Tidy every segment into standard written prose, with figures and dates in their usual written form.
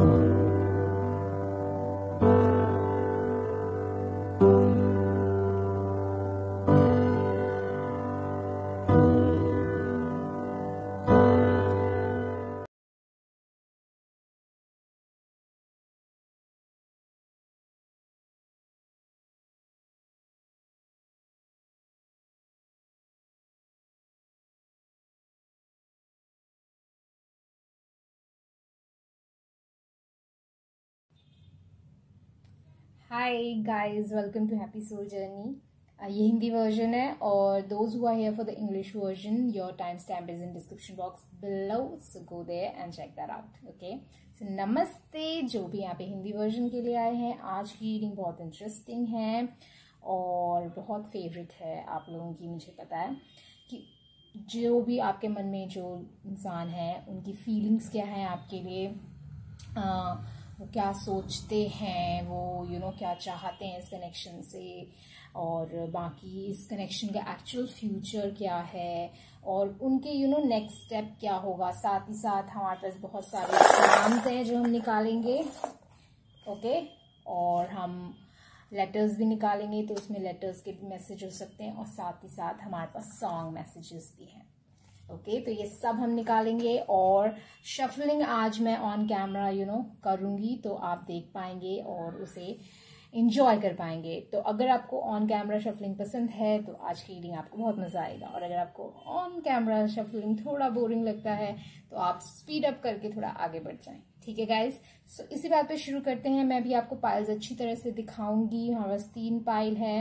Hi guys, welcome to happy soul journey. ये Hindi version है और those who are here for the English version, your time stamp is in description box below, so go there and check that out. Okay, so नमस्ते जो भी यहाँ पे Hindi version के लिए आए हैं। आज की रीडिंग बहुत इंटरेस्टिंग है और बहुत फेवरेट है आप लोगों की। मुझे पता है कि जो भी आपके मन में जो इंसान है उनकी फीलिंग्स क्या है आपके लिए, वो क्या सोचते हैं, वो क्या चाहते हैं इस कनेक्शन से, और बाकी इस कनेक्शन का एक्चुअल फ्यूचर क्या है और उनके नेक्स्ट स्टेप क्या होगा। साथ ही साथ हमारे पास बहुत सारे नाम्स हैं जो हम निकालेंगे। ओके, और हम लेटर्स भी निकालेंगे, तो उसमें लेटर्स के भी मैसेज हो सकते हैं और साथ ही साथ हमारे पास सॉन्ग मैसेजेस भी हैं। ओके, तो ये सब हम निकालेंगे और शफलिंग आज मैं ऑन कैमरा करूंगी, तो आप देख पाएंगे और उसे इंजॉय कर पाएंगे। तो अगर आपको ऑन कैमरा शफलिंग पसंद है तो आज की रीडिंग आपको बहुत मजा आएगा, और अगर आपको ऑन कैमरा शफलिंग थोड़ा बोरिंग लगता है तो आप स्पीड अप करके थोड़ा आगे बढ़ जाएं। ठीक है गाइज, सो इसी बात पे शुरू करते हैं। मैं भी आपको पाइल्स अच्छी तरह से दिखाऊंगी। हमारे पास 3 पाइल है,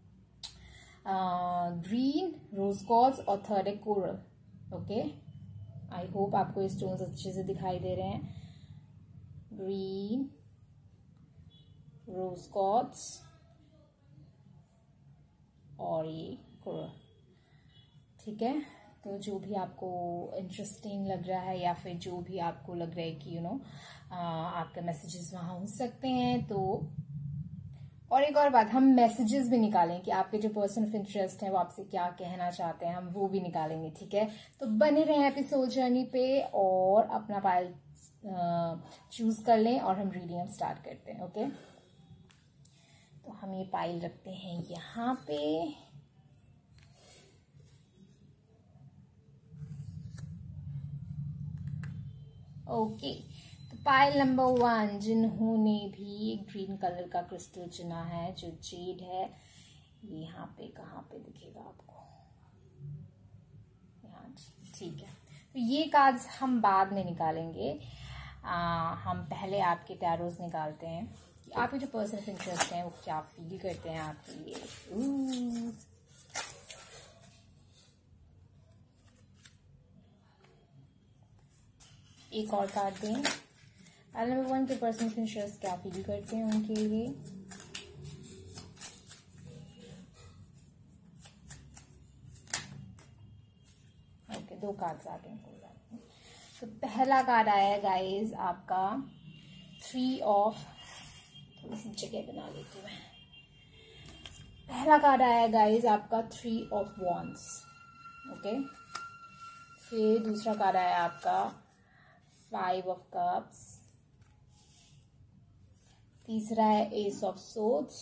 ग्रीन, रोज कॉर्ड्स और थर्ड है कोरल। ओके, आई होप आपको ये स्टोन्स अच्छे से दिखाई दे रहे हैं। ग्रीन, रोज कॉर्ड्स और ये कोरल। ठीक है, तो जो भी आपको इंटरेस्टिंग लग रहा है या फिर जो भी आपको लग रहा है कि आपके मैसेजेस वहां हो सकते हैं, तो और एक और बात, हम मैसेजेस भी निकालें कि आपके जो पर्सन ऑफ इंटरेस्ट है वो आपसे क्या कहना चाहते हैं, हम वो भी निकालेंगे। ठीक है, तो बने रहें हैप्पी सोल जर्नी पे और अपना पाइल चूज कर लें और हम रीडिंग स्टार्ट करते हैं। ओके, तो हम ये पाइल रखते हैं यहाँ पे। ओके, तो पाइल नंबर 1, जिन्होंने भी ग्रीन कलर का क्रिस्टल चुना है जो जेड है, ये यहाँ पे कहाँ पे दिखेगा आपको, यहाँ। ठीक है, तो ये कार्ड्स हम बाद में निकालेंगे। हम पहले आपके टैरोस निकालते हैं कि आपके जो पर्सन ऑफ इंटरेस्ट हैं वो क्या फील करते हैं आपके लिए। एक और कार्ड दें। पाइल नंबर 1 के पर्सन ऑफ इंटरेस्ट क्या फील करते हैं उनके लिए। ओके, 2 कार्ड्स आ गए, कोई बात नहीं। तो पहला कार्ड आया है गाइज आपका 3 ऑफ, थोड़ी सी जगह बना लेती हूँ मैं। पहला कार्ड आया है गाइज आपका 3 ऑफ वॉन्ड्स। ओके, फिर दूसरा कार्ड आया आपका 5 ऑफ कप्स, तीसरा है एस ऑफ सोर्ड्स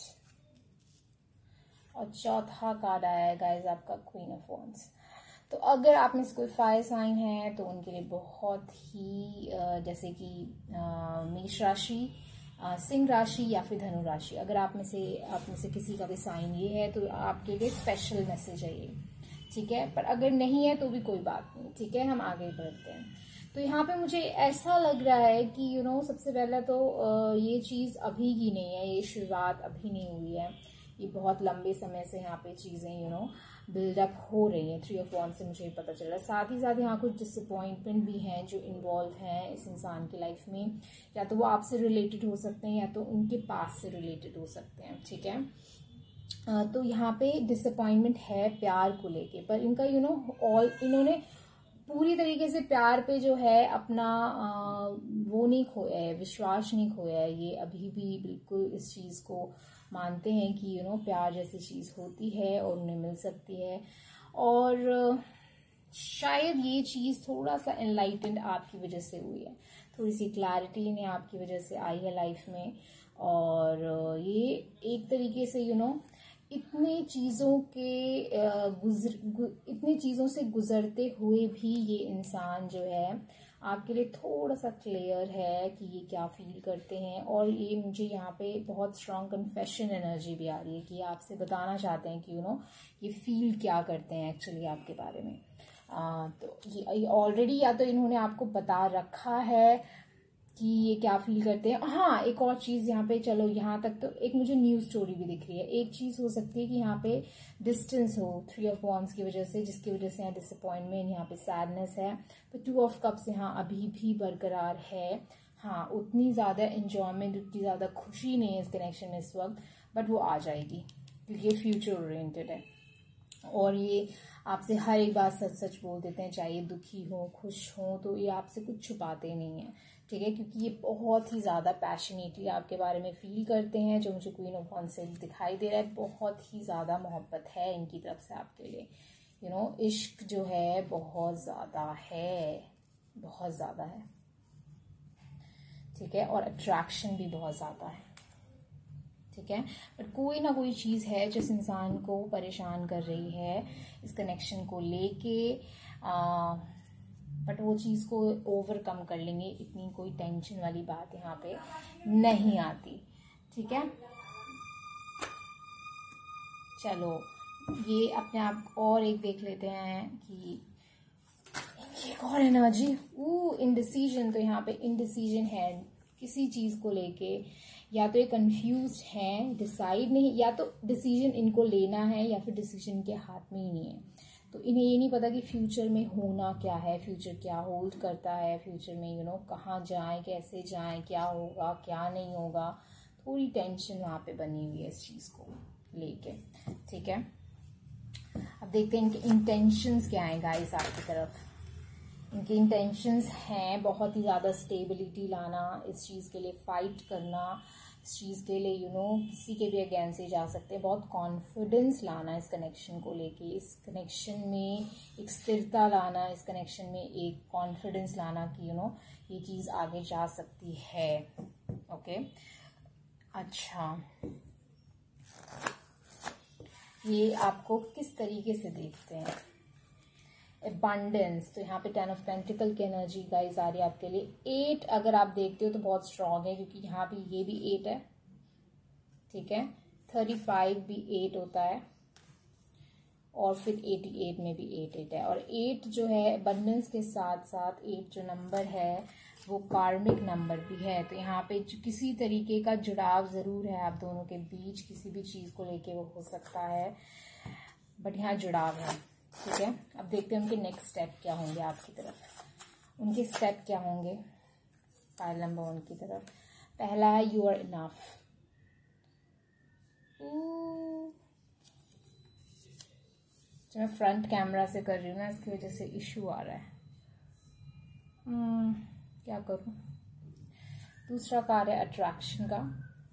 और चौथा कार्ड आया है गाइज आपका क्वीन ऑफ वॉन्ड्स। तो अगर आप में से कोई फायर साइन है तो उनके लिए बहुत ही जैसे कि मेष राशि, सिंह राशि या फिर धनु राशि, अगर आप में से किसी का भी साइन ये है तो आपके लिए स्पेशल मैसेज है ये। ठीक है, पर अगर नहीं है तो भी कोई बात नहीं। ठीक है, हम आगे बढ़ते हैं। तो यहाँ पे मुझे ऐसा लग रहा है कि सबसे पहले तो ये चीज अभी की नहीं है, ये शुरुआत अभी नहीं हुई है, ये बहुत लंबे समय से यहाँ पे चीजें बिल्डअप हो रही हैं। 3 ऑफ वॉन्ड्स से मुझे पता चल रहा है। साथ ही साथ यहाँ कुछ डिसअपॉइंटमेंट भी हैं जो इन्वॉल्व हैं इस इंसान की लाइफ में, या तो वो आपसे रिलेटेड हो सकते हैं या तो उनके पास से रिलेटेड हो सकते हैं। ठीक है, तो यहाँ पे डिसअपॉइंटमेंट है प्यार को लेके, पर इनका इन्होंने पूरी तरीके से प्यार पे जो है अपना वो नहीं खोया है, विश्वास नहीं खोया है। ये अभी भी बिल्कुल इस चीज को मानते हैं कि प्यार जैसी चीज होती है और उन्हें मिल सकती है। और शायद ये चीज़ थोड़ा सा एनलाइटेंड आपकी वजह से हुई है, थोड़ी सी क्लैरिटी इन्हें आपकी वजह से आई है लाइफ में। और ये एक तरीके से इतनी चीज़ों से गुजरते हुए भी ये इंसान जो है आपके लिए थोड़ा सा क्लियर है कि ये क्या फील करते हैं। और ये मुझे यहाँ पे बहुत स्ट्रॉन्ग कन्फेशन एनर्जी भी आ रही है कि ये आपसे बताना चाहते हैं कि ये फील क्या करते हैं एक्चुअली आपके बारे में। तो ये ऑलरेडी या तो इन्होंने आपको बता रखा है कि ये क्या फील करते हैं। हाँ, एक और चीज़ यहाँ पे, चलो यहाँ तक तो एक मुझे न्यू स्टोरी भी दिख रही है। एक चीज़ हो सकती है कि यहाँ पे डिस्टेंस हो 3 ऑफ वॉन्ड्स की वजह से, जिसकी वजह से यहाँ डिसअपॉइंटमेंट, यहाँ पे सैडनेस है। तो 2 ऑफ कप्स यहाँ अभी भी बरकरार है। हाँ, उतनी ज़्यादा एंजॉयमेंट, उतनी ज़्यादा खुशी नहीं है इस कनेक्शन में इस वक्त, बट वो आ जाएगी क्योंकि ये फ्यूचर ओरिएंटेड है। और ये आपसे हर एक बात सच सच बोल देते हैं, चाहे दुखी हो खुश हो, तो ये आपसे कुछ छुपाते नहीं है, ठीक है। क्योंकि ये बहुत ही ज़्यादा पैशनेटली आपके बारे में फील करते हैं, जो मुझे क्वीन ऑफ वॉन्ड्स से दिखाई दे रहा है। बहुत ही ज़्यादा मोहब्बत है इनकी तरफ से आपके लिए। इश्क जो है बहुत ज़्यादा है, बहुत ज़्यादा है, ठीक है। और अट्रैक्शन भी बहुत ज़्यादा है, ठीक है। बट कोई ना कोई चीज़ है जो इस इंसान को परेशान कर रही है इस कनेक्शन को लेके, बट वो चीज़ को ओवरकम कर लेंगे, इतनी कोई टेंशन वाली बात यहाँ पे नहीं आती, ठीक है। चलो ये अपने आप और एक देख लेते हैं कि एक और एनर्जी, इनडिसीजन। तो यहाँ पे इनडिसीजन है किसी चीज़ को लेके, या तो ये कंफ्यूज हैं, डिसाइड नहीं, या तो डिसीजन इनको लेना है या फिर डिसीजन के हाथ में ही नहीं है। तो इन्हें ये नहीं पता कि फ्यूचर में होना क्या है, फ्यूचर क्या होल्ड करता है, फ्यूचर में कहाँ जाएं, कैसे जाएं, क्या होगा क्या नहीं होगा। थोड़ी टेंशन वहाँ पे बनी हुई है इस चीज़ को लेके, ठीक है। अब देखते हैं इनके इंटेंशंस क्या हैं गाइस आपकी तरफ। इनके इंटेंशंस हैं बहुत ही ज़्यादा स्टेबिलिटी लाना, इस चीज़ के लिए फाइट करना, इस चीज़ के लिए किसी के भी अगेंस्ट से जा सकते हैं। बहुत कॉन्फिडेंस लाना इस कनेक्शन को लेके, इस कनेक्शन में एक स्थिरता लाना, इस कनेक्शन में एक कॉन्फिडेंस लाना कि ये चीज़ आगे जा सकती है। ओके, अच्छा, ये आपको किस तरीके से देखते हैं? अबंडेंस, तो यहाँ पे 10 ऑफ पेंटिकल की एनर्जी गाइस आ रही है आपके लिए। 8 अगर आप देखते हो तो बहुत स्ट्रांग है, क्योंकि यहाँ पे ये भी 8 है, ठीक है। 35 भी 8 होता है, और फिर 88 में भी 8 है। और 8 जो है अबंडेंस के साथ साथ 8 जो नंबर है वो कार्मिक नंबर भी है। तो यहाँ पे किसी तरीके का जुड़ाव ज़रूर है आप दोनों के बीच, किसी भी चीज़ को लेके वो हो सकता है, बट यहाँ जुड़ाव है, ठीक है। अब देखते हैं उनके नेक्स्ट स्टेप क्या होंगे आपकी तरफ। उनके स्टेप क्या होंगे पाइल नंबर 1 की तरफ। पहला है यू आर इनफ। जो मैं फ्रंट कैमरा से कर रही हूँ ना, इसकी वजह से इशू आ रहा है, क्या करूँ। दूसरा कार्ड है अट्रैक्शन का,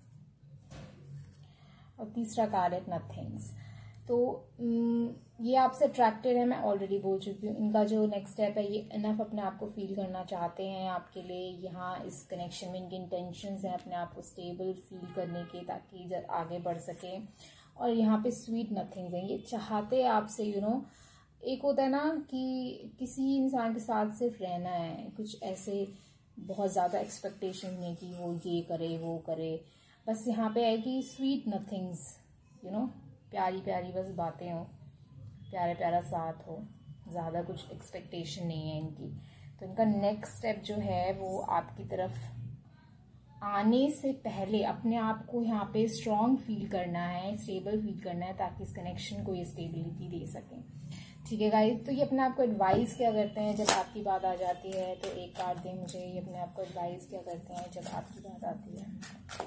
और तीसरा कार्ड है नथिंग्स। तो ये आपसे अट्रैक्टेड है, मैं ऑलरेडी बोल चुकी हूँ। इनका जो नेक्स्ट स्टेप है, ये इनफ अपने आप को फील करना चाहते हैं आपके लिए। यहाँ इस कनेक्शन में इनके इंटेंशंस हैं अपने आप को स्टेबल फील करने के, ताकि आगे बढ़ सके। और यहाँ पे स्वीट नथिंग्स हैं, ये चाहते हैं आपसे एक होता है ना कि किसी इंसान के साथ सिर्फ रहना है, कुछ ऐसे बहुत ज़्यादा एक्सपेक्टेशन नहीं कि वो ये करे वो करे, बस यहाँ पे है कि स्वीट नथिंग्स, प्यारी प्यारी बस बातें हो, प्यारा प्यारा साथ हो, ज़्यादा कुछ एक्सपेक्टेशन नहीं है इनकी। तो इनका नेक्स्ट स्टेप जो है वो आपकी तरफ आने से पहले अपने आप को यहाँ पे स्ट्रॉन्ग फील करना है, स्टेबल फील करना है, ताकि इस कनेक्शन को ये स्टेबिलिटी दे सकें, ठीक है गाइस। तो ये अपने आप को एडवाइस क्या करते हैं जब आपकी बात आ जाती है? तो एक कार्ड दें मुझे, ये अपने आप को एडवाइस क्या करते हैं जब आपकी बात आती है?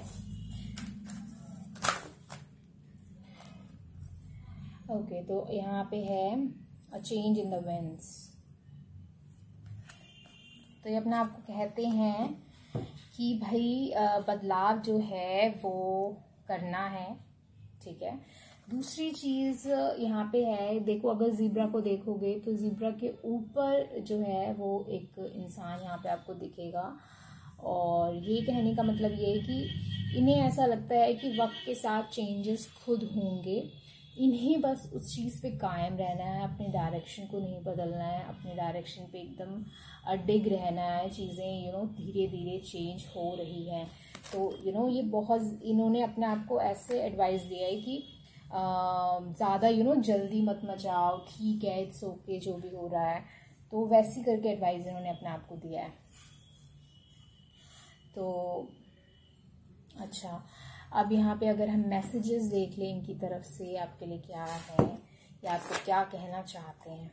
ओके, तो यहाँ पे है a change in the winds. तो ये अपने आप को कहते हैं कि भाई बदलाव जो है वो करना है, ठीक है। दूसरी चीज़ यहाँ पे है, देखो अगर ज़ीब्रा को देखोगे तो ज़ीब्रा के ऊपर जो है वो एक इंसान यहाँ पे आपको दिखेगा। और ये कहने का मतलब ये है कि इन्हें ऐसा लगता है कि वक्त के साथ चेंजेस खुद होंगे, इन्हें बस उस चीज़ पे कायम रहना है, अपने डायरेक्शन को नहीं बदलना है, अपने डायरेक्शन पे एकदम अडिग रहना है। चीज़ें धीरे धीरे चेंज हो रही हैं। तो ये बहुत इन्होंने अपने आप को ऐसे एडवाइस दिया है कि ज़्यादा जल्दी मत मचाओ, ठीक है, इट्स ओके जो भी हो रहा है। तो वैसी करके एडवाइस इन्होंने अपने आप को दिया है। तो अच्छा, अब यहाँ पे अगर हम मैसेजेस देख लें इनकी तरफ से आपके लिए क्या है या आपको क्या कहना चाहते हैं।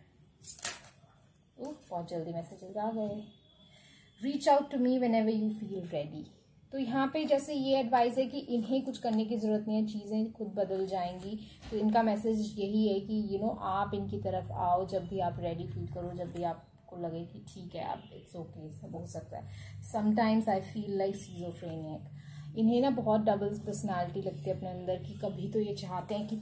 बहुत जल्दी मैसेजेस आ गए। Reach out to me whenever you feel ready. तो यहाँ पे जैसे ये एडवाइस है कि इन्हें कुछ करने की ज़रूरत नहीं है, चीज़ें खुद बदल जाएंगी। तो इनका मैसेज यही है कि आप इनकी तरफ आओ जब भी आप रेडी फील करो, जब भी आपको लगे कि ठीक है, आप इट्स ओके, सब हो सकता है। Sometimes I feel like schizophrenic. इन्हें ना बहुत डबल पर्सनालिटी लगती है अपने अंदर की। कभी तो ये चाहते हैं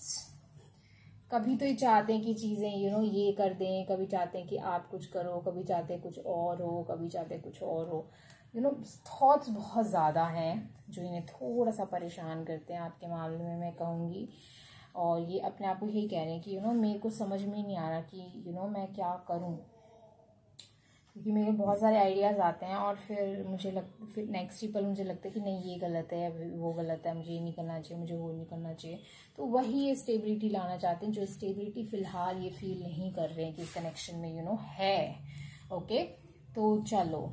कि चीज़ें ये कर दें, कभी चाहते हैं कि आप कुछ करो, कभी चाहते हैं कुछ और हो, कभी चाहते हैं कुछ और हो। थॉट्स बहुत ज़्यादा हैं जो इन्हें थोड़ा सा परेशान करते हैं आपके मामले में, मैं कहूँगी। और ये अपने आप को यही कह रहे हैं कि मेरे को समझ में नहीं आ रहा कि मैं क्या करूँ, क्योंकि मेरे बहुत सारे आइडियाज़ आते हैं और फिर नेक्स्ट ही पल मुझे लगता है कि नहीं, ये गलत है, वो गलत है, मुझे ये नहीं करना चाहिए, मुझे वो नहीं करना चाहिए। तो वही ये स्टेबिलिटी लाना चाहते हैं, जो स्टेबिलिटी फ़िलहाल ये फील नहीं कर रहे हैं कि इस कनेक्शन में है। ओके, तो चलो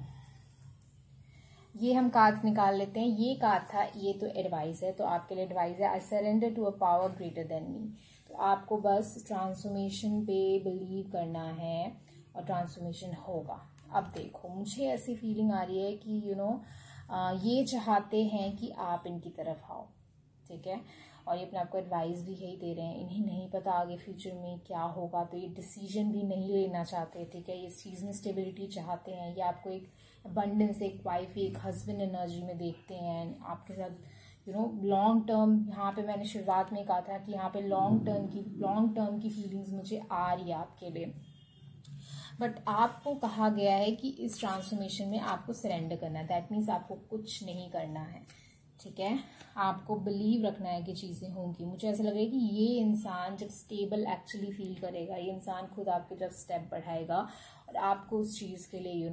ये हम कार्ड निकाल लेते हैं। ये कार्ड था, ये तो एडवाइस है, तो आपके लिए एडवाइस है, I surrender to a power greater than me. तो आपको बस ट्रांसफॉर्मेशन पे बिलीव करना है और ट्रांसफॉर्मेशन होगा। अब देखो, मुझे ऐसी फीलिंग आ रही है कि ये चाहते हैं कि आप इनकी तरफ आओ, ठीक है। और ये अपने आपको एडवाइस भी यही दे रहे हैं। इन्हें नहीं पता आगे फ्यूचर में क्या होगा, तो ये डिसीजन भी नहीं लेना चाहते, ठीक है। ये इस चीज़ में स्टेबिलिटी चाहते हैं। ये आपको एक अबंडेंस, एक वाइफ, एक हस्बैंड एनर्जी में देखते हैं आपके साथ लॉन्ग टर्म। यहाँ पे मैंने शुरुआत में कहा था कि यहाँ पे लॉन्ग टर्म की फीलिंग्स मुझे आ रही है आपके लिए। बट आपको कहा गया है कि इस ट्रांसफॉर्मेशन में आपको सरेंडर करना है। दैट मीन्स आपको कुछ नहीं करना है, ठीक है। आपको बिलीव रखना है कि चीज़ें होंगी। मुझे ऐसा लग रहा है कि ये इंसान जब स्टेबल एक्चुअली फील करेगा, ये इंसान खुद आपकी तरफ स्टेप बढ़ाएगा और आपको उस चीज़ के लिए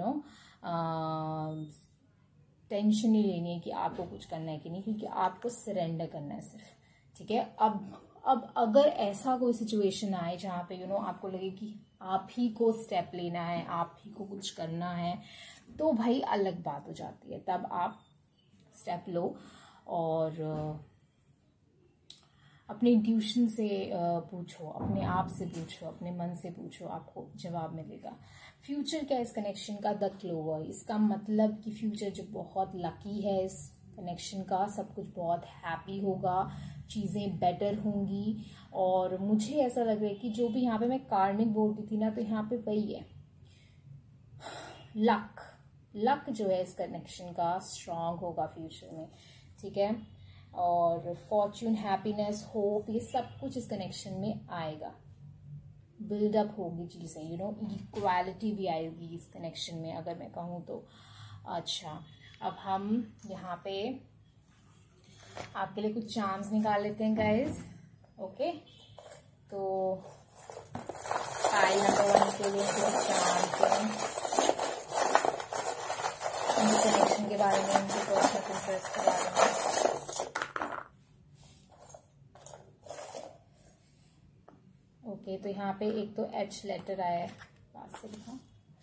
टेंशन नहीं लेनी है कि आपको कुछ करना है कि नहीं, क्योंकि आपको सरेंडर करना है सिर्फ, ठीक है। अब अगर ऐसा कोई सिचुएशन आए जहाँ पे आपको लगे कि आप ही को स्टेप लेना है, आप ही को कुछ करना है, तो भाई अलग बात हो जाती है। तब आप स्टेप लो और अपने इंट्यूशन से पूछो, अपने आप से पूछो, अपने मन से पूछो, आपको जवाब मिलेगा। फ्यूचर क्या इस कनेक्शन का? The clover. इसका मतलब कि फ्यूचर जो बहुत लकी है इस कनेक्शन का, सब कुछ बहुत हैप्पी होगा, चीज़ें बेटर होंगी। और मुझे ऐसा लग रहा है कि जो भी यहाँ पे मैं कार्मिक बोल रही थी ना, तो यहाँ पे वही है, लक जो है इस कनेक्शन का स्ट्रांग होगा फ्यूचर में, ठीक है। और फॉर्च्यून, हैप्पीनेस, होप, ये सब कुछ इस कनेक्शन में आएगा। बिल्डअप होगी चीज़ें, इक्वालिटी भी आएगी इस कनेक्शन में, अगर मैं कहूँ तो। अच्छा, अब हम यहाँ पे आपके लिए कुछ चार्म्स निकाल लेते हैं गाइस। ओके, तो पाइल नंबर 1 के लिए कुछ चार्म्स हैं कनेक्शन के बारे में, उनके पर्सनल इंटरेस्ट के बारे में। ओके, तो यहाँ पे एक तो एच लेटर आया है, पास से लिखा।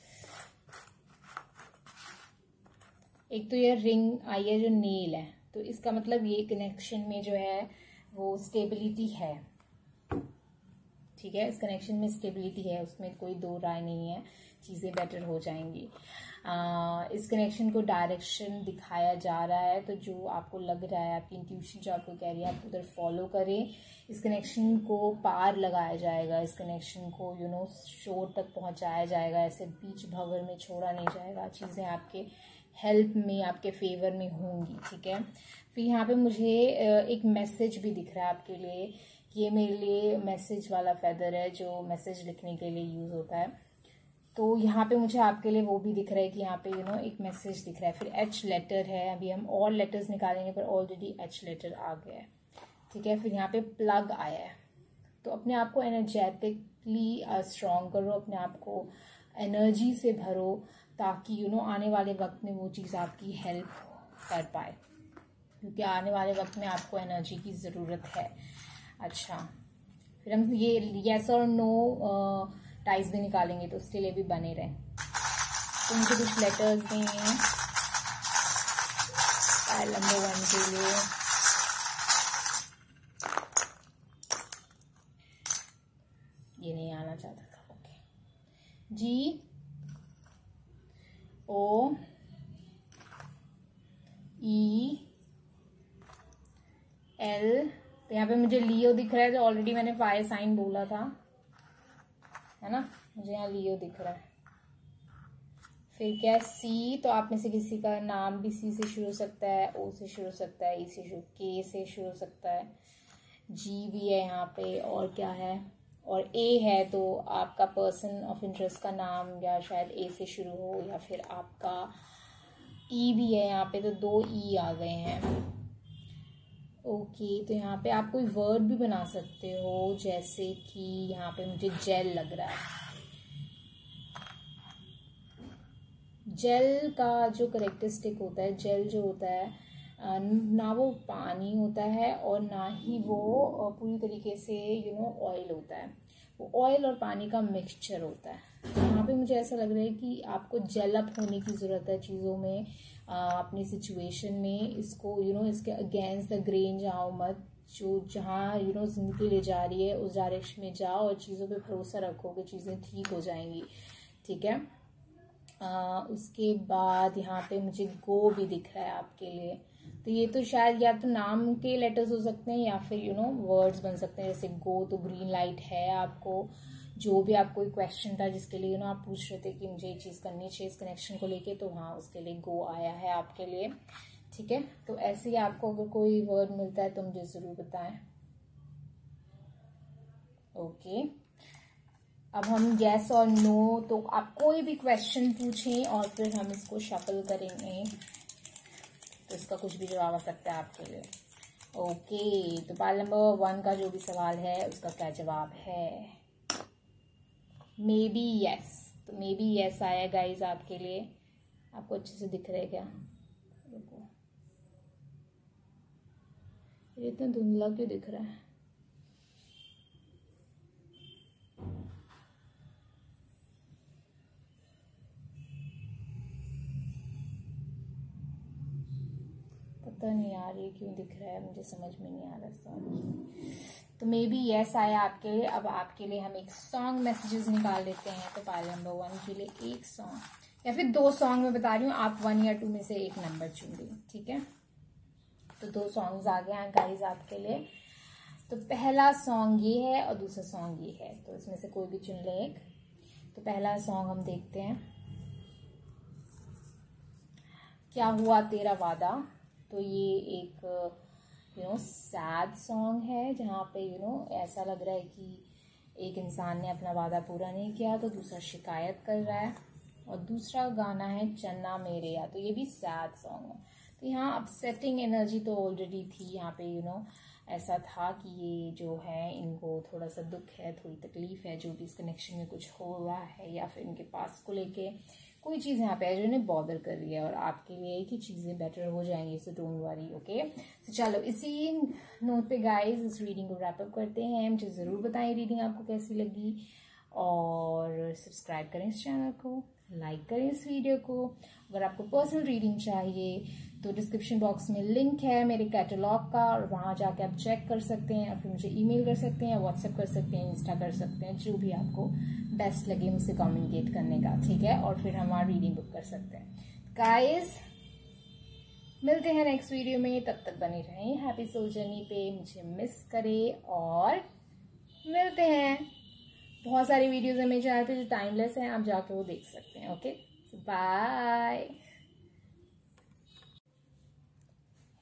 एक तो ये रिंग आई है जो नेल है, तो इसका मतलब ये कनेक्शन में जो है वो स्टेबिलिटी है, ठीक है। इस कनेक्शन में स्टेबिलिटी है, उसमें कोई दो राय नहीं है, चीज़ें बेटर हो जाएंगी। इस कनेक्शन को डायरेक्शन दिखाया जा रहा है, तो जो आपको लग रहा है, आपकी इंट्यूशन जो आपको कह रही है, आप उधर फॉलो करें। इस कनेक्शन को पार लगाया जाएगा, इस कनेक्शन को शोर तक पहुंचाया जाएगा, ऐसे बीच भंवर में छोड़ा नहीं जाएगा। चीज़ें आपके हेल्प में, आपके फेवर में होंगी, ठीक है। फिर यहाँ पे मुझे एक मैसेज भी दिख रहा है आपके लिए ये मेरे लिए मैसेज वाला फेदर है जो मैसेज लिखने के लिए यूज़ होता है। तो यहाँ पे मुझे आपके लिए वो भी दिख रहा है कि यहाँ पे एक मैसेज दिख रहा है। फिर एच लेटर है, अभी हम और लेटर्स निकालेंगे पर ऑलरेडी एच लेटर आ गया है, ठीक है। फिर यहाँ पे प्लग आया है। तो अपने आप को एनर्जेटिकली स्ट्रॉन्ग करो, अपने आप को एनर्जी से भरो ताकि आने वाले वक्त में वो चीज़ आपकी हेल्प कर पाए, क्योंकि आने वाले वक्त में आपको एनर्जी की ज़रूरत है। अच्छा, फिर हम ये येस और नो टाइज भी निकालेंगे तो उसके लिए भी बने रहे। तो मुझे कुछ लेटर्स देंगे फाइल नंबर 1 के लिए। ये नहीं आना चाहता था, okay. G O E L, तो यहाँ पे मुझे लियो दिख रहा है, जो ऑलरेडी मैंने फायर साइन बोला था, है ना। मुझे यहाँ लियो दिख रहा है। फिर क्या है C, तो आप में से किसी का नाम भी C से शुरू हो सकता है, O से शुरू हो सकता है, E से शुरू, K से शुरू हो सकता है, G भी है यहाँ पे, और क्या है, और A है तो आपका पर्सन ऑफ इंटरेस्ट का नाम या शायद A से शुरू हो, या फिर आपका E भी है यहाँ पे, तो 2 E आ गए हैं। ओके, तो यहाँ पे आप कोई वर्ड भी बना सकते हो, जैसे कि यहाँ पे मुझे जेल लग रहा है। जेल का जो करेक्टरिस्टिक होता है, जेल जो होता है ना वो पानी होता है और ना ही वो पूरी तरीके से ऑयल होता है, वो ऑयल और पानी का मिक्सचर होता है। यहाँ पे मुझे ऐसा लग रहा है कि आपको जेल अप होने की ज़रूरत है चीज़ों में, अपनी सिचुएशन में। इसको इसके अगेंस्ट द ग्रेन जाओ मत, जो जहाँ जिंदगी ले जा रही है उस डायरेक्शन में जाओ और चीज़ों पे भरोसा रखो कि चीज़ें ठीक हो जाएंगी, ठीक है। उसके बाद यहाँ पे मुझे गो भी दिख रहा है आपके लिए, तो ये तो शायद या तो नाम के लेटर्स हो सकते हैं या फिर वर्ड्स बन सकते हैं। जैसे गो तो ग्रीन लाइट है आपको, जो भी आपको कोई क्वेश्चन था जिसके लिए आप पूछ रहे थे कि मुझे ये चीज़ करनी चाहिए इस कनेक्शन को लेके, तो हाँ उसके लिए गो आया है आपके लिए, ठीक है। तो ऐसे ही आपको अगर कोई वर्ड मिलता है तो मुझे ज़रूर बताएं। ओके, अब हम यस और नो, तो आप कोई भी क्वेश्चन पूछें और फिर हम इसको शफल करेंगे, तो इसका कुछ भी जवाब आ सकता है आपके लिए। ओके, तो पाइल नंबर 1 का जो भी सवाल है उसका क्या जवाब है? मे बी यस, तो मे बी यस आया गाइज आपके लिए। आपको अच्छे से दिख रहा है क्या? रुको, ये इतना धुंधला क्यों दिख रहा है? पता नहीं यार ये क्यों दिख रहा है, मुझे समझ में नहीं आ रहा। सॉरी। तो मे बी यस आया आपके लिए। अब आपके लिए हम एक सॉन्ग मैसेजेस निकाल लेते हैं। तो पाइल नंबर 1 के लिए एक सॉन्ग या फिर 2 सॉन्ग मैं बता रही हूँ, आप 1 या 2 में से एक नंबर चुन ली, ठीक है। तो 2 सॉन्ग्स आ गए हैं गाइज आपके लिए। तो पहला सॉन्ग ये है और दूसरा सॉन्ग ये है, तो इसमें से कोई भी चुन ले एक। तो पहला सॉन्ग हम देखते हैं, क्या हुआ तेरा वादा। तो ये एक सैड सॉन्ग है, जहाँ पे ऐसा लग रहा है कि एक इंसान ने अपना वादा पूरा नहीं किया तो दूसरा शिकायत कर रहा है। और दूसरा गाना है चन्ना मेरे या, तो ये भी सैड सॉन्ग है। तो यहाँ अपसेटिंग एनर्जी तो ऑलरेडी थी यहाँ पे, ऐसा था कि ये जो है इनको थोड़ा सा दुख है, थोड़ी तकलीफ है, जो भी इस कनेक्शन में कुछ हो रहा है या फिर इनके पास को लेके कोई चीज़ यहाँ पे है जो इन्हें बॉदर कर रही है, और आपके लिए कि चीज़ें बेटर हो जाएंगी, सो डोंट वरी। ओके, तो चलो इसी नोट पे गाइज इस रीडिंग को रैप अप करते हैं। मुझे ज़रूर बताएं रीडिंग आपको कैसी लगी, और सब्सक्राइब करें इस चैनल को, लाइक करें इस वीडियो को। अगर आपको पर्सनल रीडिंग चाहिए तो डिस्क्रिप्शन बॉक्स में लिंक है मेरे कैटलॉग का, और वहाँ जाके आप चेक कर सकते हैं, और फिर मुझे ईमेल कर सकते हैं, व्हाट्सएप कर सकते हैं, इंस्टा कर सकते हैं, जो भी आपको बेस्ट लगे मुझसे कम्युनिकेट करने का, ठीक है। और फिर हमारा रीडिंग बुक कर सकते हैं। गाइस मिलते हैं नेक्स्ट वीडियो में, तब तक बने रहें हैप्पी सोल जर्नी पे, मुझे मिस करें, और मिलते हैं। बहुत सारी वीडियोज है मेरे चैनल पे जो टाइमलेस हैं, आप जाके वो देख सकते हैं। Okay, bye.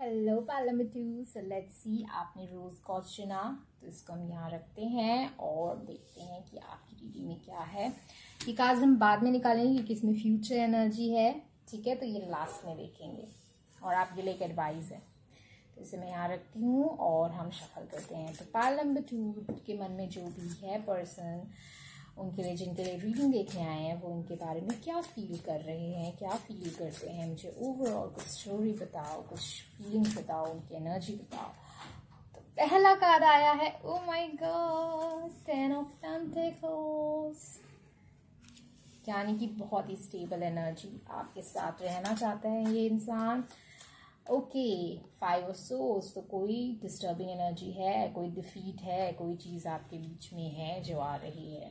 हेलो पार्लियामेंटू, सो लेट्स सी, आपने रोज कॉज चुना तो इसको हम यहाँ रखते हैं और देखते हैं कि आपकी रीडिंग में क्या है। ये कार्ड्स हम बाद में निकालेंगे क्योंकि इसमें फ्यूचर एनर्जी है, ठीक है, तो ये लास्ट में देखेंगे और आपके लिए एक एडवाइस है। तो इसे मैं यहाँ रखती हूँ और हम शफल करते हैं। तो पार्लियामेंटू के मन में जो भी है पर्सन, उनके लिए जिनके लिए रीडिंग देखने आए हैं, वो उनके बारे में क्या फील कर रहे हैं, क्या फील करते हैं, मुझे ओवरऑल कुछ स्टोरी बताओ, कुछ फीलिंग्स बताओ, उनकी एनर्जी बताओ। तो पहला कार्ड आया है, oh my god, 10 of pentacles, यानी कि बहुत ही स्टेबल एनर्जी, आपके साथ रहना चाहता है ये इंसान। ओके, 5 ऑफ सोर्स, तो कोई डिस्टर्बिंग एनर्जी है, कोई डिफीट है, कोई चीज़ आपके बीच में है जो आ रही है।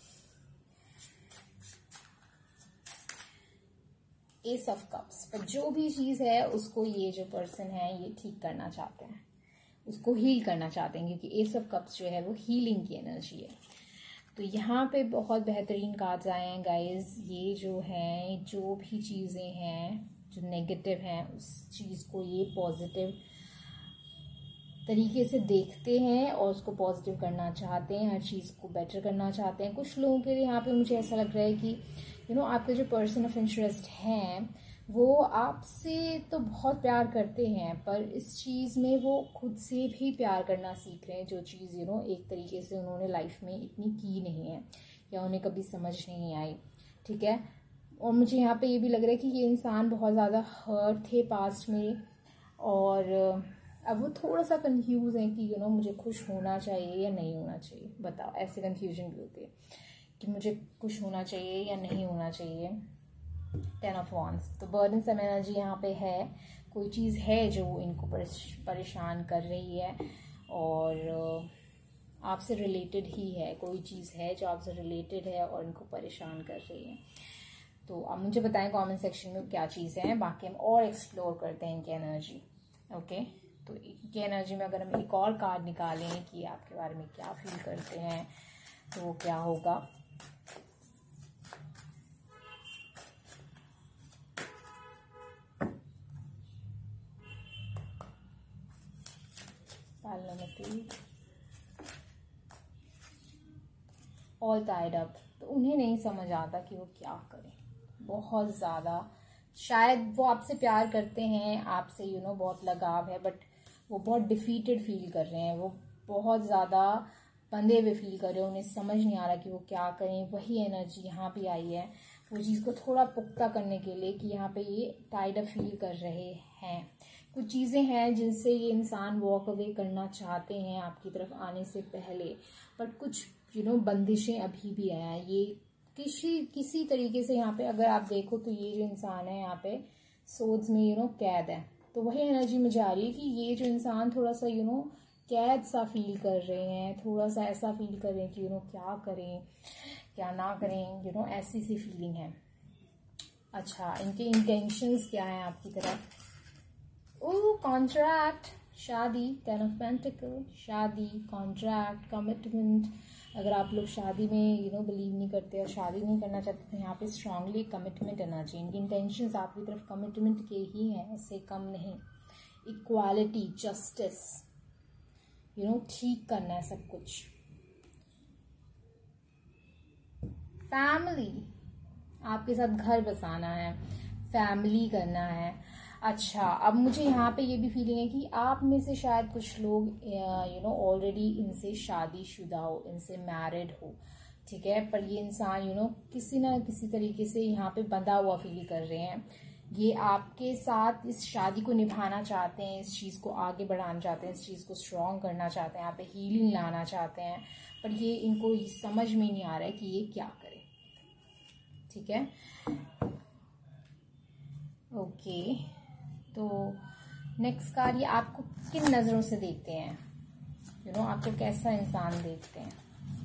एस ऑफ कप्स, पर जो भी चीज़ है उसको ये जो पर्सन है ये ठीक करना चाहते हैं, उसको हील करना चाहते हैं, क्योंकि एस ऑफ कप्स जो है वो हीलिंग की एनर्जी है। तो यहाँ पे बहुत बेहतरीन कार्ड्स आए हैं गाइज। ये जो हैं, जो भी चीज़ें हैं जो नेगेटिव हैं, उस चीज़ को ये पॉजिटिव तरीके से देखते हैं और उसको पॉजिटिव करना चाहते हैं, हर चीज़ को बेटर करना चाहते हैं। कुछ लोगों के लिए यहाँ पे मुझे ऐसा लग रहा है कि आपके जो पर्सन ऑफ इंटरेस्ट हैं वो आपसे तो बहुत प्यार करते हैं, पर इस चीज़ में वो खुद से भी प्यार करना सीख रहे हैं, जो चीज़ एक तरीके से उन्होंने लाइफ में इतनी की नहीं है या उन्हें कभी समझ नहीं आई, ठीक है। और मुझे यहाँ पे ये भी लग रहा है कि ये इंसान बहुत ज़्यादा हर्ट थे पास्ट में और अब वो थोड़ा सा कंफ्यूज है कि मुझे खुश होना चाहिए या नहीं होना चाहिए। बताओ, ऐसे कंफ्यूजन भी होती है कि मुझे खुश होना चाहिए या नहीं होना चाहिए। 10 ऑफ वांड्स, तो बर्डनसम एनर्जी यहाँ पे है, कोई चीज़ है जो इनको परेशान कर रही है और आपसे रिलेटेड ही है, कोई चीज़ है जो आपसे रिलेटेड है और इनको परेशान कर रही है। तो अब मुझे बताएं कमेंट सेक्शन में क्या चीज़ें हैं, बाकी हम और एक्सप्लोर करते हैं इनकी एनर्जी। ओके, तो इनकी एनर्जी में अगर हम एक और कार्ड निकालें कि आपके बारे में क्या फील करते हैं तो वो क्या होगा। ऑल टाइड अप, तो उन्हें नहीं समझ आता कि वो क्या करें, बहुत ज़्यादा शायद वो आपसे प्यार करते हैं, आपसे बहुत लगाव है, बट वो बहुत डिफीटेड फील कर रहे हैं, वो बहुत ज़्यादा बंधे हुए फील कर रहे हैं, उन्हें समझ नहीं आ रहा कि वो क्या करें। वही एनर्जी यहाँ पे आई है, वो चीज़ को थोड़ा पुख्ता करने के लिए कि यहाँ पे ये टाइड अप फील कर रहे हैं। कुछ चीज़ें हैं जिनसे ये इंसान वॉक अवे करना चाहते हैं आपकी तरफ आने से पहले, बट कुछ बंदिशें अभी भी हैं। ये किसी तरीके से यहाँ पे अगर आप देखो तो ये जो इंसान है यहाँ पे सोच में कैद है, तो वही एनर्जी मुझे आ रही है कि ये जो इंसान थोड़ा सा कैद सा फील कर रहे हैं, थोड़ा सा ऐसा फील कर रहे हैं कि क्या करें क्या ना करें, ऐसी सी फीलिंग है। अच्छा, इनके इंटेंशंस क्या हैं आपकी तरफ? ओह, कॉन्ट्रैक्ट, शादी, 10 ऑफ पेंटिकल, शादी, कॉन्ट्रैक्ट, कमिटमेंट। अगर आप लोग शादी में बिलीव नहीं करते और शादी नहीं करना चाहते तो यहाँ पे स्ट्रांगली कमिटमेंट करना चाहिए। इनकी इंटेंशंस आपकी तरफ कमिटमेंट के ही हैं, इससे कम नहीं। इक्वालिटी, जस्टिस, ठीक करना है सब कुछ। फैमिली, आपके साथ घर बसाना है, फैमिली करना है। अच्छा, अब मुझे यहाँ पे ये भी फीलिंग है कि आप में से शायद कुछ लोग ऑलरेडी इनसे शादीशुदा हो, इनसे मैरिड हो, ठीक है, पर ये इंसान किसी ना किसी तरीके से यहाँ पे बंधा हुआ फील कर रहे हैं। ये आपके साथ इस शादी को निभाना चाहते हैं, इस चीज़ को आगे बढ़ाना चाहते हैं, इस चीज़ को स्ट्रॉन्ग करना चाहते हैं, यहाँ पे हीलिंग लाना चाहते हैं, पर ये इनको समझ में नहीं आ रहा है कि ये क्या करे, ठीक है। ओके, तो नेक्स्ट कार्ड, ये आपको किन नज़रों से देखते हैं, आपको कैसा इंसान देखते हैं।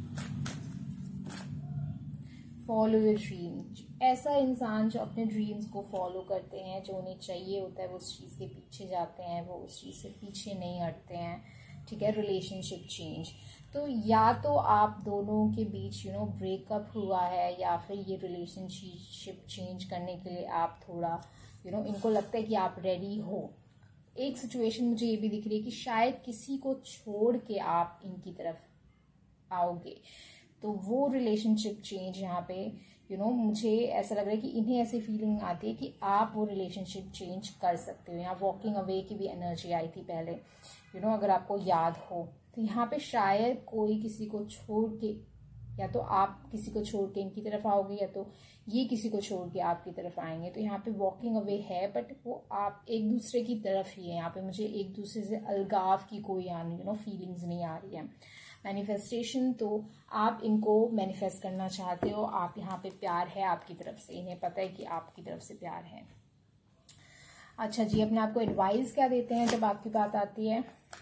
फॉलो योर ड्रीम, ऐसा इंसान जो अपने ड्रीम्स को फॉलो करते हैं, जो उन्हें चाहिए होता है वो उस चीज़ के पीछे जाते हैं, वो उस चीज़ से पीछे नहीं हटते हैं, ठीक है। रिलेशनशिप चेंज, तो या तो आप दोनों के बीच ब्रेकअप हुआ है या फिर ये रिलेशनशिप चेंज करने के लिए आप थोड़ा इनको लगता है कि आप रेडी हो एक सिचुएशन मुझे ये भी दिख रही है कि शायद किसी को छोड़ के आप इनकी तरफ आओगे, तो वो रिलेशनशिप चेंज यहाँ पे मुझे ऐसा लग रहा है कि इन्हें ऐसी फीलिंग आती है कि आप वो रिलेशनशिप चेंज कर सकते हो। यहाँ वॉकिंग अवे की भी एनर्जी आई थी पहले, अगर आपको याद हो, तो यहाँ पे शायद कोई किसी को छोड़ के, या तो आप किसी को छोड़ के इनकी तरफ आओगे, या तो ये किसी को छोड़ के आपकी तरफ आएंगे। तो यहाँ पे वॉकिंग अवे है, बट वो आप एक दूसरे की तरफ ही है। यहाँ पे मुझे एक दूसरे से अलगाव की कोई फीलिंग्स नहीं आ रही है। मैनिफेस्टेशन, तो आप इनको मैनिफेस्ट करना चाहते हो, आप यहाँ पे प्यार है आपकी तरफ से, इन्हें पता है कि आपकी तरफ से प्यार है। अच्छा जी, अपने आप को एडवाइस क्या देते हैं जब आपकी बात आती है?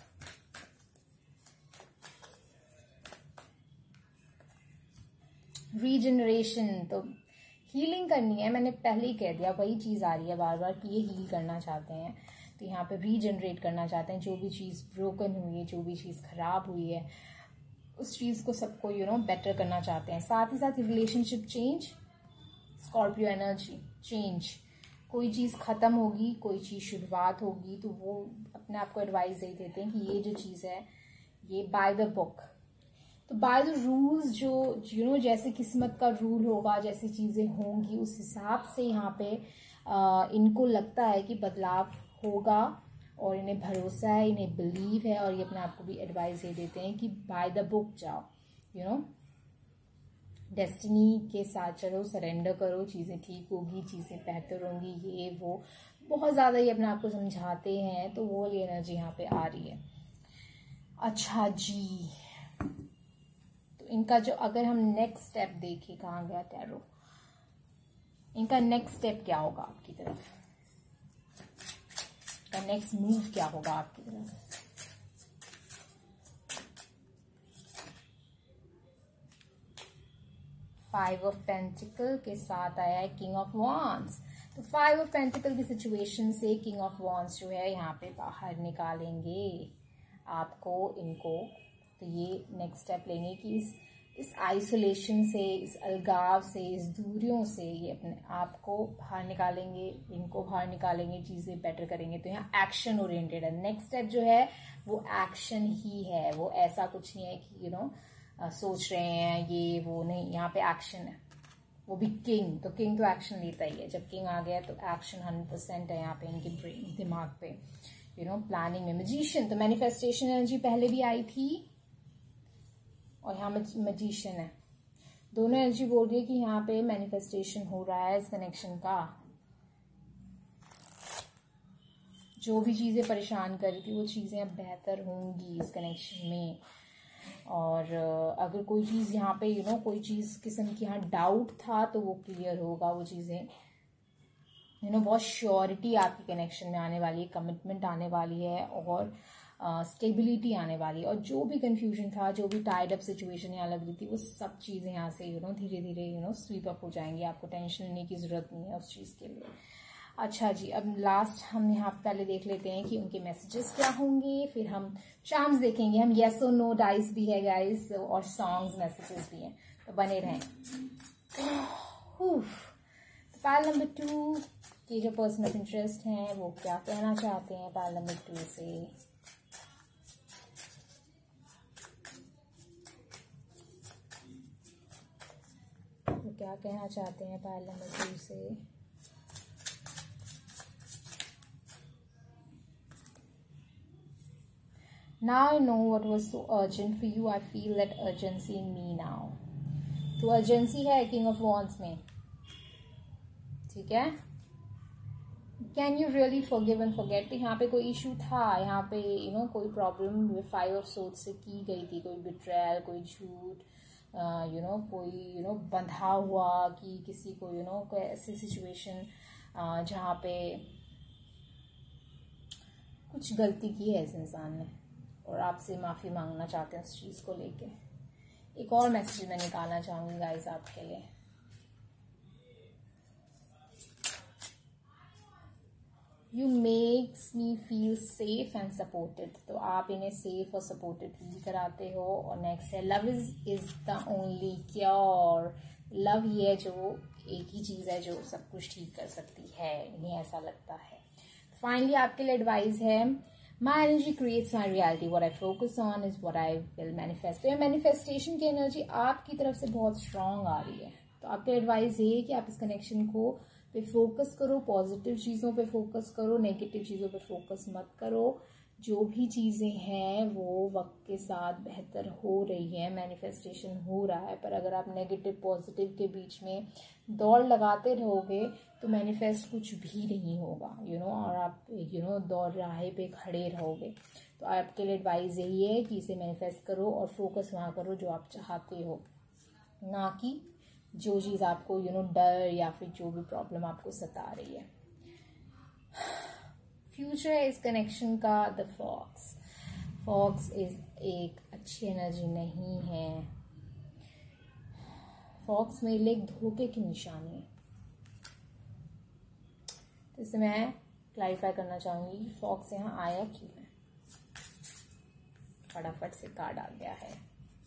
रीजनरेशन, तो हीलिंग करनी है। मैंने पहले ही कह दिया, वही चीज आ रही है बार बार कि ये हील करना चाहते हैं। तो यहाँ पे रीजनरेट करना चाहते हैं, जो भी चीज ब्रोकन हुई है, जो भी चीज खराब हुई है, उस चीज को सबको बेटर करना चाहते हैं। साथ ही साथ relationship change, Scorpio energy change, कोई चीज खत्म होगी, कोई चीज शुरुआत होगी, तो वो अपने आप को एडवाइस दे देते हैं कि ये जो चीज है ये बाय द बुक, तो बाय द रूल्स, जो जैसे किस्मत का रूल होगा, जैसी चीजें होंगी उस हिसाब से यहाँ पे इनको लगता है कि बदलाव होगा, और इन्हें भरोसा है, इन्हें बिलीव है, और ये अपने आप को भी एडवाइस दे देते हैं कि बाय द बुक जाओ, डेस्टिनी के साथ चलो, सरेंडर करो, चीजें ठीक होगी, चीजें बेहतर होंगी, ये वो बहुत ज्यादा ये अपने आप को समझाते हैं। तो वो वाली एनर्जी यहाँ पे आ रही है। अच्छा जी, तो इनका जो, अगर हम नेक्स्ट स्टेप देखें, कहाँ गया टैरो, इनका नेक्स्ट स्टेप क्या होगा आपकी तरफ, नेक्स्ट मूव क्या होगा आपकी तरफ? फाइव ऑफ पेंटिकल के साथ आया है किंग ऑफ वॉन्ड्स। तो फाइव ऑफ पेंटिकल की सिचुएशन से किंग ऑफ वॉन्ड्स जो है यहाँ पे बाहर निकालेंगे आपको, इनको। तो ये नेक्स्ट स्टेप लेंगे कि इस आइसोलेशन से, इस अलगाव से, इस दूरियों से ये अपने आप को बाहर निकालेंगे, इनको बाहर निकालेंगे, चीजें बेटर करेंगे। तो यहाँ एक्शन ओरिएंटेड है। नेक्स्ट स्टेप जो है वो एक्शन ही है, वो ऐसा कुछ नहीं है कि सोच रहे हैं ये वो, नहीं, यहाँ पे एक्शन है। वो भी किंग, तो किंग तो एक्शन लेता ही है। जब किंग आ गया तो एक्शन 100% है यहाँ पे इनके ब्रेन, दिमाग पे, प्लानिंग में। मैजिशियन, तो मैनिफेस्टेशन एनर्जी पहले भी आई थी, और यहाँ मैजिशियन है। दोनों एनर्जी बोल रही है कि यहाँ पे मैनिफेस्टेशन हो रहा है इस कनेक्शन का। जो भी चीजें परेशान कर रही थी वो चीजें अब बेहतर होंगी इस कनेक्शन में। और अगर कोई चीज यहाँ पे कोई चीज किस्म की यहाँ डाउट था तो वो क्लियर होगा, वो चीजें बहुत श्योरिटी आपकी कनेक्शन में आने वाली है, कमिटमेंट आने वाली है, और स्टेबिलिटी आने वाली है। और जो भी कंफ्यूजन था, जो भी टाइड अप सिचुएशन यहाँ लग रही थी, वो सब चीजें यहाँ से धीरे धीरे स्वीप अप हो जाएंगी। आपको टेंशन लेने की जरूरत नहीं है उस चीज के लिए। अच्छा जी, अब लास्ट हम यहाँ पहले देख लेते हैं कि उनके मैसेजेस क्या होंगे, फिर हम चार्म्स देखेंगे, हम येस और नो डाइस भी है गाइस, और सॉन्ग्स मैसेजेस भी हैं, तो बने रहें। तो पाइल नंबर 2 के जो पर्सन ऑफ इंटरेस्ट हैं वो क्या कहना चाहते हैं पाइल नंबर 2 से? वो क्या कहना चाहते हैं पाइल नंबर 2 से? Now I know what was so urgent for you. I feel that urgency in me now. तो urgency है King of Wands में, ठीक है? Can you really forgive and forget? यहाँ पे कोई इशू था, यहाँ पे कोई प्रॉब्लम Five of Swords से की गई थी, कोई betrayal, कोई झूठ, कोई बंधा हुआ कि किसी को कोई ऐसी सिचुएशन जहाँ पे कुछ गलती की है इस इंसान ने, और आपसे माफी मांगना चाहते हैं उस चीज को लेके। एक और मैसेज मैं निकालना चाहूंगी गाइस आपके लिए। You makes me feel safe and supported, तो आप इन्हें सेफ और सपोर्टेड फील कराते हो। और नेक्स्ट है love is the only cure. Love ही है जो एक ही चीज है जो सब कुछ ठीक कर सकती है, इन्हें ऐसा लगता है। फाइनली आपके लिए एडवाइस है, my energy creates my reality, what I focus on is what I will manifest. तो ये मैनिफेस्टेशन की एनर्जी आपकी तरफ से बहुत स्ट्रांग आ रही है। तो आपकी एडवाइस ये है कि आप इस कनेक्शन को पे फोकस करो, पॉजिटिव चीज़ों पे फोकस करो, नेगेटिव चीज़ों पे फोकस मत करो। जो भी चीज़ें हैं वो वक्त के साथ बेहतर हो रही है, मैनिफेस्टेशन हो रहा है। पर अगर आप नेगेटिव पॉजिटिव के बीच में दौड़ लगाते रहोगे तो मैनिफेस्ट कुछ भी नहीं होगा, और आप दौड़ राहे पे खड़े रहोगे। तो आपके लिए एडवाइस यही है कि इसे मैनिफेस्ट करो और फोकस वहाँ करो जो आप चाहते हो, ना कि जो चीज़ आपको डर या फिर जो भी प्रॉब्लम आपको सता रही है। फ्यूचर है इस कनेक्शन का द फॉक्स इज एक अच्छी एनर्जी नहीं है। फॉक्स मेरे लिए एक धोखे की निशानी है। तो इसे मैं क्लैरिफाई करना चाहूंगी कि फॉक्स यहाँ आया क्यों है। फटाफट से कार्ड आ गया है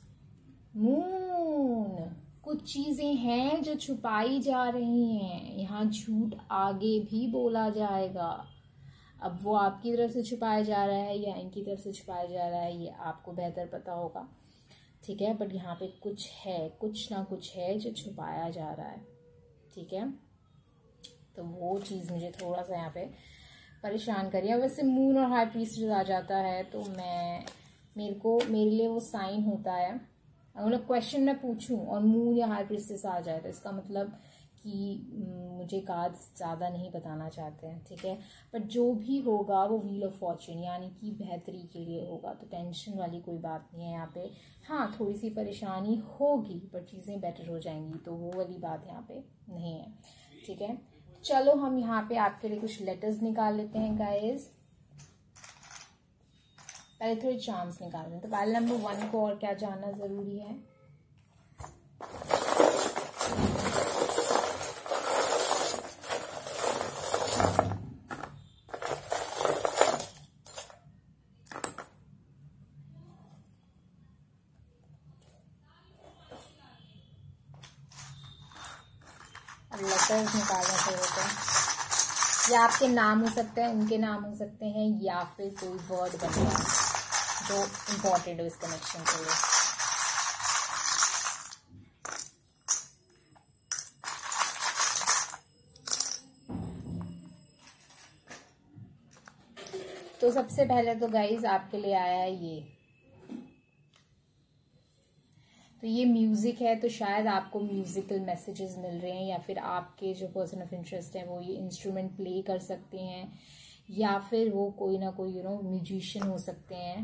मून। कुछ चीजें हैं जो छुपाई जा रही हैं। यहाँ झूठ आगे भी बोला जाएगा। अब वो आपकी तरफ से छुपाया जा रहा है या इनकी तरफ से छुपाया जा रहा है, ये आपको बेहतर पता होगा, ठीक है। बट यहाँ पे कुछ है, कुछ ना कुछ है जो छुपाया जा रहा है, ठीक है। तो वो चीज़ मुझे थोड़ा सा यहाँ पे परेशान करिए। वैसे मून और हाई प्रीस्टेस आ जाता है तो मेरे लिए वो साइन होता है। अगर क्वेश्चन मैं पूछूं और मून या हाई प्रीस्टेस आ जाए तो इसका मतलब कि मुझे कार्ड्स ज़्यादा नहीं बताना चाहते हैं, ठीक है। बट जो भी होगा वो व्हील ऑफ फॉर्चून यानी कि बेहतरी के लिए होगा। तो टेंशन वाली कोई बात नहीं है यहाँ पे। हाँ, थोड़ी सी परेशानी होगी पर चीज़ें बेटर हो जाएंगी, तो वो वाली बात यहाँ पे नहीं है, ठीक है। चलो हम यहाँ पे आपके लिए कुछ लेटर्स निकाल लेते हैं गाइस। पहले थोड़े चार्म्स निकाल लें। तो पहले नंबर 1 को और क्या जानना ज़रूरी है। लेटर्स निकालने से होते हैं, या आपके नाम हो सकते हैं, उनके नाम हो सकते हैं, या फिर कोई वर्ड बनेगा जो इम्पोर्टेंट हो इस कनेक्शन के लिए। तो सबसे पहले तो गाइज आपके लिए आया है ये। तो ये म्यूजिक है, तो शायद आपको म्यूजिकल मैसेजेस मिल रहे हैं, या फिर आपके जो पर्सन ऑफ इंटरेस्ट है वो ये इंस्ट्रूमेंट प्ले कर सकते हैं, या फिर वो कोई ना कोई म्यूजिशियन हो सकते हैं।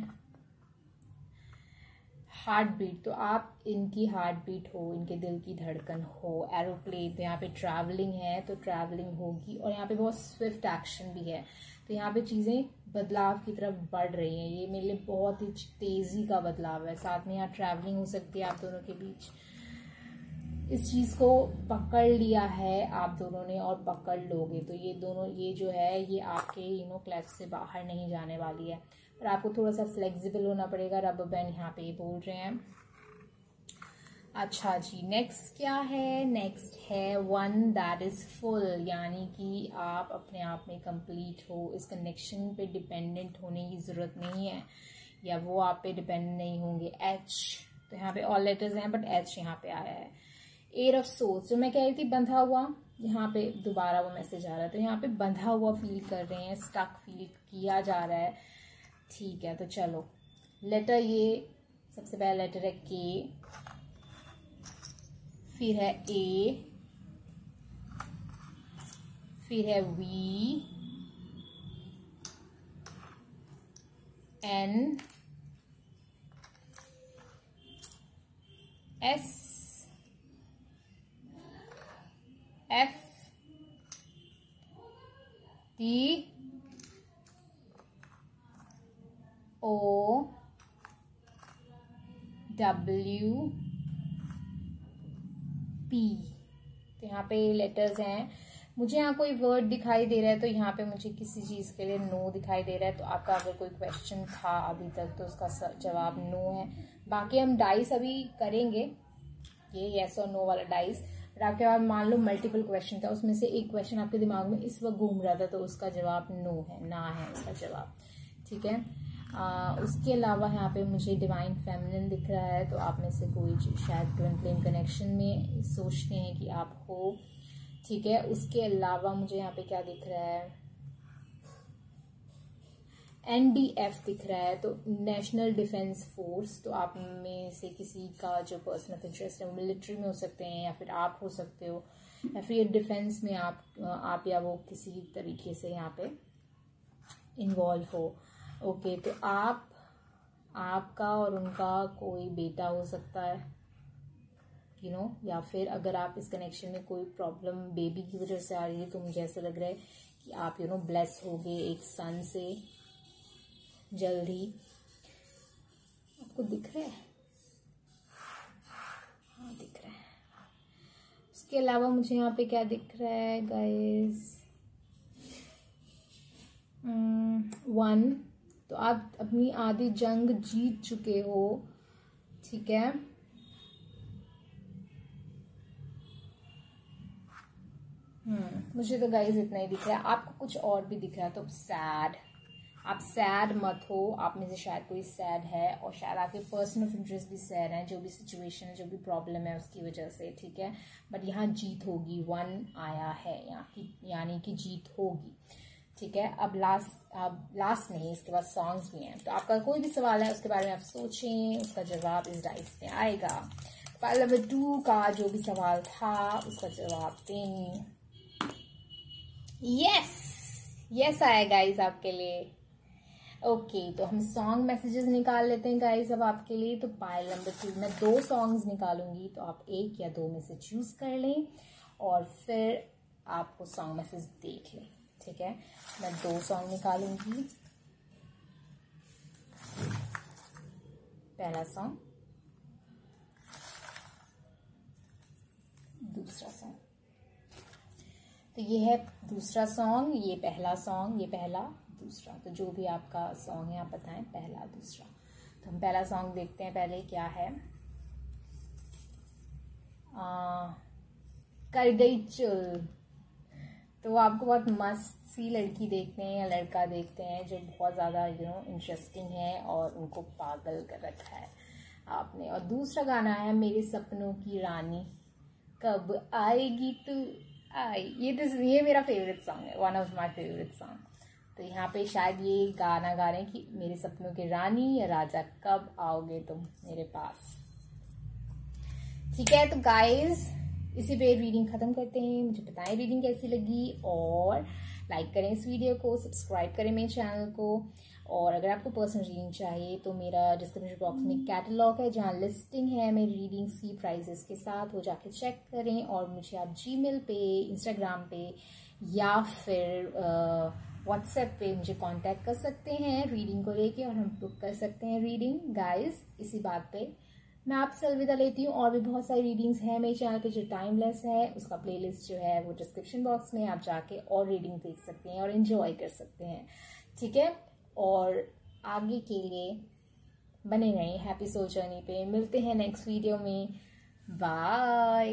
हार्ट बीट, तो आप इनकी हार्ट बीट हो, इनके दिल की धड़कन हो। एरोप्लेन, तो यहाँ पे ट्रैवलिंग है, तो ट्रैवलिंग होगी। और यहाँ पे बहुत स्विफ्ट एक्शन भी है, तो यहाँ पे चीज़ें बदलाव की तरफ बढ़ रही हैं। ये मेरे लिए बहुत ही तेज़ी का बदलाव है। साथ में यहाँ ट्रैवलिंग हो सकती है आप दोनों के बीच। इस चीज़ को पकड़ लिया है आप दोनों ने और पकड़ लोगे, तो ये जो है ये आपके क्लैश से बाहर नहीं जाने वाली है। पर आपको थोड़ा सा फ्लेक्सिबल होना पड़ेगा। रबर बैंड यहाँ पे बोल रहे हैं। अच्छा जी, नेक्स्ट क्या है? नेक्स्ट है 1 दैट इज फुल, यानी कि आप अपने आप में कंप्लीट हो। इस कनेक्शन पे डिपेंडेंट होने की जरूरत नहीं है, या वो आप पे डिपेंडेंट नहीं होंगे। H, तो यहाँ पे ऑल लेटर्स हैं बट H यहाँ पे आया है। 8 ऑफ सोल्स, जो मैं कह रही थी बंधा हुआ, यहाँ पे दोबारा वो मैसेज आ रहा है। तो यहाँ पे बंधा हुआ फील कर रहे हैं, स्टक फील किया जा रहा है, ठीक है। तो चलो लेटर, ये सबसे पहला लेटर है K, फिर है A, फिर है V, N, S, F, T, O, W, P। तो यहाँ पे लेटर्स हैं। मुझे यहाँ कोई वर्ड दिखाई दे रहा है, तो यहाँ पे मुझे किसी चीज़ के लिए नो दिखाई दे रहा है। तो आपका अगर कोई क्वेश्चन था अभी तक तो उसका जवाब नो है। बाकी हम डाइस अभी करेंगे, ये येस और नो वाला डाइस, बट आपके पास मान लो मल्टीपल क्वेश्चन था, उसमें से एक क्वेश्चन आपके दिमाग में इस वक्त घूम रहा था, तो उसका जवाब नो है, ना है उसका जवाब, ठीक है। उसके अलावा यहाँ पे मुझे डिवाइन फेमिनिन दिख रहा है, तो आप में से कोई शायद ट्विन फ्लेम कनेक्शन में सोचते हैं कि आप हो, ठीक है। उसके अलावा मुझे यहाँ पे क्या दिख रहा है, NDF दिख रहा है, तो नेशनल डिफेंस फोर्स, तो आप में से किसी का जो पर्सन ऑफ इंटरेस्ट है वो मिलिट्री में हो सकते हैं, या फिर आप हो सकते हो, या फिर डिफेंस में आप या वो किसी तरीके से यहाँ पे इन्वॉल्व हो। ओके, तो आपका और उनका कोई बेटा हो सकता है, यू नो, या फिर अगर आप इस कनेक्शन में कोई प्रॉब्लम बेबी की वजह से आ रही है, तो मुझे ऐसा लग रहा है कि आप यू नो ब्लेस होगे एक सन से जल्द ही। आपको दिख रहा है? हाँ, दिख रहा है। उसके अलावा मुझे यहाँ पे क्या दिख रहा है गाइस, 1, तो आप अपनी आधी जंग जीत चुके हो, ठीक है। मुझे तो गाइस इतना ही दिख रहा है। आपको कुछ और भी दिख रहा है तो सैड, आप सैड मत हो, आप में से शायद कोई सैड है, और शायद आपके पर्सन ऑफ इंटरेस्ट भी सैड है, जो भी सिचुएशन है, जो भी प्रॉब्लम है उसकी वजह से, ठीक है। बट यहाँ जीत होगी, 1 आया है यहाँ की, यानी कि जीत होगी, ठीक है। अब लास्ट नहीं, इसके बाद सॉन्ग्स भी हैं, तो आपका कोई भी सवाल है उसके बारे में आप सोचें, उसका जवाब इस डाइस में आएगा। पाइल नंबर 2 का जो भी सवाल था उसका जवाब दें। यस आया गाइस आपके लिए। ओके, तो हम सॉन्ग मैसेजेस निकाल लेते हैं गाइस अब आपके लिए। तो पाइल नंबर 2 में 2 सॉन्ग्स निकालूंगी, तो आप 1 या 2 में से चूज कर लें और फिर आप वो सॉन्ग मैसेज देख लें, ठीक है। मैं 2 सॉन्ग निकालूंगी। पहला सॉन्ग, दूसरा सॉन्ग। तो ये है दूसरा सॉन्ग, ये पहला सॉन्ग, ये पहला दूसरा। तो जो भी आपका सॉन्ग है आप बताएं, पहला दूसरा। तो हम पहला सॉन्ग देखते हैं पहले क्या है। कर गई चुल। तो आपको बहुत मस्त सी लड़की देखते हैं या लड़का देखते हैं जो बहुत ज़्यादा यू नो इंटरेस्टिंग है और उनको पागल कर रखा है आपने। और दूसरा गाना है मेरे सपनों की रानी, कब आएगी तू आई। ये मेरा फेवरेट सॉन्ग है, one of my favourite song. तो यहाँ पे शायद ये गाना गा रहे हैं कि मेरे सपनों के रानी या राजा, कब आओगे तुम मेरे पास, ठीक है। तो गाइज इसी पे रीडिंग खत्म करते हैं। मुझे बताएं रीडिंग कैसी लगी, और लाइक करें इस वीडियो को, सब्सक्राइब करें मेरे चैनल को। और अगर आपको पर्सनल रीडिंग चाहिए तो मेरा डिस्क्रिप्शन बॉक्स में कैटलॉग है जहाँ लिस्टिंग है मेरी रीडिंग्स की प्राइजेस के साथ, वो जाके चेक करें। और मुझे आप जीमेल पे, इंस्टाग्राम पे या फिर व्हाट्सएप पे मुझे कांटेक्ट कर सकते हैं रीडिंग को लेके, और हम बुक कर सकते हैं रीडिंग। गाइस इसी बात पे मैं आपसे अलविदा लेती हूँ। और भी बहुत सारी रीडिंग्स हैं मेरे चैनल पे जो टाइमलेस है, उसका प्लेलिस्ट जो है वो डिस्क्रिप्शन बॉक्स में, आप जाके और रीडिंग देख सकते हैं और एंजॉय कर सकते हैं, ठीक है। और आगे के लिए बने रहें हैप्पी सोल जर्नी पे। मिलते हैं नेक्स्ट वीडियो में, बाय।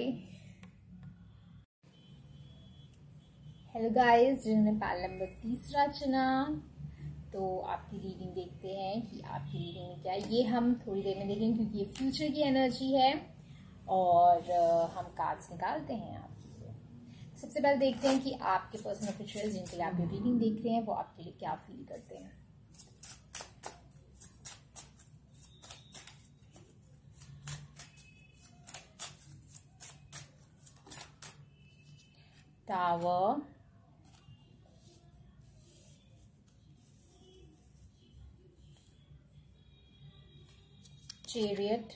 हेलो गाइस, जिन्होंने पाइल नंबर 3 चुना, तो आपकी रीडिंग देखते हैं कि आपकी रीडिंग में क्या है। ये हम थोड़ी देर में देखेंगे क्योंकि ये फ्यूचर की एनर्जी है और हम कार्ड्स निकालते हैं आपके लिए। सबसे पहले देखते हैं कि आपके पर्सन ऑफ इंटरेस्ट जिनके लिए आप ये रीडिंग देख रहे हैं वो आपके लिए क्या फील करते हैं। Tower, chariot,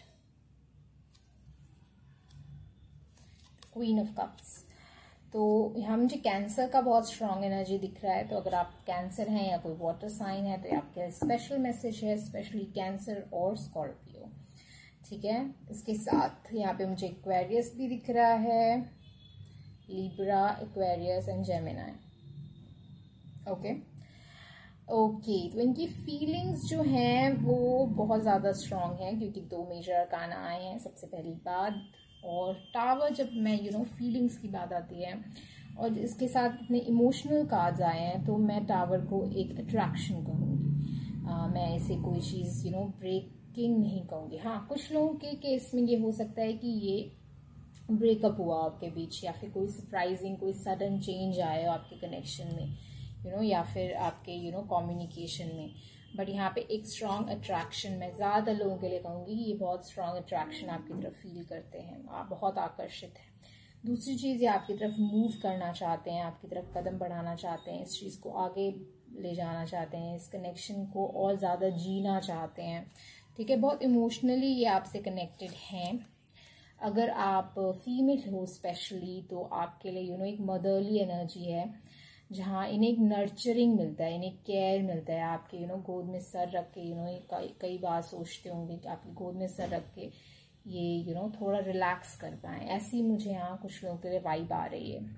queen of cups. तो यहाँ मुझे कैंसर का बहुत स्ट्रांग एनर्जी दिख रहा है। तो अगर आप कैंसर हैं या कोई वाटर साइन है तो आपके स्पेशल मैसेज है, स्पेशली कैंसर और स्कॉर्पियो, ठीक है। इसके साथ यहाँ पे मुझे एक्वेरियस भी दिख रहा है, Libra, Aquarius and Gemini. Okay, तो इनकी फीलिंग्स जो हैं वो बहुत ज़्यादा स्ट्रांग हैं क्योंकि 2 मेजर अरकाना आए हैं। सबसे पहली बात और टावर, जब मैं फीलिंग्स की बात आती है और इसके साथ इतने इमोशनल कार्ड्स आए हैं, तो मैं टावर को एक अट्रैक्शन कहूँगी। मैं इसे कोई चीज़ ब्रेकिंग नहीं कहूँगी। हाँ, कुछ लोगों के केस में ये हो सकता है कि ये ब्रेकअप हुआ आपके बीच, या फिर कोई सरप्राइजिंग, कोई सडन चेंज आया आपके कनेक्शन में, या फिर आपके कम्युनिकेशन में। बट यहाँ पे एक स्ट्रॉन्ग अट्रैक्शन मैं ज़्यादा लोगों के लिए कहूँगी, ये बहुत स्ट्रॉन्ग अट्रैक्शन आपकी तरफ फील करते हैं, आप बहुत आकर्षित हैं। दूसरी चीज़, ये आपकी तरफ मूव करना चाहते हैं, आपकी तरफ कदम बढ़ाना चाहते हैं, इस चीज़ को आगे ले जाना चाहते हैं, इस कनेक्शन को और ज़्यादा जीना चाहते हैं। ठीक है, बहुत इमोशनली ये आपसे कनेक्टेड हैं। अगर आप फीमेल हो स्पेशली, तो आपके लिए एक मदरली एनर्जी है, जहाँ इन्हें एक नर्चरिंग मिलता है, इन्हें केयर मिलता है। आपके गोद में सर रख के कई बार सोचते होंगे कि आपकी गोद में सर रख के ये थोड़ा रिलैक्स कर पाए। ऐसी मुझे यहाँ कुछ लोगों के लिए वाइब आ रही है।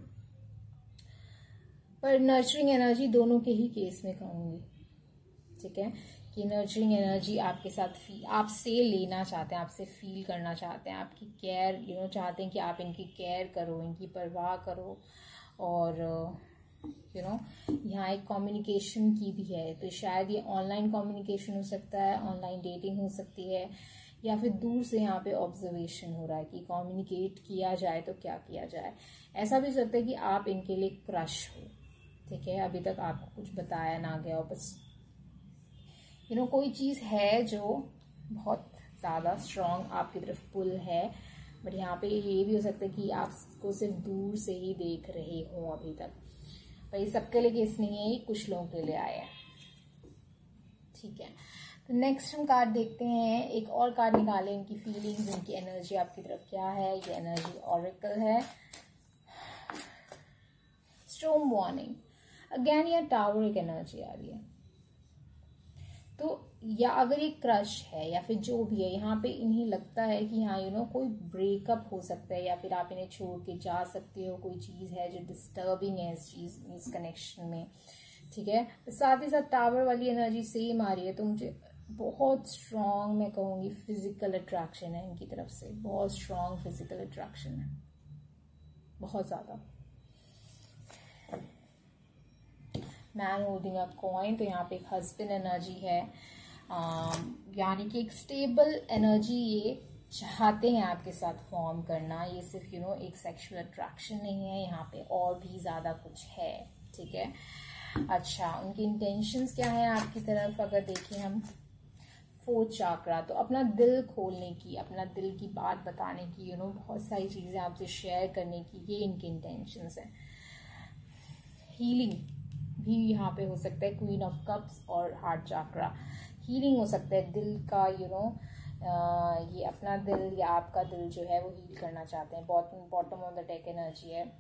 पर नर्चरिंग एनर्जी दोनों के ही केस में कहूँगी। ठीक है, कि नर्चरिंग एनर्जी आपके साथ आपसे लेना चाहते हैं, आपसे फील करना चाहते हैं, आपकी केयर चाहते हैं कि आप इनकी केयर करो, इनकी परवाह करो। और यहाँ एक कम्युनिकेशन की भी है, तो शायद ये ऑनलाइन कम्युनिकेशन हो सकता है, ऑनलाइन डेटिंग हो सकती है, या फिर दूर से यहाँ पे ऑब्जर्वेशन हो रहा है कि कम्युनिकेट किया जाए तो क्या किया जाए। ऐसा भी हो सकता है कि आप इनके लिए क्रश हो। ठीक है, अभी तक आपको कुछ बताया ना गया हो, बस कोई चीज़ है जो बहुत ज़्यादा स्ट्रॉन्ग आपकी तरफ पुल है। बट यहाँ पे ये भी हो सकता है कि आपको सिर्फ दूर से ही देख रहे हो अभी तक। पर ये सबके लिए केस नहीं है, ये कुछ लोगों के लिए आया है। ठीक है, तो नेक्स्ट हम कार्ड देखते हैं। एक और कार्ड निकालें, इनकी फीलिंग्स, इनकी एनर्जी आपकी तरफ क्या है। ये एनर्जी ऑरेकल है। स्टॉर्म वार्निंग, अगेन ये टावर एक एनर्जी आ रही है। तो या अगर ये क्रश है या फिर जो भी है, यहाँ पे इन्हें लगता है कि हाँ कोई ब्रेकअप हो सकता है, या फिर आप इन्हें छोड़ के जा सकते हो। कोई चीज़ है जो डिस्टर्बिंग है इस कनेक्शन में। ठीक है, साथ ही साथ टावर वाली एनर्जी सेम आ रही है। तो मुझे बहुत स्ट्रॉन्ग, मैं कहूँगी, फिजिकल अट्रैक्शन है इनकी तरफ से। बहुत स्ट्रॉन्ग फिजिकल अट्रैक्शन है, बहुत ज़्यादा। मैन होल्डिंग अ कॉइन, तो यहाँ पे एक हस्बैंड एनर्जी है, यानी कि एक स्टेबल एनर्जी ये चाहते हैं आपके साथ फॉर्म करना। ये सिर्फ एक सेक्सुअल अट्रैक्शन नहीं है, यहाँ पे और भी ज़्यादा कुछ है। ठीक है, अच्छा, उनकी इंटेंशंस क्या है आपकी तरफ अगर देखें हम। 4th चाक्रा, तो अपना दिल खोलने की, अपना दिल की बात बताने की, बहुत सारी चीज़ें आपसे शेयर करने की, ये इनकी इंटेंशंस है। हीलिंग भी यहाँ पे हो सकता है, क्वीन ऑफ कप्स और हार्ट चाक्रा। हीलिंग हो सकता है दिल का, ये अपना दिल या आपका दिल जो है वो हील करना चाहते हैं। Bottom of the deck energy है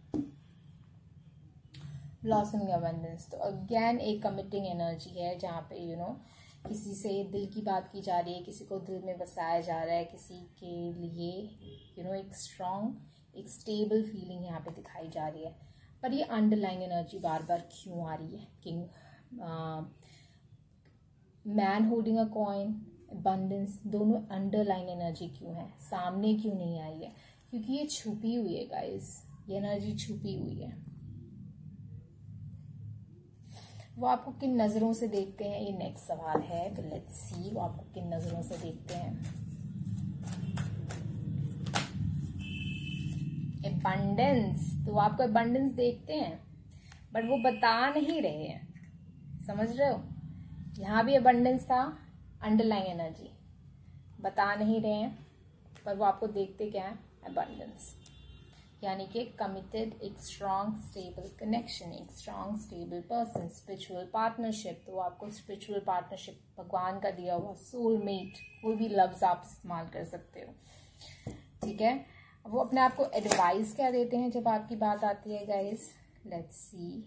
ब्लॉसमिंग अबंडेंस, तो अगेन एक कमिटिंग एनर्जी है, जहाँ पे किसी से दिल की बात की जा रही है, किसी को दिल में बसाया जा रहा है, किसी के लिए एक स्ट्रॉन्ग, एक स्टेबल फीलिंग यहाँ पे दिखाई जा रही है। पर ये अंडरलाइन एनर्जी बार बार क्यों आ रही है? King, man holding a coin, abundance, दोनों अंडरलाइन एनर्जी क्यों है, सामने क्यों नहीं आई है? क्योंकि ये छुपी हुई है गाइस, ये एनर्जी छुपी हुई है। वो आपको किन नजरों से देखते हैं, ये नेक्स्ट सवाल है। तो लेट्स सी वो आपको किन नजरों से देखते हैं। एबंडेंस, तो आपको एबंडेंस देखते हैं, बट वो बता नहीं रहे हैं। समझ रहे हो, यहाँ भी एबंडेंस था, अंडरलाइन एनर्जी, बता नहीं रहे हैं, पर वो आपको देखते क्या है, एबंडेंस। यानी कि कमिटेड, एक स्ट्रॉन्ग स्टेबल कनेक्शन, एक strong stable person, spiritual partnership. तो आपको स्पिरिचुअल पार्टनरशिप, भगवान का दिया हुआ सोलमेट, कोई भी लफ्ज आप इस्तेमाल कर सकते हो। ठीक है, वो अपने आप को एडवाइस क्या देते हैं जब आपकी बात आती है गाइस, लेट्स सी।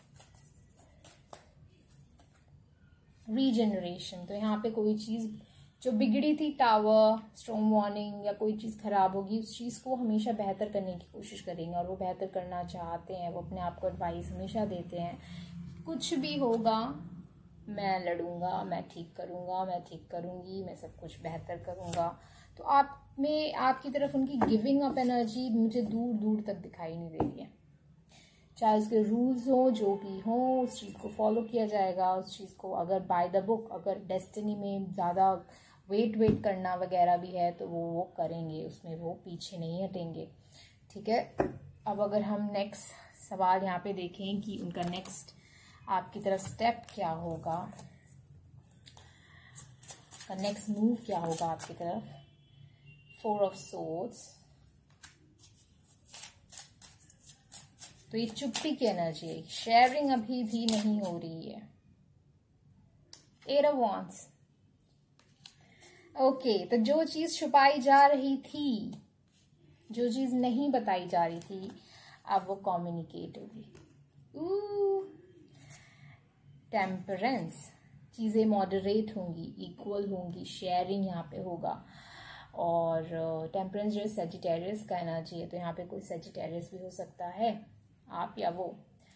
रीजनरेशन, तो यहाँ पे कोई चीज जो बिगड़ी थी टावर, स्टॉर्म वार्निंग या कोई चीज़ खराब होगी, उस चीज़ को हमेशा बेहतर करने की कोशिश करेंगे और वो बेहतर करना चाहते हैं। वो अपने आप को एडवाइस हमेशा देते हैं, कुछ भी होगा मैं लड़ूंगा, मैं ठीक करूंगा, मैं ठीक करूंगी, मैं सब कुछ बेहतर करूंगा। तो आप में आपकी तरफ उनकी गिविंग अप एनर्जी मुझे दूर दूर तक दिखाई नहीं दे रही है। चाहे उसके रूल्स हो, जो भी हो, उस चीज़ को फॉलो किया जाएगा। उस चीज़ को अगर बाय द बुक, अगर डेस्टिनी में ज़्यादा वेट करना वगैरह भी है तो वो करेंगे, उसमें वो पीछे नहीं हटेंगे। ठीक है, अब अगर हम नेक्स्ट सवाल यहाँ पे देखें कि उनका नेक्स्ट आपकी तरफ स्टेप क्या होगा, नेक्स्ट मूव क्या होगा आपकी तरफ। 4 ऑफ सोर्ड्स, तो ये चुप्पी की एनर्जी है, शेयरिंग अभी भी नहीं हो रही है। 8 ऑफ वांड्स, ओके, तो जो चीज छुपाई जा रही थी, जो चीज नहीं बताई जा रही थी, अब वो कम्युनिकेट होगी। टेम्परेंस, चीजें मॉडरेट होंगी, इक्वल होंगी, शेयरिंग यहाँ पे होगा। और टेम्परेंस जो है सेजिटेरियस का एनर्जी है, तो यहाँ पे कोई सेजिटेरियस भी हो सकता है, आप या वो।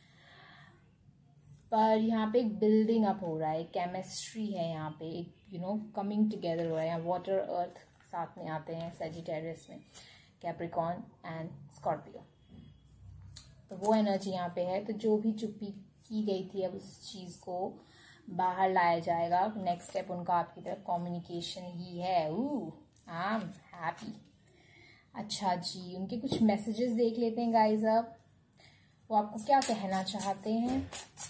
पर यहाँ पे एक बिल्डिंग अप हो रहा है, केमिस्ट्री है यहाँ पे, एक कमिंग टुगेदर हो रहा है। यहाँ वाटर अर्थ साथ में आते हैं सेजिटेरियस में, कैप्रिकॉर्न एंड स्कॉर्पियो, तो वो एनर्जी यहाँ पे है। तो जो भी चुप्पी की गई थी, अब उस चीज को बाहर लाया जाएगा। नेक्स्ट स्टेप उनका आपकी तरफ कम्युनिकेशन ही है। I am happy. अच्छा जी, उनके कुछ मैसेजेस देख लेते हैं गाइज। अब वो आपको क्या कहना चाहते हैं।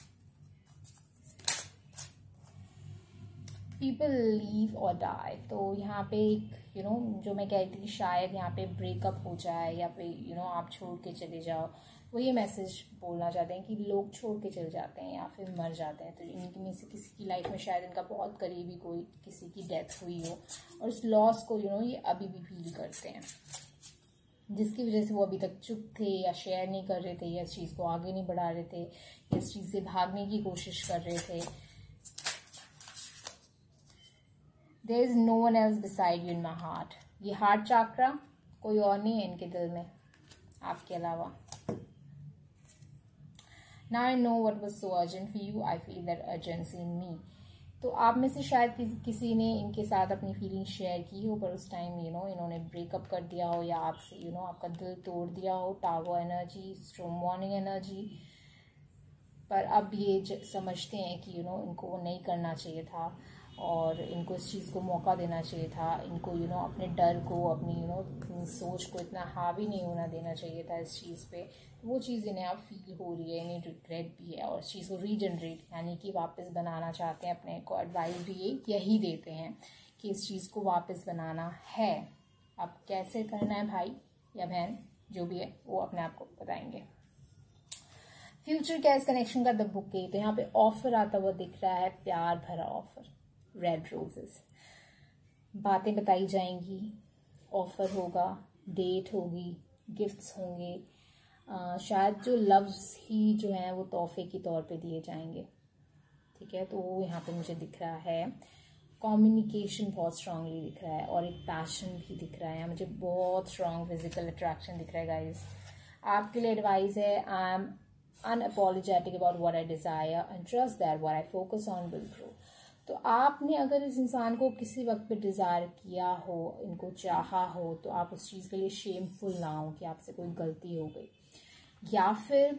पीपल लीव और डाई, तो यहाँ पे एक जो मैं कहती थी शायद यहाँ पे ब्रेकअप हो जाए या फिर आप छोड़ के चले जाओ, वो ये मैसेज बोलना चाहते हैं कि लोग छोड़ के चले जाते हैं या फिर मर जाते हैं। तो इनकी में से किसी की लाइफ में शायद इनका बहुत करीबी कोई किसी की डेथ हुई हो और उस लॉस को ये अभी भी फील करते हैं, जिसकी वजह से वो अभी तक चुप थे या शेयर नहीं कर रहे थे या इस चीज़ को आगे नहीं बढ़ा रहे थे या इस चीज़ से भागने की कोशिश कर रहे थे। There is no one else beside you in my heart. ये हार्ट चाक्रा, कोई और नहीं है इनके दिल में आपके अलावा। Now I know what was so urgent for you. I feel that urgency in me. तो आप में से शायद किसी ने इनके साथ अपनी फीलिंग शेयर की हो, पर उस टाइम इन्होंने ब्रेकअप कर दिया हो या आपसे आपका दिल तोड़ दिया हो। Tower energy, storm warning energy, पर अब ये समझते हैं कि इनको वो नहीं करना चाहिए था और इनको इस चीज़ को मौका देना चाहिए था। इनको अपने डर को, अपनी सोच को इतना हावी नहीं होना देना चाहिए था इस चीज़ पे। वो चीज़ इन्हें अब फील हो रही है, इन्हें रिग्रेट भी है और इस चीज़ को रीजनरेट यानी कि वापस बनाना चाहते हैं। अपने को एडवाइस भी यही देते हैं कि इस चीज़ को वापस बनाना है। अब कैसे करना है भाई या बहन जो भी है वो अपने आप को बताएंगे। फ्यूचर क्या इस कनेक्शन का द बुके, तो यहाँ पे ऑफर आता हुआ दिख रहा है, प्यार भरा ऑफर, रेड रोजेस, बातें बताई जाएंगी, ऑफर होगा, डेट होगी, गिफ्ट्स होंगे, शायद जो लव्स ही जो है वो तोहफे के तौर पे दिए जाएंगे। ठीक है, तो वो यहाँ पे मुझे दिख रहा है। कम्युनिकेशन बहुत स्ट्रांगली दिख रहा है और एक पैशन भी दिख रहा है। मुझे बहुत स्ट्रांग फिजिकल अट्रैक्शन दिख रहा है गाइज। आपके लिए एडवाइस है, I am unapologetic about what I desire and trust that what I focus on will grow. तो आपने अगर इस इंसान को किसी वक्त पे डिज़ायर किया हो, इनको चाहा हो, तो आप उस चीज़ के लिए शेमफुल ना हो कि आपसे कोई गलती हो गई, या फिर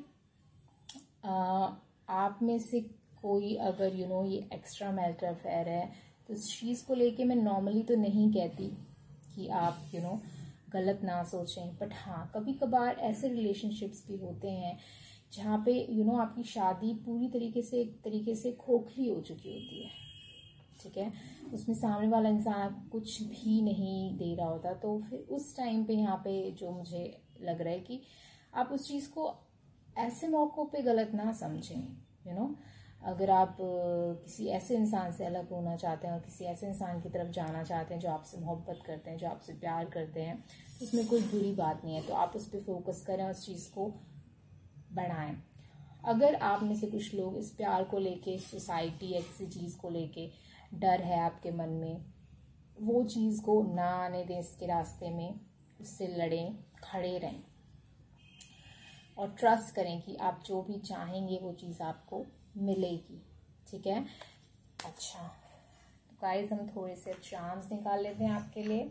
आप में से कोई अगर ये एक्स्ट्रा मैरिटल अफेयर है, तो इस चीज़ को लेके मैं नॉर्मली तो नहीं कहती कि आप गलत ना सोचें, बट हाँ कभी कभार ऐसे रिलेशनशिप्स भी होते हैं जहाँ पे आपकी शादी पूरी तरीके से खोखली हो चुकी होती है। ठीक है, उसमें सामने वाला इंसान कुछ भी नहीं दे रहा होता, तो फिर उस टाइम पे यहाँ पे जो मुझे लग रहा है कि आप उस चीज़ को ऐसे मौक़ों पे गलत ना समझें। अगर आप किसी ऐसे इंसान से अलग होना चाहते हैं और किसी ऐसे इंसान की तरफ जाना चाहते हैं जो आपसे मोहब्बत करते हैं, जो आपसे प्यार करते हैं, तो उसमें कोई बुरी बात नहीं है। तो आप उस पर फोकस करें, उस चीज़ को बढ़ाएं। अगर आप में से कुछ लोग इस प्यार को लेके, सोसाइटी या किसी चीज़ को लेके डर है आपके मन में, वो चीज़ को ना आने दें इसके रास्ते में, उससे लड़ें, खड़े रहें और ट्रस्ट करें कि आप जो भी चाहेंगे वो चीज़ आपको मिलेगी। ठीक है। अच्छा, तो गाइस हम थोड़े से चार्म्स निकाल लेते हैं आपके लिए।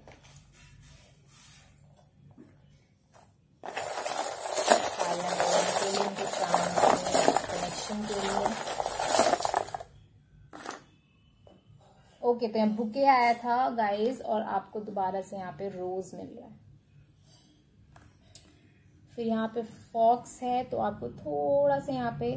कनेक्शन के लिए ओके, तो यहाँ बुके आया था गाइस और आपको दोबारा से यहाँ पे रोज मिल रहा है। फिर यहाँ पे फॉक्स है, तो आपको थोड़ा सा यहाँ पे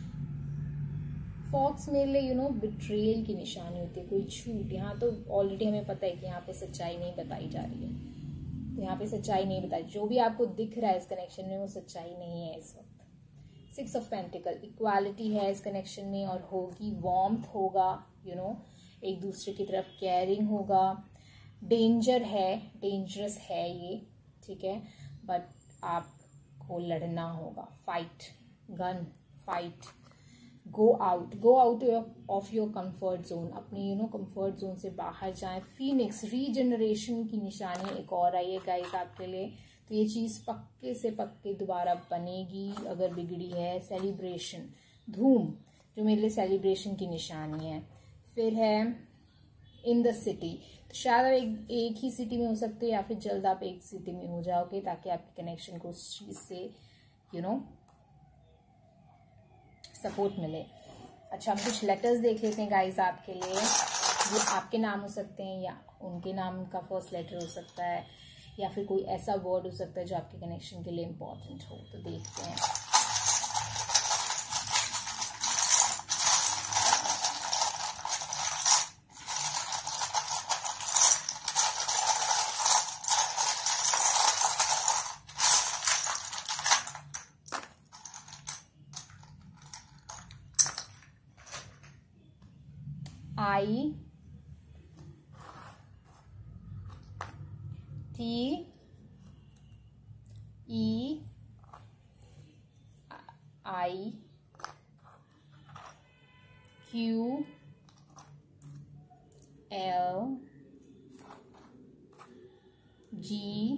फॉक्स मेरे लिए बिट्रेयल की निशानी होती है, कोई झूठ। यहाँ तो ऑलरेडी हमें पता है कि यहाँ पे सच्चाई नहीं बताई जा रही है, तो यहाँ पे सच्चाई नहीं बताई। जो भी आपको दिख रहा है इस कनेक्शन में वो सच्चाई नहीं है इस वक्त। 6 ऑफ पेंटिकल, इक्वालिटी है इस कनेक्शन में और होगी, वार्मथ होगा, एक दूसरे की तरफ केयरिंग होगा। डेंजर है, डेंजरस है ये, ठीक है, बट आपको लड़ना होगा। Fight, gun fight, go out of your comfort zone, अपनी कंफर्ट जोन से बाहर जाएं। फीनिक्स, रीजनरेशन की निशानी एक और आई है गाइस आपके लिए, तो ये चीज़ पक्के से पक्के दोबारा बनेगी अगर बिगड़ी है। सेलिब्रेशन, धूम, जो मेरे लिए सेलिब्रेशन की निशानी है। फिर है इन द सिटी, तो शायद आप एक ही सिटी में हो सकते हैं या फिर जल्द आप एक सिटी में हो जाओगे ताकि आपके कनेक्शन को उस चीज़ से सपोर्ट मिले। अच्छा, हम कुछ लेटर्स देख लेते हैं गाइस आपके लिए। ये आपके नाम हो सकते हैं या उनके नाम का फर्स्ट लेटर हो सकता है या फिर कोई ऐसा वर्ड हो सकता है जो आपके कनेक्शन के लिए इम्पोर्टेंट हो। तो देखते हैं। I T E I Q L G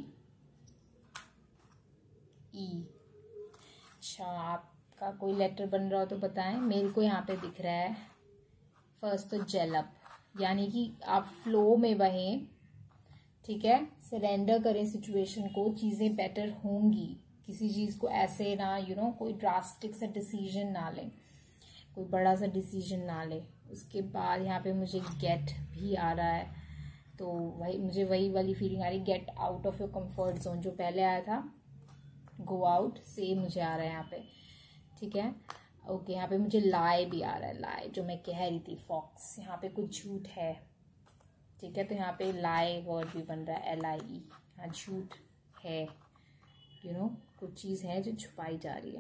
E। अच्छा, आपका कोई लेटर बन रहा हो तो बताएं। मेरे को यहाँ पे दिख रहा है फर्स्ट तो जेलअप, यानी कि आप फ्लो में बहें, ठीक है, सरेंडर करें सिचुएशन को, चीज़ें बेटर होंगी। किसी चीज़ को ऐसे ना कोई ड्रास्टिक सा डिसीजन ना लें, कोई बड़ा सा डिसीजन ना लें। उसके बाद यहाँ पे मुझे गेट भी आ रहा है, तो मुझे वही वाली फीलिंग आ रही, get out of your comfort zone. जो पहले आया था गो आउट, सेम मुझे आ रहा है यहाँ पे, ठीक है। ओके, यहाँ पे मुझे लाई भी आ रहा है, लाई जो मैं कह रही थी, फॉक्स, यहाँ पे कुछ झूठ है, ठीक है। तो यहाँ पे लाई वर्ड भी बन रहा है, LIE, हाँ झूठ है, कुछ चीज़ है जो छुपाई जा रही है।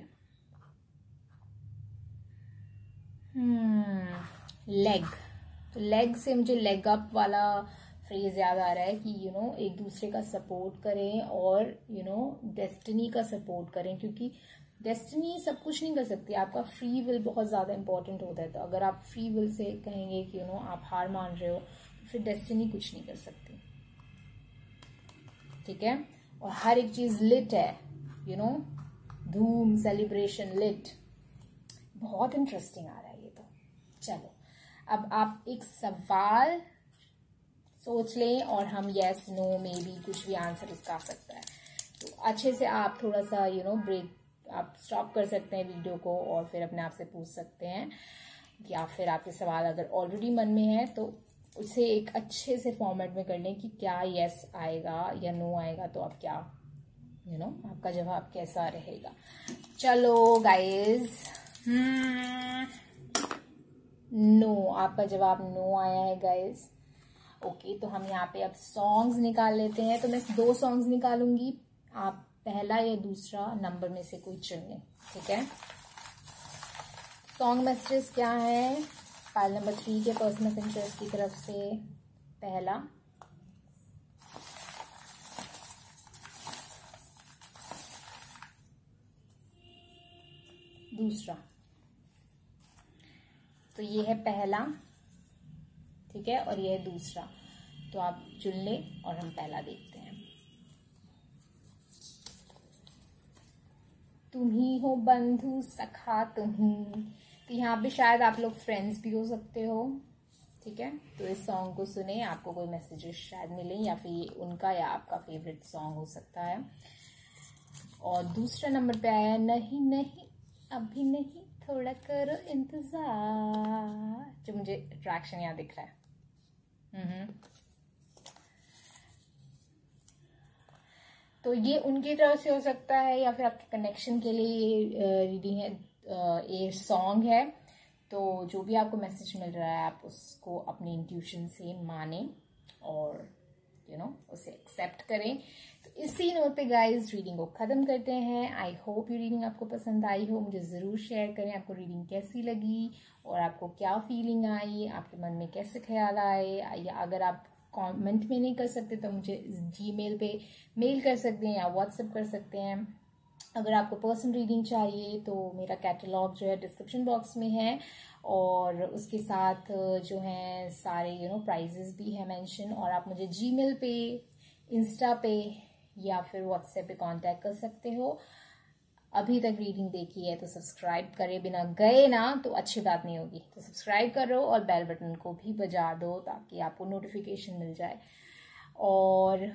लेग, तो लेग से मुझे लेग अप वाला फ्रेज याद आ रहा है कि एक दूसरे का सपोर्ट करें और डेस्टिनी का सपोर्ट करें, क्योंकि डेस्टिनी सब कुछ नहीं कर सकती, आपका फ्री विल बहुत ज़्यादा इंपॉर्टेंट होता है। तो अगर आप फ्री विल से कहेंगे कि आप हार मान रहे हो, तो फिर डेस्टिनी कुछ नहीं कर सकती, ठीक है। और हर एक चीज़ लिट है, धूम, सेलिब्रेशन, लिट, बहुत इंटरेस्टिंग आ रहा है ये तो। चलो, अब आप एक सवाल सोच लें और हम येस, नो, मे बी कुछ भी आंसर इसका आ सकता है। तो अच्छे से आप थोड़ा सा ब्रेक, आप स्टॉप कर सकते हैं वीडियो को और फिर अपने आप से पूछ सकते हैं, या फिर आपके सवाल अगर ऑलरेडी मन में है तो उसे एक अच्छे से फॉर्मेट में कर लें कि क्या येस आएगा या नो आएगा, तो आप क्या आपका जवाब कैसा रहेगा। चलो गाइस, नो, आपका जवाब नो आया है गाइस। ओके, तो हम यहाँ पे अब सॉन्ग्स निकाल लेते हैं। तो मैं 2 सॉन्ग्स निकालूंगी, आप पहला या दूसरा नंबर में से कोई चुन लें, ठीक है। सॉन्ग मैसेजेस क्या है? फाइल नंबर 3 के पर्सन ऑफ इंटरेस्ट की तरफ से पहला, दूसरा, तो ये है पहला, ठीक है, और ये है दूसरा। तो आप चुन लें और हम पहला देखते हैं। तुम ही हो बंधु सखा तुम ही, तो यहाँ पे शायद आप लोग फ्रेंड्स भी हो सकते हो, ठीक है। तो इस सॉन्ग को सुने, आपको कोई मैसेजेस शायद मिले या फिर उनका या आपका फेवरेट सॉन्ग हो सकता है। और दूसरा नंबर पे आया नहीं नहीं अभी नहीं थोड़ा करो इंतजार, जो मुझे अट्रैक्शन यहाँ दिख रहा है। तो ये उनकी तरफ से हो सकता है या फिर आपके कनेक्शन के लिए रीडिंग है, ये सॉन्ग है। तो जो भी आपको मैसेज मिल रहा है आप उसको अपनी इंट्यूशन से माने और उसे एक्सेप्ट करें। तो इसी नोट पे गाइस रीडिंग को ख़त्म करते हैं। आई होप ये रीडिंग आपको पसंद आई हो। मुझे ज़रूर शेयर करें आपको रीडिंग कैसी लगी और आपको क्या फीलिंग आई, आपके मन में कैसे ख्याल आए। या अगर आप कमेंट में नहीं कर सकते तो मुझे जीमेल पे मेल कर सकते हैं या व्हाट्सएप कर सकते हैं। अगर आपको पर्सनल रीडिंग चाहिए तो मेरा कैटलॉग जो है डिस्क्रिप्शन बॉक्स में है और उसके साथ जो है सारे प्राइजेस भी है मेंशन। और आप मुझे जीमेल पे, इंस्टा पे या फिर व्हाट्सएप पे कांटेक्ट कर सकते हो। अभी तक रीडिंग देखी है तो सब्सक्राइब करे बिना गए ना तो अच्छी बात नहीं होगी, तो सब्सक्राइब करो और बेल बटन को भी बजा दो ताकि आपको नोटिफिकेशन मिल जाए। और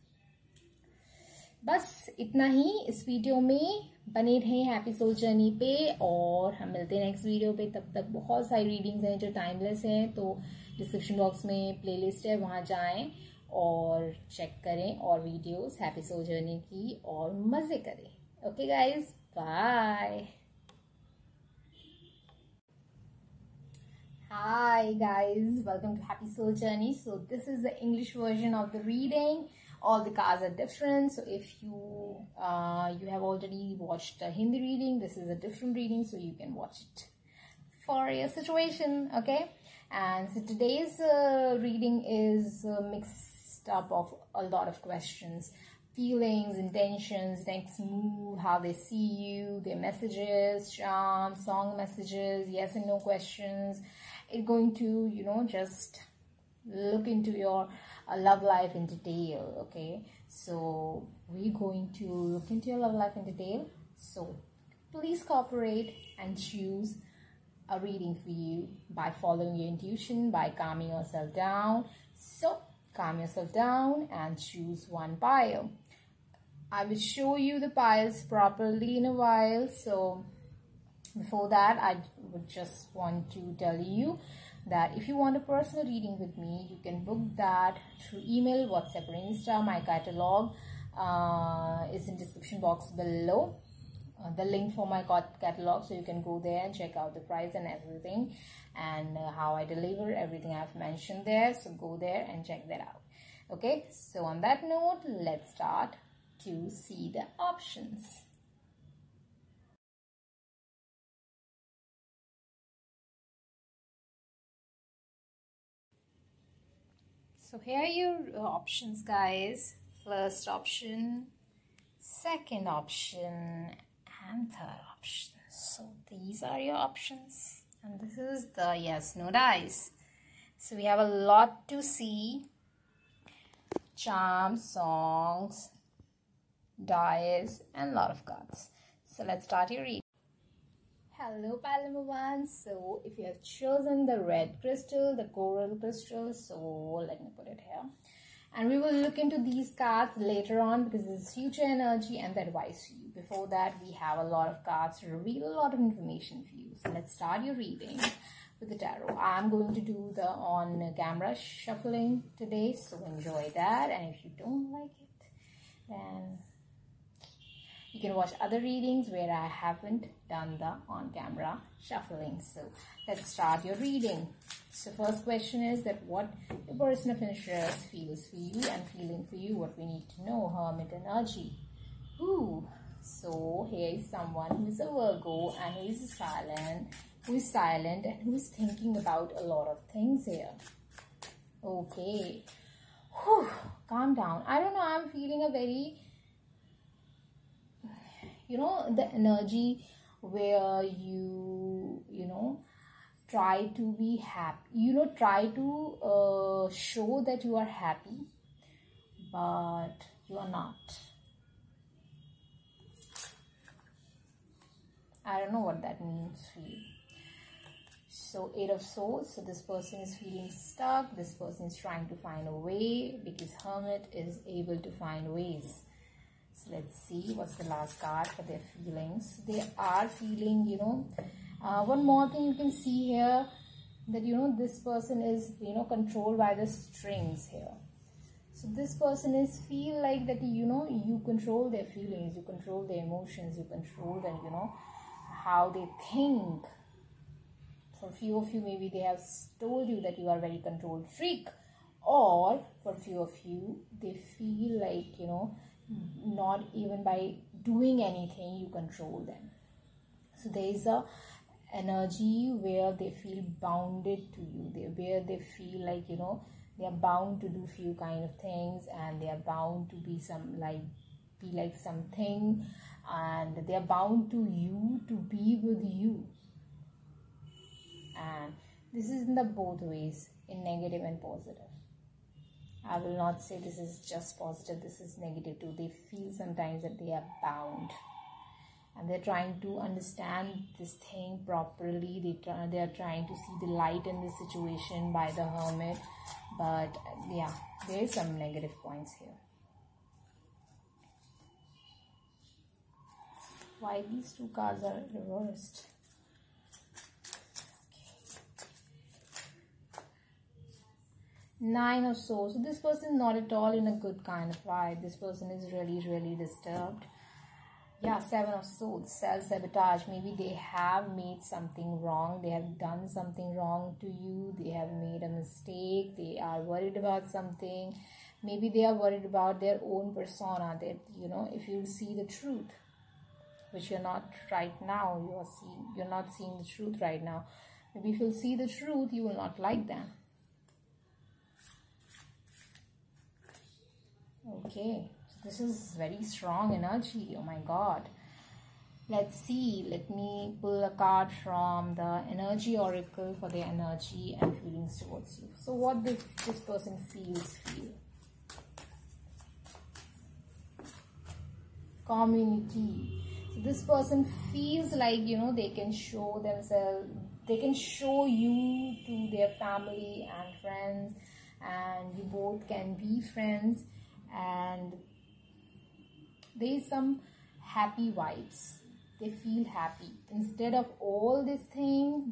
बस इतना ही इस वीडियो में। बने रहें हैप्पी सोल जर्नी पे और हम मिलते हैं नेक्स्ट वीडियो पे। तब तक बहुत सारी रीडिंग्स हैं जो टाइमलेस हैं, तो डिस्क्रिप्शन बॉक्स में प्लेलिस्ट है, वहाँ जाएं और चेक करें और वीडियोस हैप्पी सोल जर्नी की और मज़े करें। Okay guys, bye. Hi guys, welcome to Happy Soul Journey. So this is the English version of the reading. All the cards are different. So if you have already watched the Hindi reading, this is a different reading, so you can watch it for your situation. Okay, and so today's reading is mixed up of a lot of questions. Feelings, intentions, next move, how they see you, their messages, charms, song messages, yes and no questions. It's going to, just look into your love life in detail, okay? So we're going to look into your love life in detail. So please cooperate and choose a reading for you by following your intuition, by calming yourself down. So calm yourself down and choose one pile. I will show you the piles properly in a while. So before that, I would just want to tell you that if you want a personal reading with me, you can book that through email, WhatsApp or Insta. My catalog is in description box below. The link for my catalog, so you can go there and check out the price and everything and how I deliver everything I've mentioned there. So go there and check that out. Okay, so on that note, let's start to see the options. So here are your options, guys. First option, second option and third option. So these are your options and this is the yes no dice. So we have a lot to see: charms, songs, dice and a lot of cards. So let's start your reading. Hello pile number 1. So if you have chosen the red crystal, the coral crystal, so let me put it here and we will look into these cards later on because this is future energy and the advice for you. Before that, we have a lot of cards to reveal a lot of information for you. So let's start your reading with the tarot. I'm going to do the on camera shuffling today, so enjoy that. And if you don't like it, then you can watch other readings where I haven't done the on camera shuffling. So let's start your reading. So first question is that what the person of interest feels for you and feeling for you, what we need to know. Hermit energy. Ooh. So here is someone who is a Virgo and who is silent and who is thinking about a lot of things here. Okay. Whew. Calm down. I don't know, I'm feeling a very, the energy where you try to be happy, try to show that you are happy, but you are not. I don't know what that means for you. So 8 of Swords, so this person is feeling stuck. This person is trying to find a way, because Hermit is able to find ways. So let's see what's the last card for their feelings. They are feeling, one more thing you can see here, that, this person is, controlled by the strings here. So this person is feel like that, you control their feelings, you control their emotions, you control them, how they think. For few of you, maybe they have told you that you are very control freak, or for few of you, they feel like, not even by doing anything, you control them. So there is a energy where they feel bounded to you, where they feel like, they are bound to do few kind of things, and they are bound to be like something, and they are bound to you, to be with you. And this is in the both ways, in negative and positive. I will not say this is just positive, this is negative too. They feel sometimes that they are bound, and they're trying to understand this thing properly. They are trying to see the light in this situation by the Hermit, but yeah, there is some negative points here. Why these two cards are reversed? Nine of Swords. So this person is not at all in a good kind of vibe. This person is really disturbed. Yeah, Seven of Swords. Self-sabotage. Maybe they have made something wrong. They have done something wrong to you. They have made a mistake. They are worried about something. Maybe they are worried about their own persona. That, if you see the truth, which you're not right now. You're not seeing the truth right now. Maybe if you'll see the truth, you will not like them. Okay, so this is very strong energy. Oh my God. Let's see. Let me pull a card from the Energy Oracle for their energy and feelings towards you. So what this person feels for you. Community. So this person feels like, they can show themselves, they can show you to their family and friends, and you both can be friends. And there is some happy vibes. They feel happy instead of all this thing,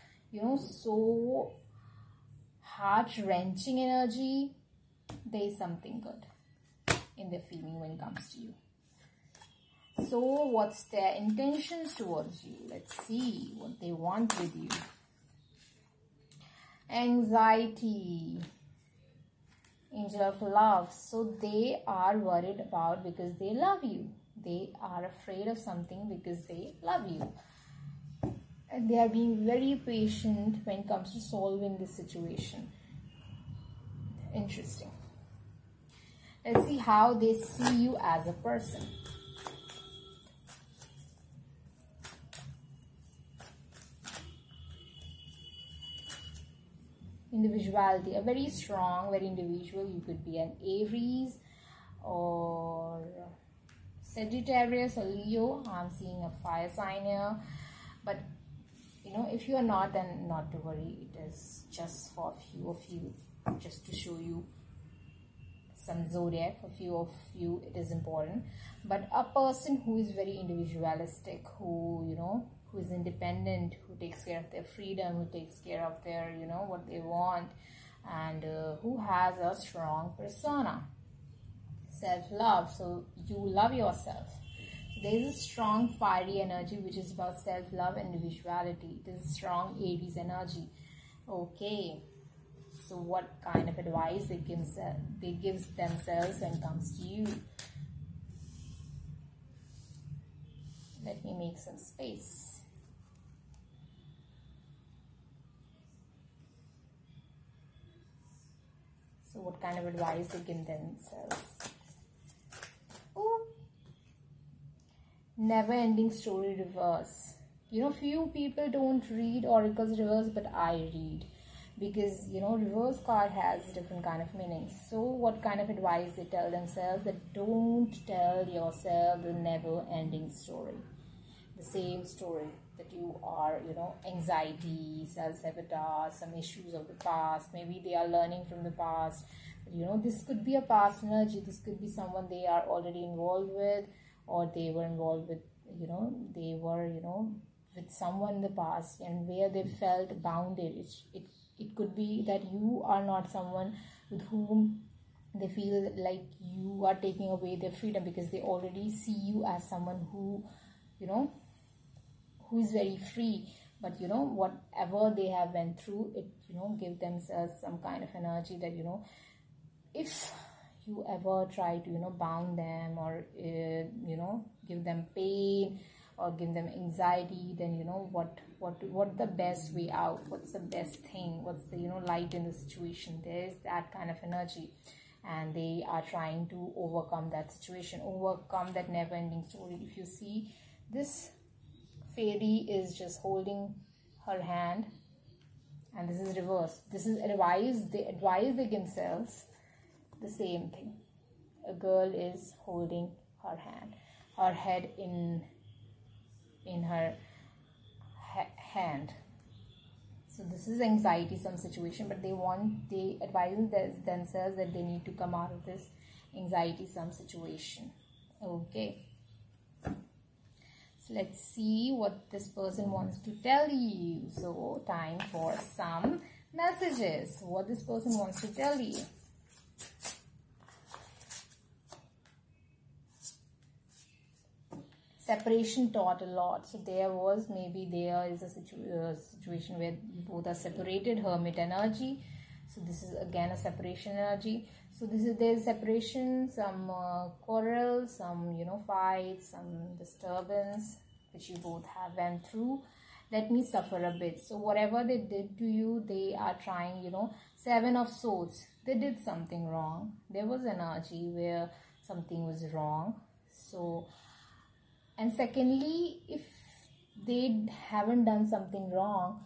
so heart-wrenching energy. There is something good in their feeling when it comes to you. So what's their intentions towards you? Let's see what they want with you. Anxiety. Angel of Love. So they are worried about because they love you. They are afraid of something because they love you. And they are being very patient when it comes to solving this situation. Interesting. Let's see how they see you as a person. Individuality, a very strong, very individual. You could be an Aries or Sagittarius or Leo. I'm seeing a fire sign here, but if you are not, then not to worry. It is just for a few of you, just to show you some zodiac. For a few of you it is important, but a person who is very individualistic, who who is independent, who takes care of their freedom, who takes care of their, what they want, and who has a strong persona. Self-love. So you love yourself. There is a strong fiery energy which is about self-love and individuality. It is strong Aries energy. Okay. So what kind of advice they give themselves when it comes to you? Let me make some space. So what kind of advice they give themselves? Ooh. Never ending story reverse. You know, few people don't read oracles reverse, but I read, because you know, reverse card has different kind of meanings. So what kind of advice they tell themselves? That don't tell yourself the never ending story, the same story, that you are, you know, anxiety, self-sabotage, some issues of the past. Maybe they are learning from the past. You know, this could be a past energy. This could be someone they are already involved with, or they were involved with, you know, they were, you know, with someone in the past, and where they felt bondage. It could be that you are not someone with whom they feel like you are taking away their freedom, because they already see you as someone who, you know, who is very free. But you know, whatever they have went through, it, you know, give themselves some kind of energy that, you know, if you ever try to, you know, bound them, or you know, give them pain or give them anxiety, then you know, what the best way out, what's the best thing, what's the, you know, light in the situation. There is that kind of energy, and they are trying to overcome that situation, overcome that never-ending story. If you see, this fairy is just holding her hand, and this is reverse. This is advice. They advise themselves the same thing. A girl is holding her hand, her head in her hand. So this is anxiety, some situation, but they advise themselves that they need to come out of this anxiety, some situation. Okay, so let's see what this person wants to tell you. So time for some messages. What this person wants to tell you. Separation taught a lot. So there is a situation where you both are separated, hermit energy. So this is again a separation energy. So there's separation, some quarrel, some, you know, fights, some disturbance which you both have went through. Let me suffer a bit. So whatever they did to you, they are trying, you know, 7 of Swords. They did something wrong. There was energy where something was wrong. So, and secondly, if they haven't done something wrong,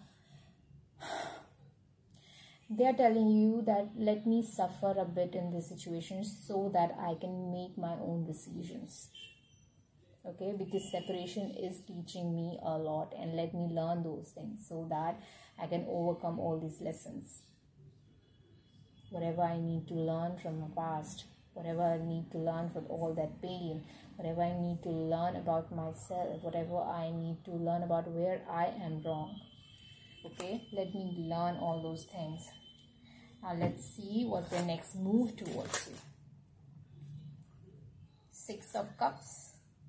they are telling you that let me suffer a bit in this situation so that I can make my own decisions. Okay, because separation is teaching me a lot, and let me learn those things so that I can overcome all these lessons. Whatever I need to learn from my past, whatever I need to learn from all that pain, whatever I need to learn about myself, whatever I need to learn about where I am wrong. Okay, let me learn all those things. Now let's see what's the next move towards you. 6 of Cups,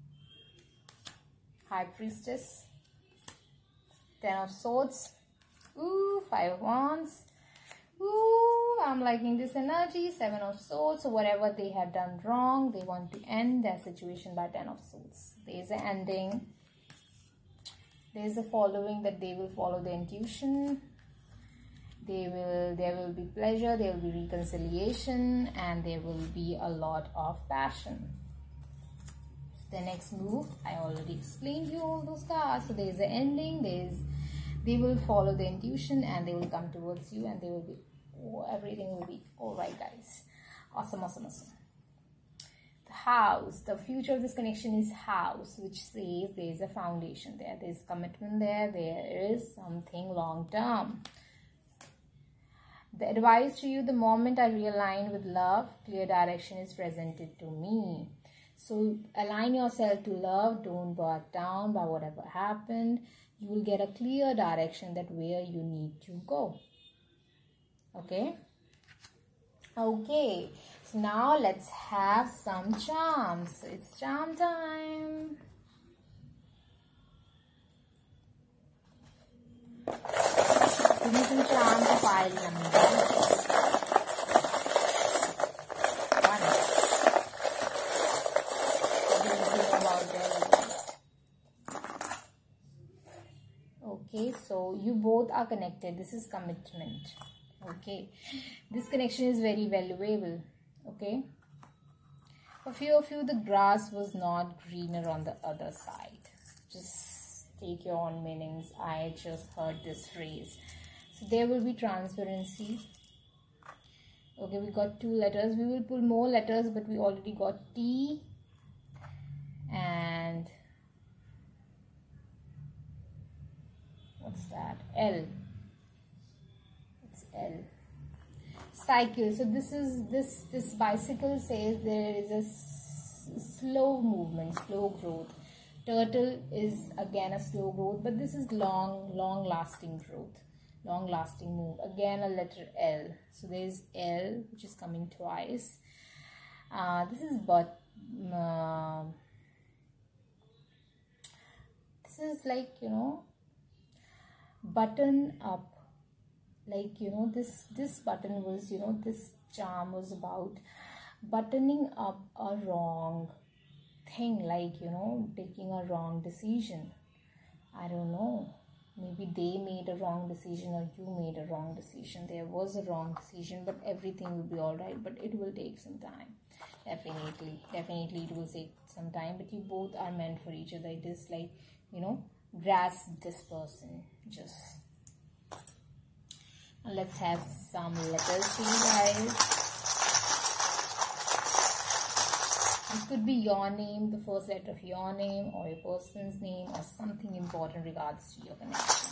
High Priestess, 10 of Swords, ooh, 5 of Wands, ooh, I'm liking this energy, 7 of Swords. So whatever they have done wrong, they want to end that situation by 10 of Swords. There's an ending. There's a following, that they will follow the intuition. There will be pleasure, there will be reconciliation, and there will be a lot of passion. The next move, I already explained you all those cards. So there's an ending, they will follow the intuition, and they will come towards you, and they will be, everything will be all right, guys. Awesome, awesome, awesome. The House, the future of this connection is House, which says there's a foundation there, there's commitment there is something long term. The advice to you: the moment I realign with love, clear direction is presented to me. So align yourself to love. Don't back down by whatever happened. You will get a clear direction that where you need to go. Okay. Okay. So now let's have some charms. It's charm time. Give me some charms to file number. Okay, so you both are connected. This is commitment. Okay, this connection is very valuable. Okay, for few of you, the grass was not greener on the other side. Just take your own meanings. I just heard this phrase. So there will be transparency. Okay, we got 2 letters. We will pull more letters, but we already got T and what's that? L. It's L. Cycle. So this bicycle says there is a slow movement, slow growth. Turtle is again a slow growth, but this is long lasting growth, long lasting move. Again a letter L. So there is L, which is coming twice. This is this is like, you know, button up. Like, you know, this button was, you know, this charm was about buttoning up a wrong thing, like, you know, taking a wrong decision. I don't know, maybe they made a wrong decision or you made a wrong decision. There was a wrong decision, but everything will be all right, but it will take some time. Definitely it will take some time, but you both are meant for each other. It is like, you know, grasp this person. Just let's have some letters for you guys. This could be your name, the first letter of your name, or your person's name, or something important regards to your connection.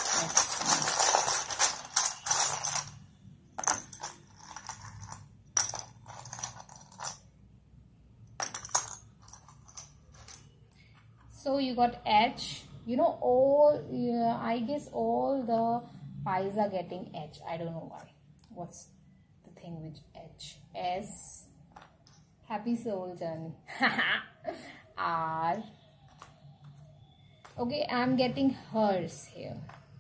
So you got H. You know, I guess all the pies are getting H. I don't know why. What's the thing with H? S. Happy soul journey. R. Okay, I'm getting hers here.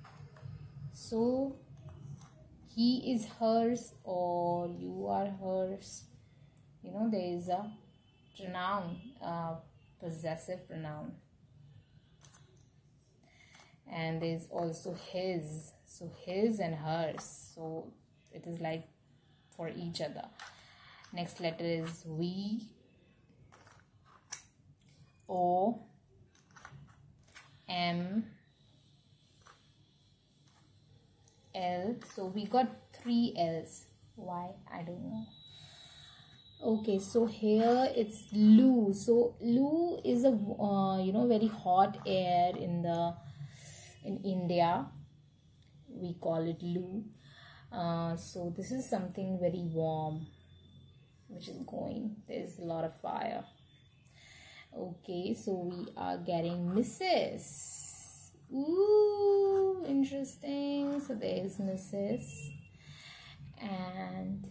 So he is hers or you are hers. You know, there is a pronoun, possessive pronoun. And there is also his. So his and hers. So it is like for each other. Next letter is V, O, M, L. So we got 3 L's. Why? I don't know. Okay, so here it's Loo. So Loo is a you know, very hot air in India. We call it Loo. So this is something very warm, which is going. There's a lot of fire. Okay, so we are getting Mrs. Ooh, interesting. So there's Mrs. And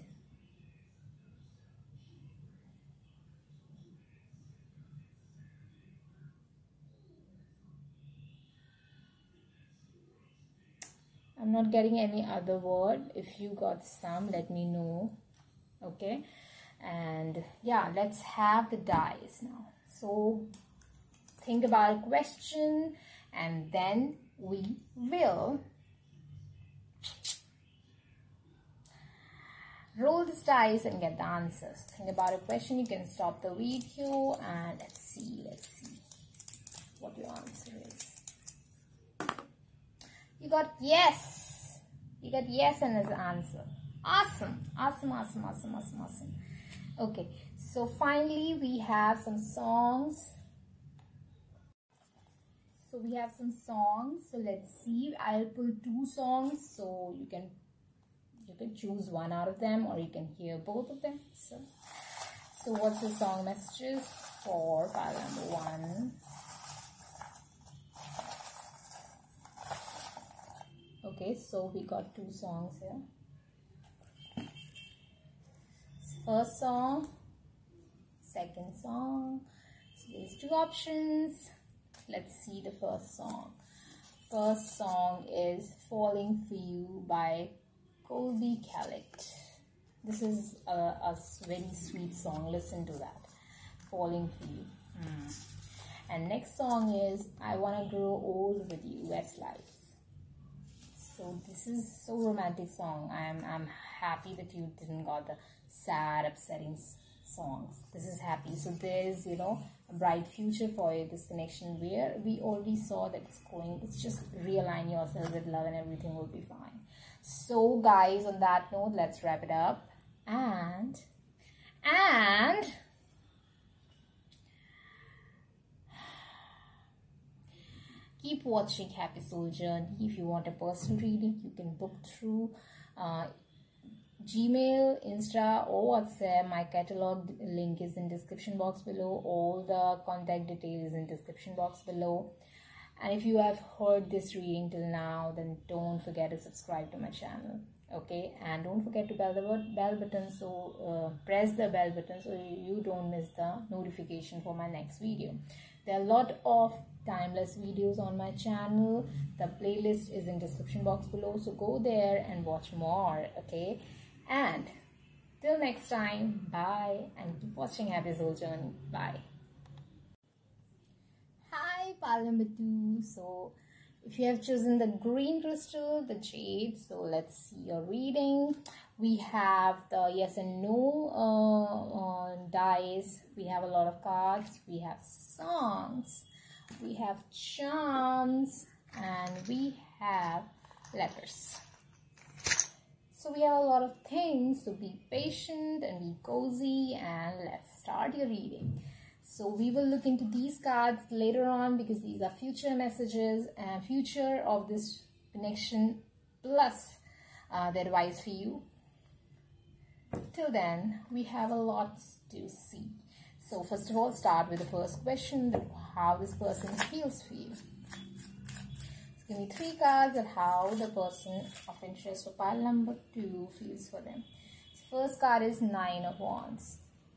I'm not getting any other word. If you got some, let me know. Okay, and yeah, let's have the dice now. So think about a question and then we will roll this dice and get the answers. Think about a question. You can stop the video and let's see what your answer is. You got yes. You got yes and his answer. Awesome. Okay, so finally we have some songs. So let's see. I'll pull 2 songs, so you can choose one out of them or you can hear both of them. So what's the song messages for pile number 1? Okay, so we got 2 songs here. First song, second song. So there's 2 options. Let's see the first song. First song is Falling For You by Colby Callitt. This is a very sweet song. Listen to that. Falling For You. And next song is I Wanna Grow Old With You, Westlife. So this is so romantic song. I'm happy that you didn't got the sad, upsetting songs. This is happy. So there is, you know, a bright future for you, this connection, where we already saw that it's going. It's just realign yourself with love and everything will be fine. So guys, on that note, let's wrap it up. And keep watching Happy Soul Journey. If you want a personal reading, you can book through Gmail, Insta or WhatsApp. My catalog link is in description box below. All the contact details in description box below. And if you have heard this reading till now, then don't forget to subscribe to my channel. Okay, and don't forget to press the bell button, so press the bell button so you don't miss the notification for my next video. There are a lot of timeless videos on my channel. The playlist is in description box below, so go there and watch more. Okay, and till next time, bye, and keep watching Happy Soul Journey. Bye. Hi, pile number 2. So if you have chosen the green crystal, the jade, so let's see your reading. We have the yes and no dice. We have a lot of cards. We have songs. We have charms. And we have letters. So we have a lot of things. So be patient and be cozy. And let's start your reading. So we will look into these cards later on because these are future messages and future of this connection plus the advice for you. Till then, we have a lot to see. So first of all, start with the first question, how this person feels for you. So give me 3 cards of how the person of interest for pile number 2 feels for them. So first card is 9 of Wands.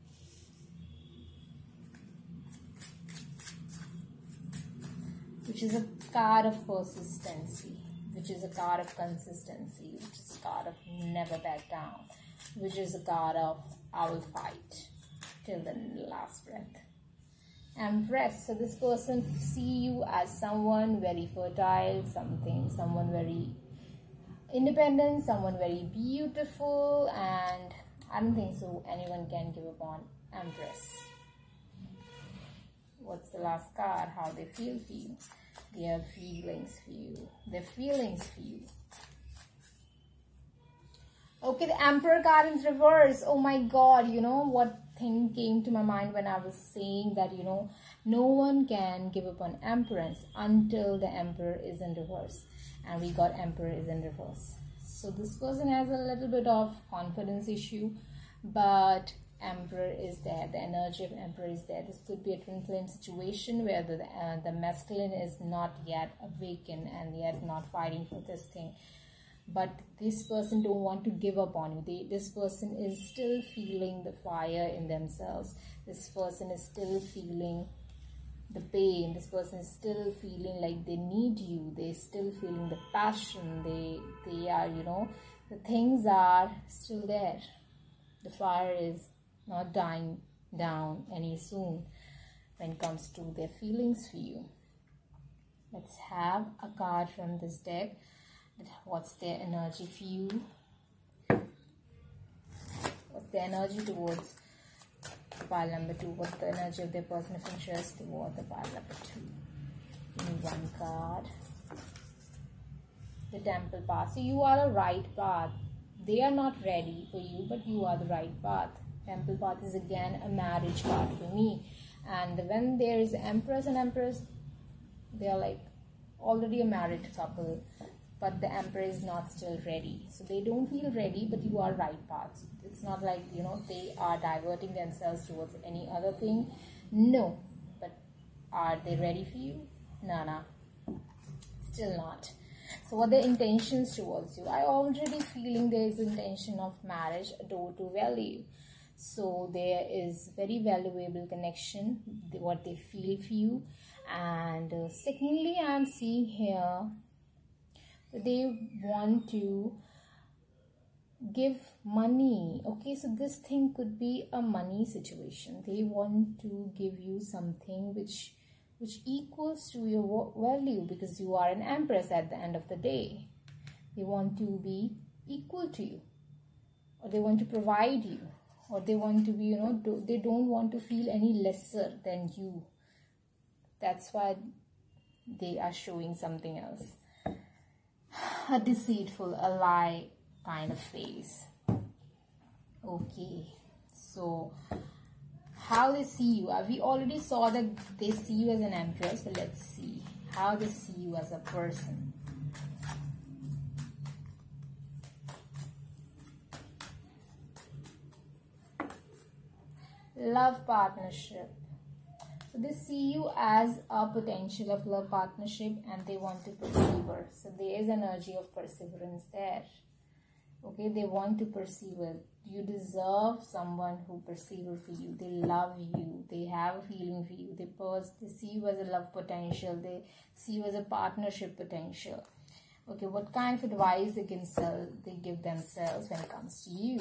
Which is a card of persistency, which is a card of consistency, which is a card of never back down, which is a card of I will fight till the last breath. Empress. So this person see you as someone very fertile, someone very independent, someone very beautiful, and I don't think so anyone can give up on Empress. What's the last card? How they feel for you. Their feelings for you. Their feelings for you. Okay, the Emperor card in reverse. Oh my God, you know what thing came to my mind when I was saying that, you know, no one can give up on Empress until the Emperor is in reverse. And we got Emperor is in reverse. So this person has a little bit of confidence issue, but Emperor is there. The energy of Emperor is there. This could be a twin flame situation where the masculine is not yet awakened and yet not fighting for this thing. But this person don't want to give up on you. This person is still feeling the fire in themselves. This person is still feeling the pain. This person is still feeling like they need you. They're still feeling the passion. They are, you know, the things are still there. The fire is not dying down any soon when it comes to their feelings for you. Let's have a card from this deck. What's their energy for you? What's their energy towards pile number 2? What's the energy of their person of interest towards the pile number 2? Give me 1 card. The Temple path. So you are the right path. They are not ready for you, but you are the right path. Temple path is again a marriage card for me. And when there is Empress and Empress, they are like already a married couple, but the Emperor is not still ready. So they don't feel ready, but you are right path. It's not like, you know, they are diverting themselves towards any other thing. No, but are they ready for you? No, still not. So what are their intentions towards you? I already feeling there is intention of marriage, adore to value. So there is very valuable connection, what they feel for you. And secondly, I am seeing here that they want to give money. Okay, so this thing could be a money situation. They want to give you something which equals to your value, because you are an Empress at the end of the day. They want to be equal to you, or they want to provide you. or they want to be, they don't want to feel any lesser than you. That's why they are showing something else. A deceitful, a lie kind of face. Okay, so how they see you. We already saw that they see you as an empress, but let's see how they see you as a person. Love partnership. So they see you as a potential of love partnership and they want to persevere. So there is energy of perseverance there. Okay, they want to persevere. You deserve someone who perseveres for you. They love you. They have a feeling for you. They see you as a love potential. They see you as a partnership potential. Okay, what kind of advice they give themselves when it comes to you?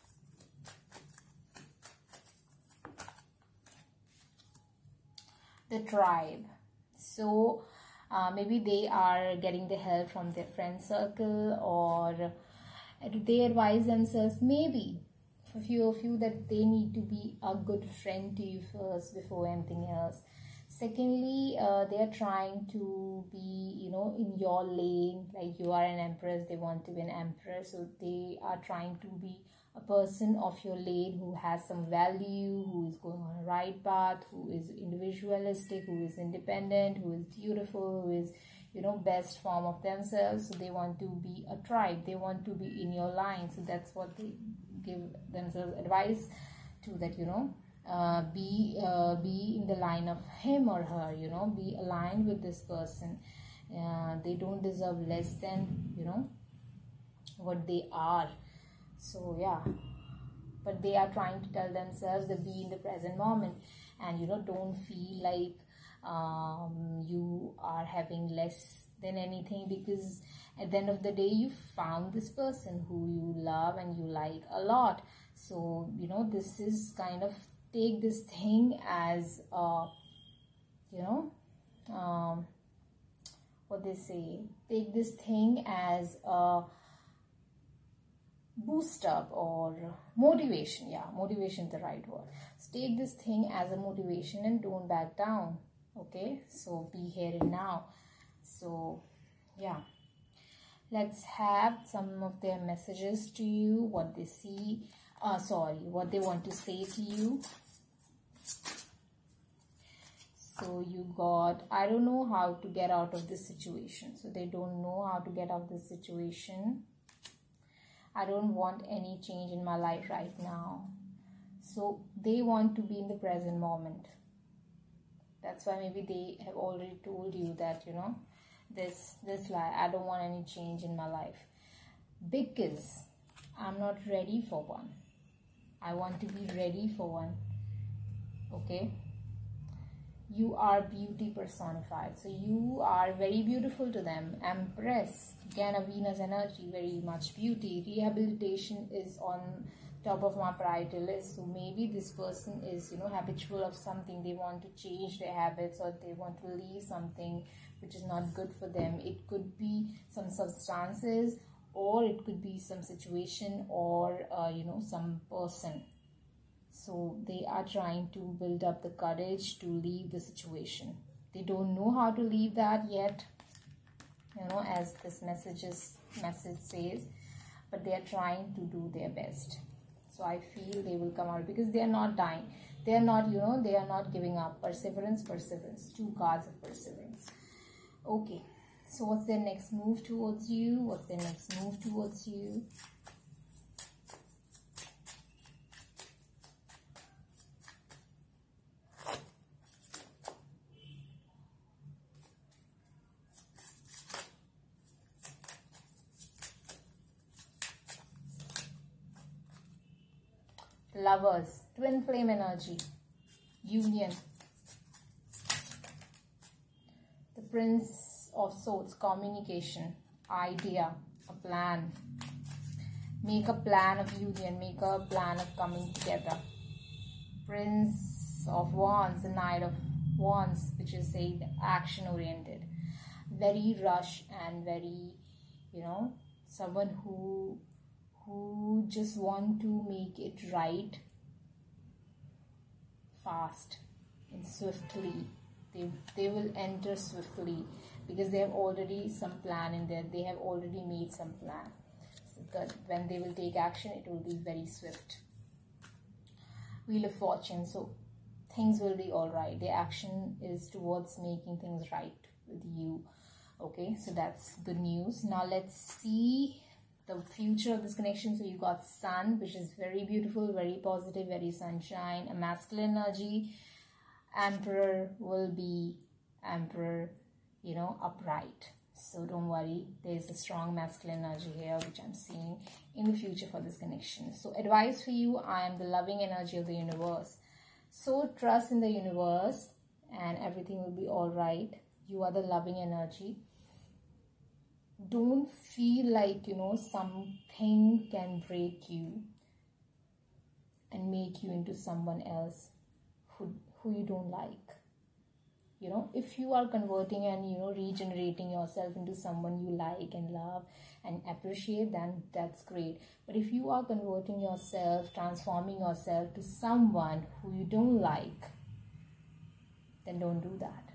The tribe. So maybe they are getting the help from their friend circle, or they advise themselves, maybe for few of you, that they need to be a good friend to you first before anything else. Secondly, they are trying to be, in your lane. Like you are an empress, they want to be an empress, so they are trying to be a person of your lane who has some value, who is going on a right path, who is individualistic, who is independent, who is beautiful, who is, best form of themselves. So they want to be a tribe. They want to be in your line. So that's what they give themselves advice to, that, be in the line of him or her, be aligned with this person. They don't deserve less than, what they are. So yeah, but they are trying to tell themselves that be in the present moment, and don't feel like you are having less than anything, because at the end of the day you found this person who you love and you like a lot. So this is kind of, take this thing as what they say, take this thing as a boost up or motivation. Yeah, motivation is the right word. So take this thing as a motivation and don't back down. Okay, so be here and now. So yeah, let's have some of their messages to you, what they see, what they want to say to you. So you got, I don't know how to get out of this situation. So they don't know how to get out of this situation. I don't want any change in my life right now. So they want to be in the present moment. That's why maybe they have already told you that, this lie, I don't want any change in my life, because I'm not ready for one. I want to be ready for one. Okay. You are beauty personified. So you are very beautiful to them. Empress, again a Venus energy, very much beauty. Rehabilitation is on top of my priority list. So maybe this person is, habitual of something. They want to change their habits, or they want to leave something which is not good for them. It could be some substances, or it could be some situation, or, some person. So they are trying to build up the courage to leave the situation. They don't know how to leave that yet, as this message says, but they are trying to do their best. So I feel they will come out, because they are not dying. They are not, they are not giving up. Perseverance. 2 cards of perseverance. Okay. So what's their next move towards you? What's their next move towards you? Lovers, twin flame energy, union. The Prince of Swords, communication, idea, a plan. Make a plan of union, make a plan of coming together. Prince of Wands, the Knight of Wands, which is action oriented. Very rush and very, someone who just want to make it right fast and swiftly. They will enter swiftly because they have already some plan in there. They have already made some plan. So that when they will take action, it will be very swift. Wheel of Fortune. So things will be all right. Their action is towards making things right with you. Okay, so that's good news. Now let's see the future of this connection. So you got Sun, which is very beautiful, very positive, very sunshine, a masculine energy. Emperor will be Emperor, you know, upright. So don't worry, there's a strong masculine energy here which I'm seeing in the future for this connection. So advice for you, I am the loving energy of the universe. So trust in the universe and everything will be all right. You are the loving energy. Don't feel like, you know, something can break you and make you into someone else who you don't like. You know, if you are converting and, you know, regenerating yourself into someone you like and love and appreciate, then that's great. But if you are converting yourself, transforming yourself to someone who you don't like, then don't do that.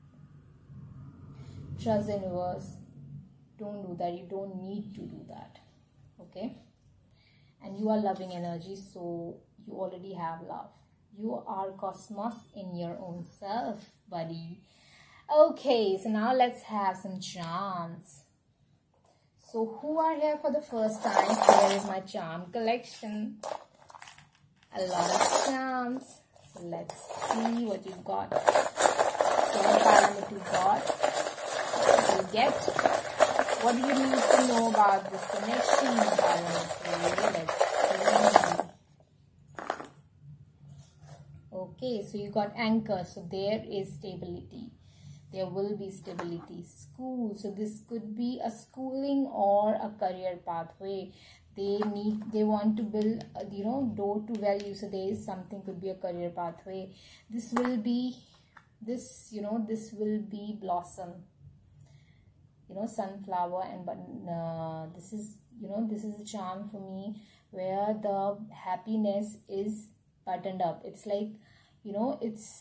Trust the universe. Don't do that. You don't need to do that. Okay? And you are loving energy, so you already have love. You are cosmos in your own self, buddy. Okay, so now let's have some charms. So who are here for the first time? Here is my charm collection. A lot of charms. So let's see what you got. What you got. What you get. What do you need to know about this connection? Let's see. Okay, so you got anchor. So there is stability. There will be stability. School. So this could be a schooling or a career pathway. They want to build, you know, door to value. So there is something, could be a career pathway. This will be, this will be blossom. You know, sunflower, and this is, you know, this is a charm for me where the happiness is buttoned up. It's like, you know, it's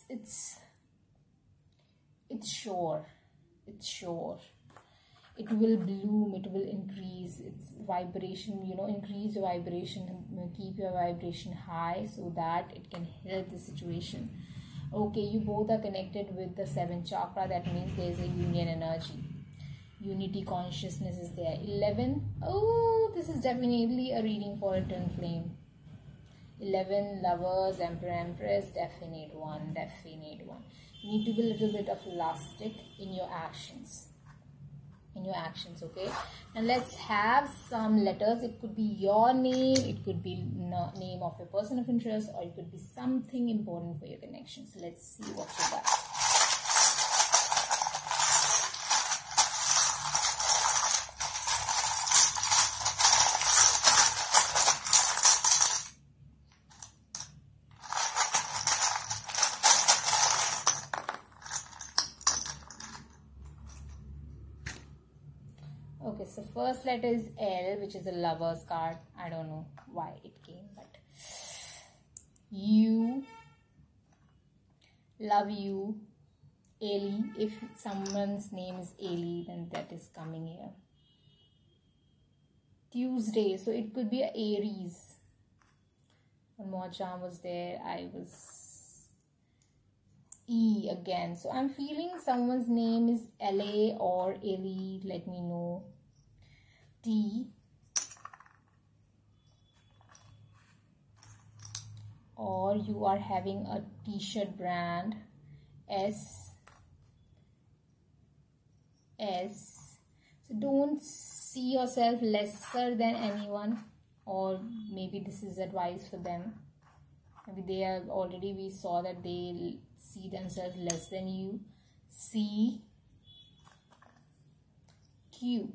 sure. It's sure. It will bloom. It will increase its vibration. You know, increase your vibration. Keep your vibration high so that it can help the situation. Okay, you both are connected with the 7th chakra. That means there is a union energy. Unity consciousness is there. 11. Oh, this is definitely a reading for a twin flame. 11, lovers, emperor, empress, definite one. You need to be a little bit of elastic in your actions. Okay? And let's have some letters. It could be your name, it could be name of your person of interest, or it could be something important for your connection. So let's see what you got. Okay, so first letter is L, which is a lover's card. I don't know why it came, but you, love you, Ailey. If someone's name is Ailey, then that is coming here. Tuesday, so it could be a Aries. One more charm was there. I was E again. So I'm feeling someone's name is LA or Ailey. Let me know. T, or you are having a t-shirt brand. S. So don't see yourself lesser than anyone, or maybe this is advice for them. Maybe they are already, we saw that they see themselves less than you. C, Q.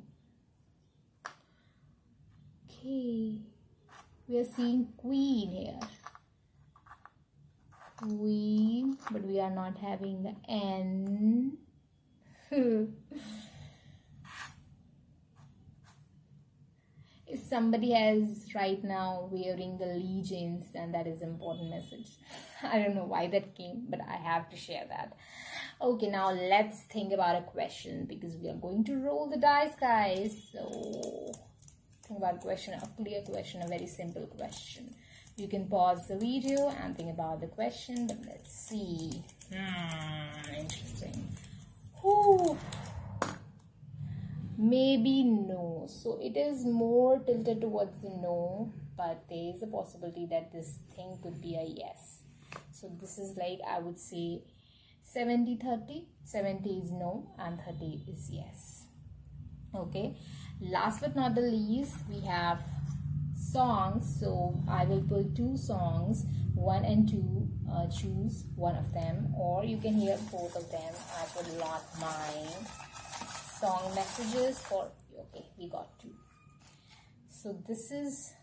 Okay, we are seeing Queen here. Queen, but we are not having the N. If somebody has right now wearing the legions, then that is important message. I don't know why that came, but I have to share that. Okay, now let's think about a question, because we are going to roll the dice, guys. So think about a question, a clear question, a very simple question. You can pause the video and think about the question, but let's see. Interesting. Whew. Maybe no. So it is more tilted towards the no, but there is a possibility that this thing could be a yes. So this is like, I would say 70-30. 70 is no and 30 is yes. Okay. Last but not the least, we have songs. So I will pull 2 songs, 1 and 2. Choose one of them, or you can hear both of them. I put a lot mine. Song messages for, okay, we got 2. So this is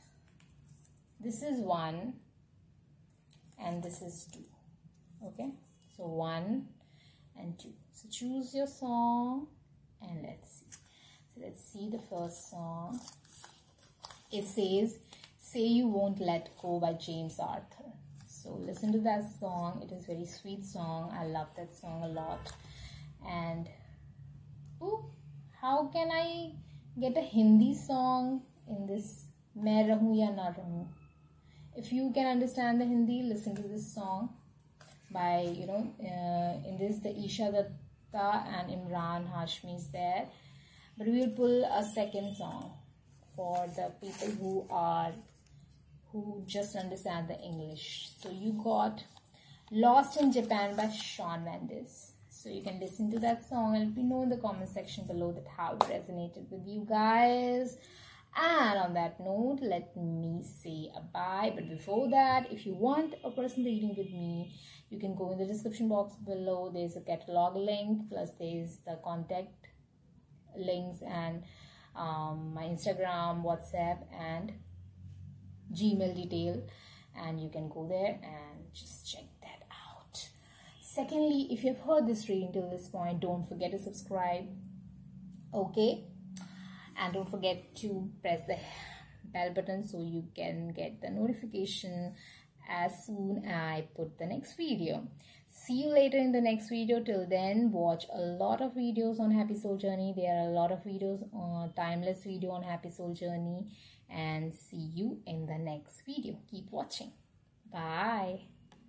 1 and this is 2. Okay, so 1 and 2. So choose your song and let's see. So let's see the first song. It says Say You Won't Let Go by James Arthur. So listen to that song. It is a very sweet song. I love that song a lot. And ooh, how can I get a Hindi song in this? Main Rahu Ya Na Rahu. If you can understand the Hindi, listen to this song by, in this the Isha Datta and Imran Hashmi is there. But we will pull a second song for the people who just understand the English. So you got Lost in Japan by Shawn Mendes. So you can listen to that song and let me know in the comment section below that how it resonated with you guys. And on that note, let me say a bye. But before that, if you want a personal reading with me, you can go in the description box below. There's a catalog link, plus there's the contact links and my Instagram, WhatsApp and Gmail detail, and you can go there and just check that out. Secondly, if you've heard this reading till this point, don't forget to subscribe, okay, and don't forget to press the bell button so you can get the notification as soon as I put the next video. See you later in the next video. Till then, watch a lot of videos on Happy Soul Journey. There are a lot of videos on timeless video on Happy Soul Journey, and see you in the next video. Keep watching. Bye.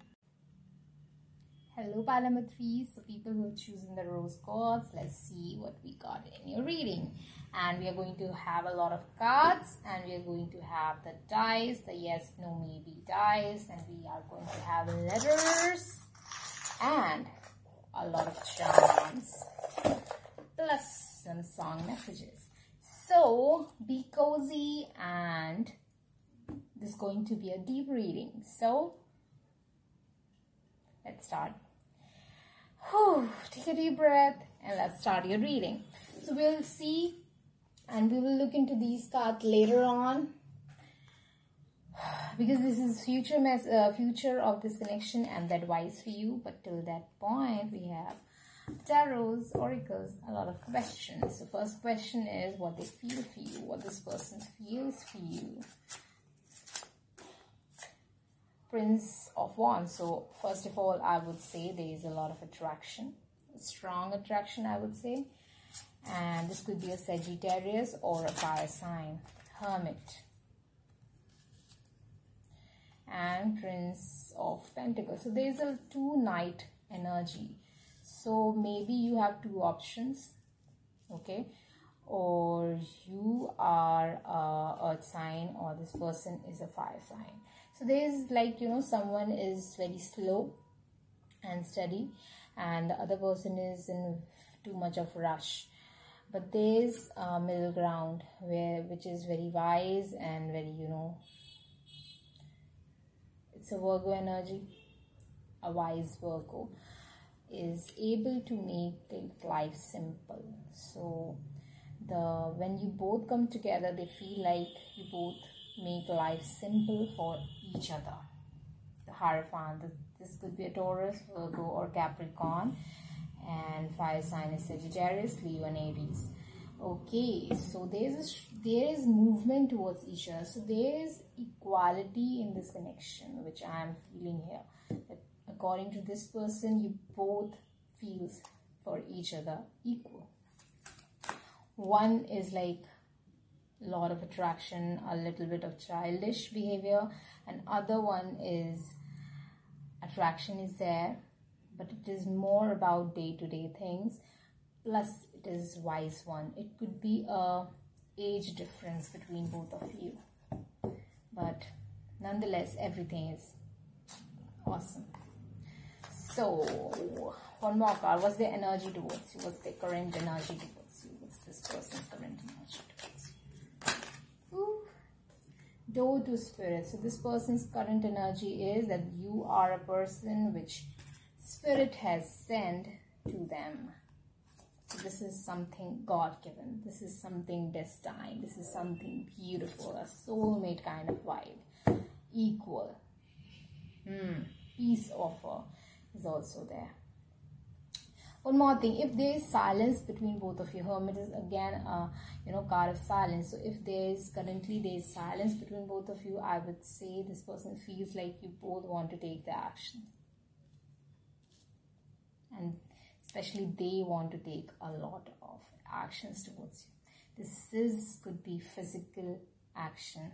Hello Palamatris, so people who are choosing the rose cards, let's see what we got in your reading. And we are going to have a lot of cards, and we are going to have the dice, the yes, no, maybe dice, and we are going to have letters and a lot of charms plus some song messages. So be cozy, and this is going to be a deep reading. So let's start. Take a deep breath and let's start your reading. So we'll see and we will look into these cards later on, because this is future of this connection and the advice for you. But till that point, we have tarots, oracles, a lot of questions. The first question is what they feel for you, what this person feels for you. Prince of Wands. So first of all, I would say there is a lot of attraction, strong attraction, I would say. And this could be a Sagittarius or a fire sign. Hermit. And Prince of Pentacles. So there is a 2 Knight energy. So maybe you have 2 options, okay? Or you are a earth sign, or this person is a fire sign. So there is like, someone is very slow and steady, and the other person is in too much of rush. But there is a middle ground which is very wise and very, it's a Virgo energy. A wise Virgo is able to make life simple. So when you both come together, they feel like you both make life simple for each other. The Hierophant, this could be a Taurus, Virgo or Capricorn, and fire sign is Sagittarius, Leo and Aries. Okay, so there's there is movement towards each other. So there is equality in this connection, which I am feeling here. That according to this person, you both feels for each other equal. One is like a lot of attraction, a little bit of childish behavior, and other one is attraction is there, but it is more about day-to-day things, plus it is wise one. It could be a age difference between both of you, but nonetheless everything is awesome. So one more card. What's their energy towards you? What's their current energy towards you? What's this person's current energy towards you? Ooh. Door to Spirit. So this person's current energy is that you are a person which Spirit has sent to them. So this is something God-given. This is something destined. This is something beautiful. A soulmate kind of vibe. Equal. Peace offer is also there. One more thing, if there is silence between both of you, Hermit is again a card of silence. So if there is silence between both of you, I would say this person feels like you both want to take the action, and especially they want to take a lot of actions towards you. Could be physical action.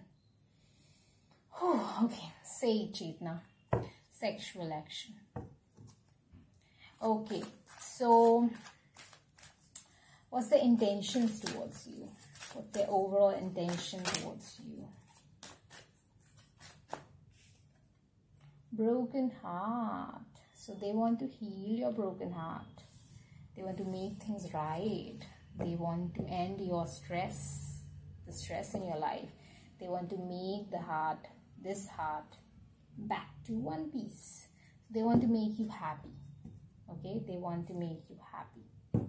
Okay, say Chetna. Sexual action. Okay, so what's the intentions towards you? What's their overall intention towards you? Broken heart. So they want to heal your broken heart. They want to make things right. They want to end your stress, the stress in your life. They want to make this heart back to one piece. They want to make you happy. Okay, they want to make you happy.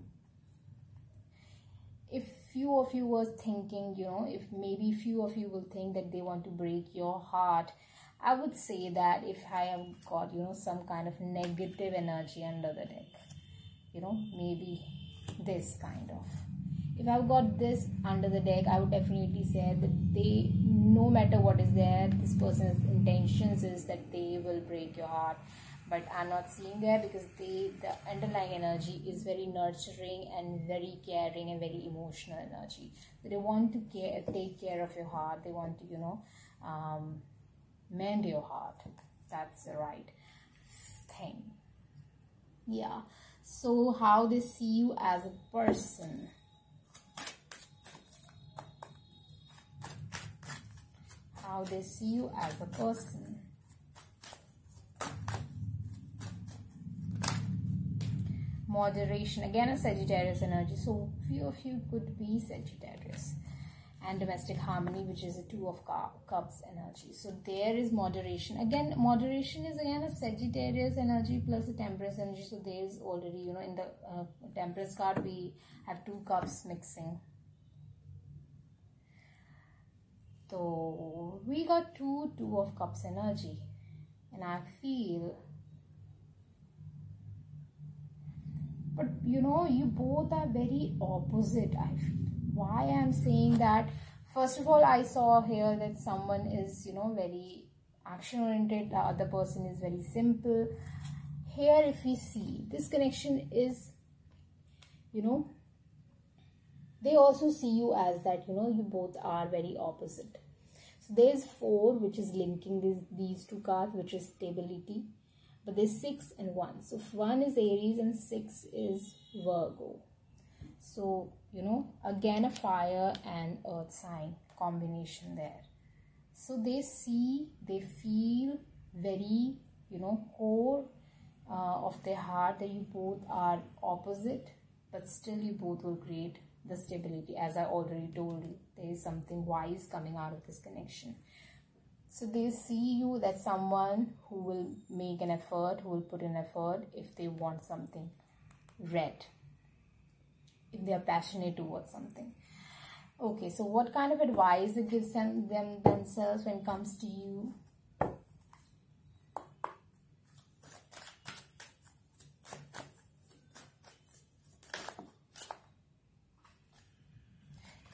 If few of you were thinking, if maybe few of you will think that they want to break your heart, I would say that if I have got, some kind of negative energy under the deck, maybe this kind of. If I've got this under the deck, I would definitely say that they, no matter what is there, this person's intentions is that they will break your heart. But I'm not seeing there because the underlying energy is very nurturing and very caring and very emotional energy. So they want to take care of your heart. They want to, mend your heart. That's the right thing. Yeah. So how they see you as a person. How they see you as a person. Moderation, again a Sagittarius energy, so few of you could be Sagittarius. And domestic harmony, which is a Two of Cups energy. So there is moderation. Again, moderation is again a Sagittarius energy plus a Temperance energy. So there is already, in the Temperance card we have 2 cups mixing. So we got Two of Cups energy, and I feel, but you both are very opposite. I feel. Why I'm saying that? First of all, I saw here that someone is very action oriented, the other person is very simple. Here, if we see, this connection is, they also see you as that, you both are very opposite. So there's 4, which is linking these 2 cards, which is stability. But there's 6 and 1. So 1 is Aries and 6 is Virgo. So, again a fire and earth sign combination there. So they feel very, core of their heart that you both are opposite, but still you both will create the stability. As I already told you, there is something wise coming out of this connection. So they see you that someone who will make an effort, who will put in effort if they want something red, if they are passionate towards something. Okay, so what kind of advice it gives them themselves when it comes to you?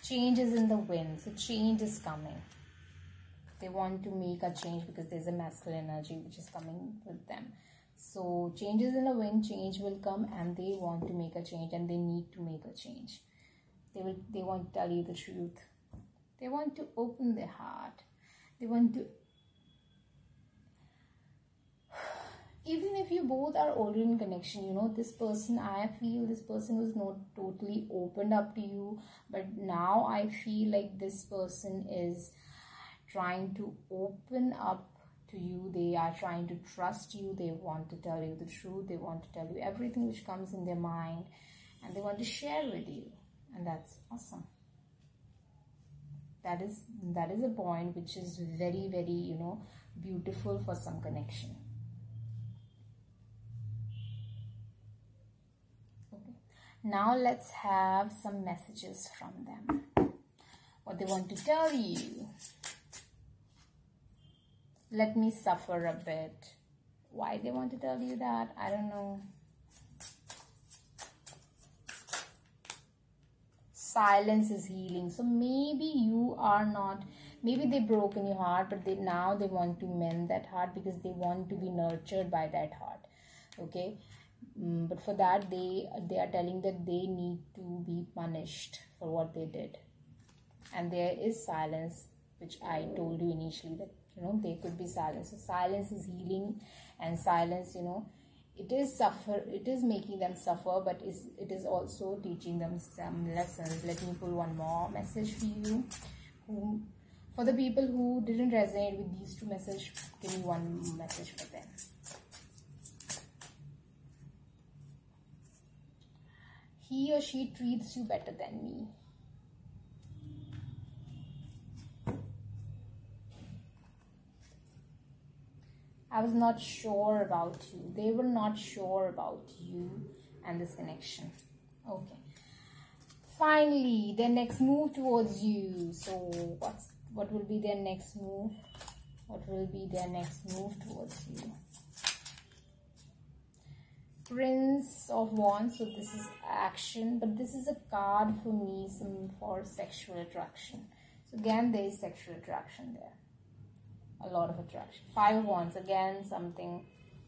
Change is in the wind, so change is coming. They want to make a change because there's a masculine energy which is coming with them. So change is in the wind, change will come, and they want to make a change, and they need to make a change. They want to tell you the truth. They want to open their heart. They want to, even if you both are already in connection, you know, this person, I feel this person was not totally opened up to you, but now I feel like this person is trying to open up to you. They are trying to trust you. They want to tell you the truth. They want to tell you everything which comes in their mind, and they want to share with you, and that's awesome. That is a point which is very, very, you know, beautiful for some connection. Okay, now let's have some messages from them, what they want to tell you. Let me suffer a bit. Why they want to tell you that, I don't know. Silence is healing. So maybe you are not, maybe they broke in your heart, but now they want to mend that heart because they want to be nurtured by that heart. Okay, but for that they are telling that they need to be punished for what they did, and there is silence, which I told you initially that, you know, there could be silence. So silence is healing, and silence, you know, it is making them suffer, but it is also teaching them some lessons. Let me pull one more message for you. For the people who didn't resonate with these two messages, give me one message for them. He or she treats you better than me. I was not sure about you. They were not sure about you and this connection. Okay. Finally, their next move towards you. So what will be their next move? What will be their next move towards you? Prince of Wands. So this is action, but this is a card for me, for sexual attraction. So again, there is sexual attraction there. A lot of attraction. 5 of Wands, again something.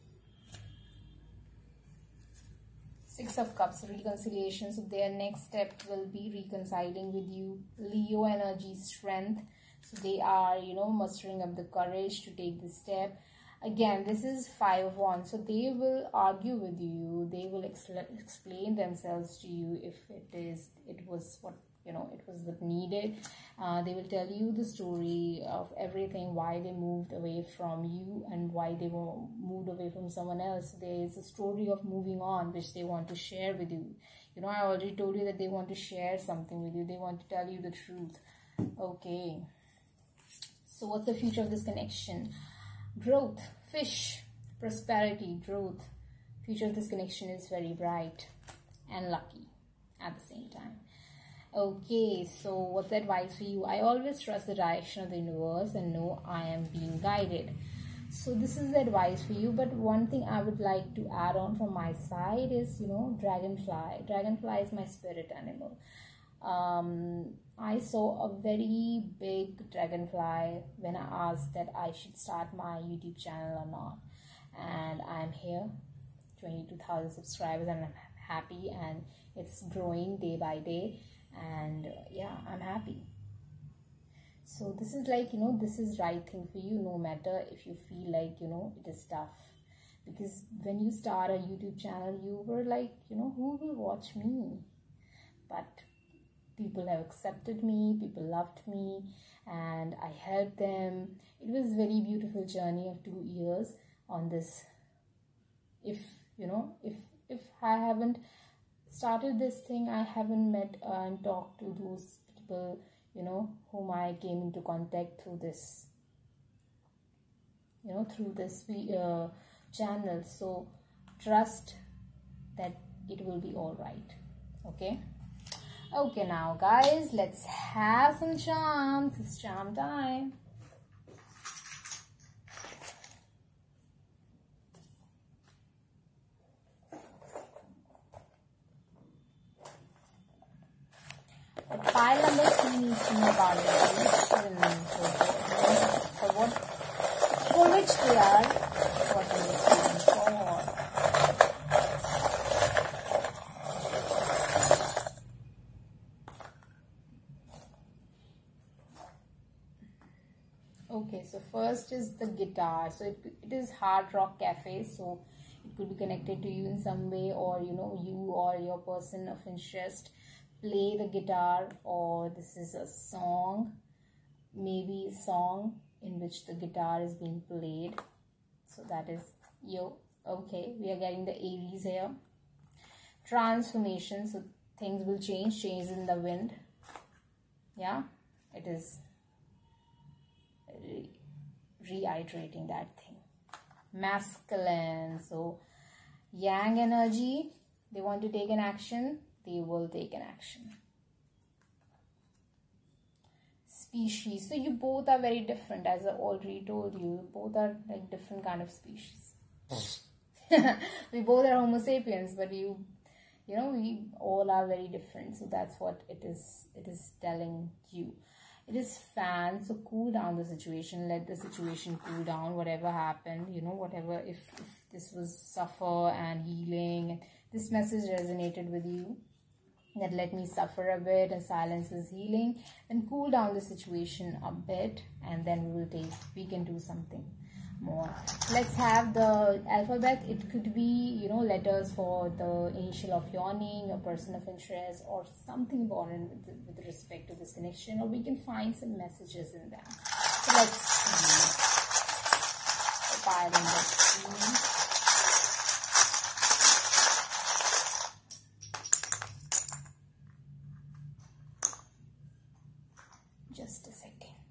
6 of Cups, reconciliation. So their next step will be reconciling with you. Leo energy, strength. So they are, you know, mustering up the courage to take this step. Again, this is 5 of Wands. So they will argue with you. They will explain themselves to you if it was what needed. They will tell you the story of everything, why they moved away from you and why they moved away from someone else. There is a story of moving on which they want to share with you. You know, I already told you that they want to share something with you. They want to tell you the truth. Okay. So what's the future of this connection? Growth, fish, prosperity, growth. Future of this connection is very bright and lucky at the same time. Okay, so what's the advice for you? I always trust the direction of the universe and know I am being guided. So this is the advice for you. But one thing I would like to add on from my side is, you know, dragonfly. Dragonfly is my spirit animal. I saw a very big dragonfly when I asked that I should start my YouTube channel or not. And I'm here, 22,000 subscribers, and I'm happy, and it's growing day by day. And yeah, I'm happy. So this is like, you know, this is right thing for you, no matter if you feel like, you know, it is tough. Because when you start a YouTube channel, you were like, you know, who will watch me? But people have accepted me, people loved me, and I helped them. It was a very beautiful journey of 2 years on this. If I haven't started this thing, I haven't met and talked to those people, you know, whom I came into contact through this, you know, through this channel. So trust that it will be all right. Okay. Okay, now guys, let's have some charms. It's charm time. Pile number actually needs to know about the relation, for which they are, what are they feeling for. Okay, so first is the guitar. So it is Hard Rock Cafe, so it could be connected to you in some way, or you know, you or your person of interest play the guitar, or this is a song, maybe a song in which the guitar is being played. So that is you. Okay, we are getting the Aries here. Transformation, so things will change in the wind. Yeah, it is reiterating that thing. Masculine, so yang energy, they want to take an action, they will take an action. Species, so you both are very different, as I already told you, both are like different kind of species. We both are Homo sapiens, but you know, we all are very different, so that's what it is telling you. It is fan, so cool down the situation, let the situation cool down, whatever happened, you know, whatever, if this was suffer and healing, this message resonated with you, that let me suffer a bit and silence is healing, then cool down the situation a bit, and then we can do something more. Let's have the alphabet. It could be, you know, letters for the initial of your name, your person of interest, or something important with respect to this connection, or we can find some messages in them. So let's see. Fire number 3. Just a second.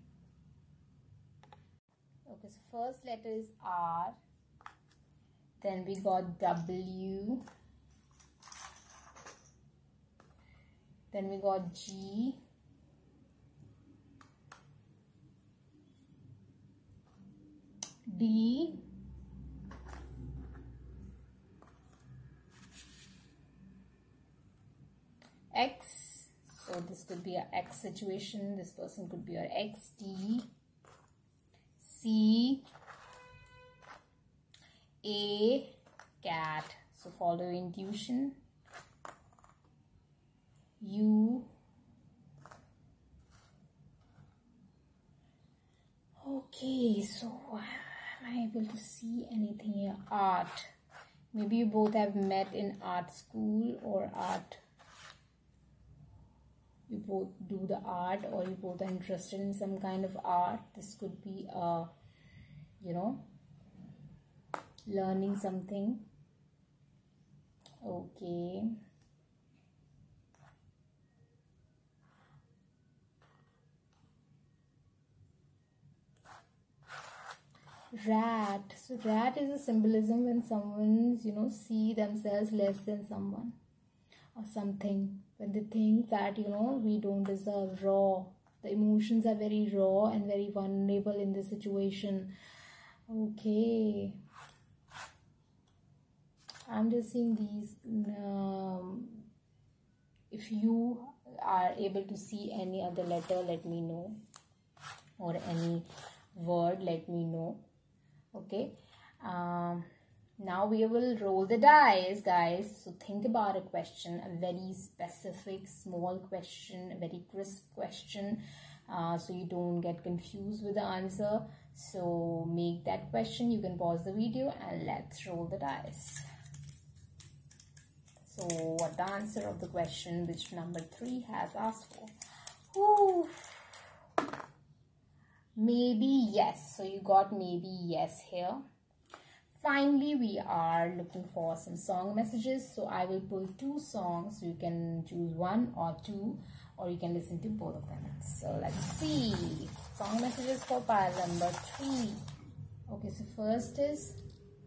Okay, so first letter is R, then we got W, then we got G, D, X, so this could be an X situation, this person could be your X, T, C, A, cat, so follow intuition, U, okay, so am I able to see anything here? Art, maybe you both have met in art school or art, you both do the art, or you both are interested in some kind of art. This could be you know, learning something. Okay, rat, so rat is a symbolism when someone's, you know, see themselves less than someone or something, when they think that, you know, we don't deserve. Raw, the emotions are very raw and very vulnerable in this situation. Okay, I'm just seeing these. If you are able to see any other letter, let me know, or any word, let me know. Okay, now we will roll the dice, guys. So think about a question, a very specific small question, a very crisp question, so you don't get confused with the answer. So make that question. You can pause the video and let's roll the dice. So what the answer of the question which number 3 has asked for? Ooh. Maybe yes. So you got maybe yes here. Finally, we are looking for some song messages. So I will pull 2 songs. So you can choose 1 or 2, or you can listen to both of them. So let's see. Song messages for pile number 3. Okay, so first is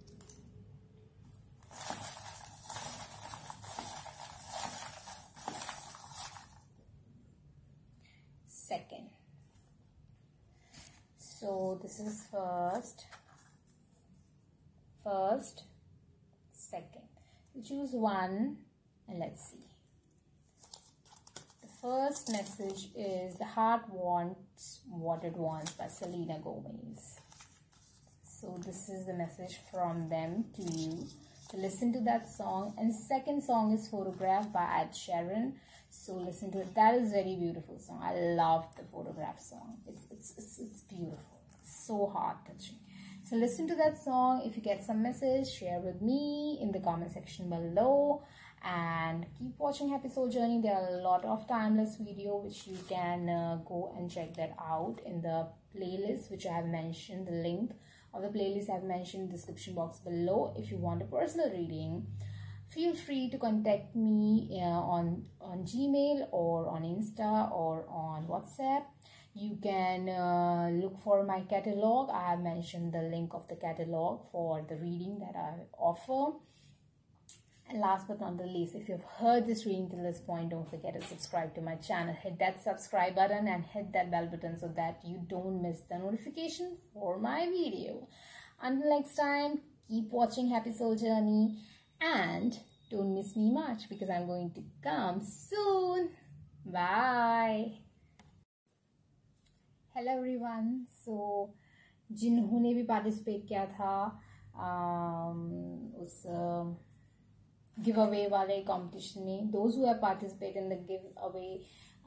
second. So this is first, second. You choose 1 and let's see. The first message is The Heart Wants What It Wants by Selena Gomez. So this is the message from them to you to listen to that song. And second song is Photograph by Ed Sheeran. So listen to it. That is very beautiful song. I love the Photograph song. It's beautiful. It's so heart touching. So listen to that song. If you get some message, share with me in the comment section below. And keep watching Happy Soul Journey. There are a lot of timeless video which you can go and check that out in the playlist which I have mentioned. The link of the playlist I have mentioned in the description box below. If you want a personal reading, feel free to contact me on Gmail or on Insta or on WhatsApp. You can look for my catalog. I have mentioned the link of the catalog for the reading that I offer. And last but not the least, if you've heard this reading till this point, don't forget to subscribe to my channel. Hit that subscribe button and hit that bell button so that you don't miss the notification for my video. Until next time, keep watching Happy Soul Journey and don't miss me much because I'm going to come soon. Bye. Hello everyone. So, जिन्होंने भी participate किया था उस giveaway वाले competition में, those who have participated in the giveaway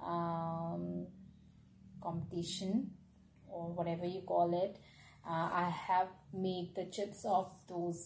competition or whatever you call it, I have made the chips of those,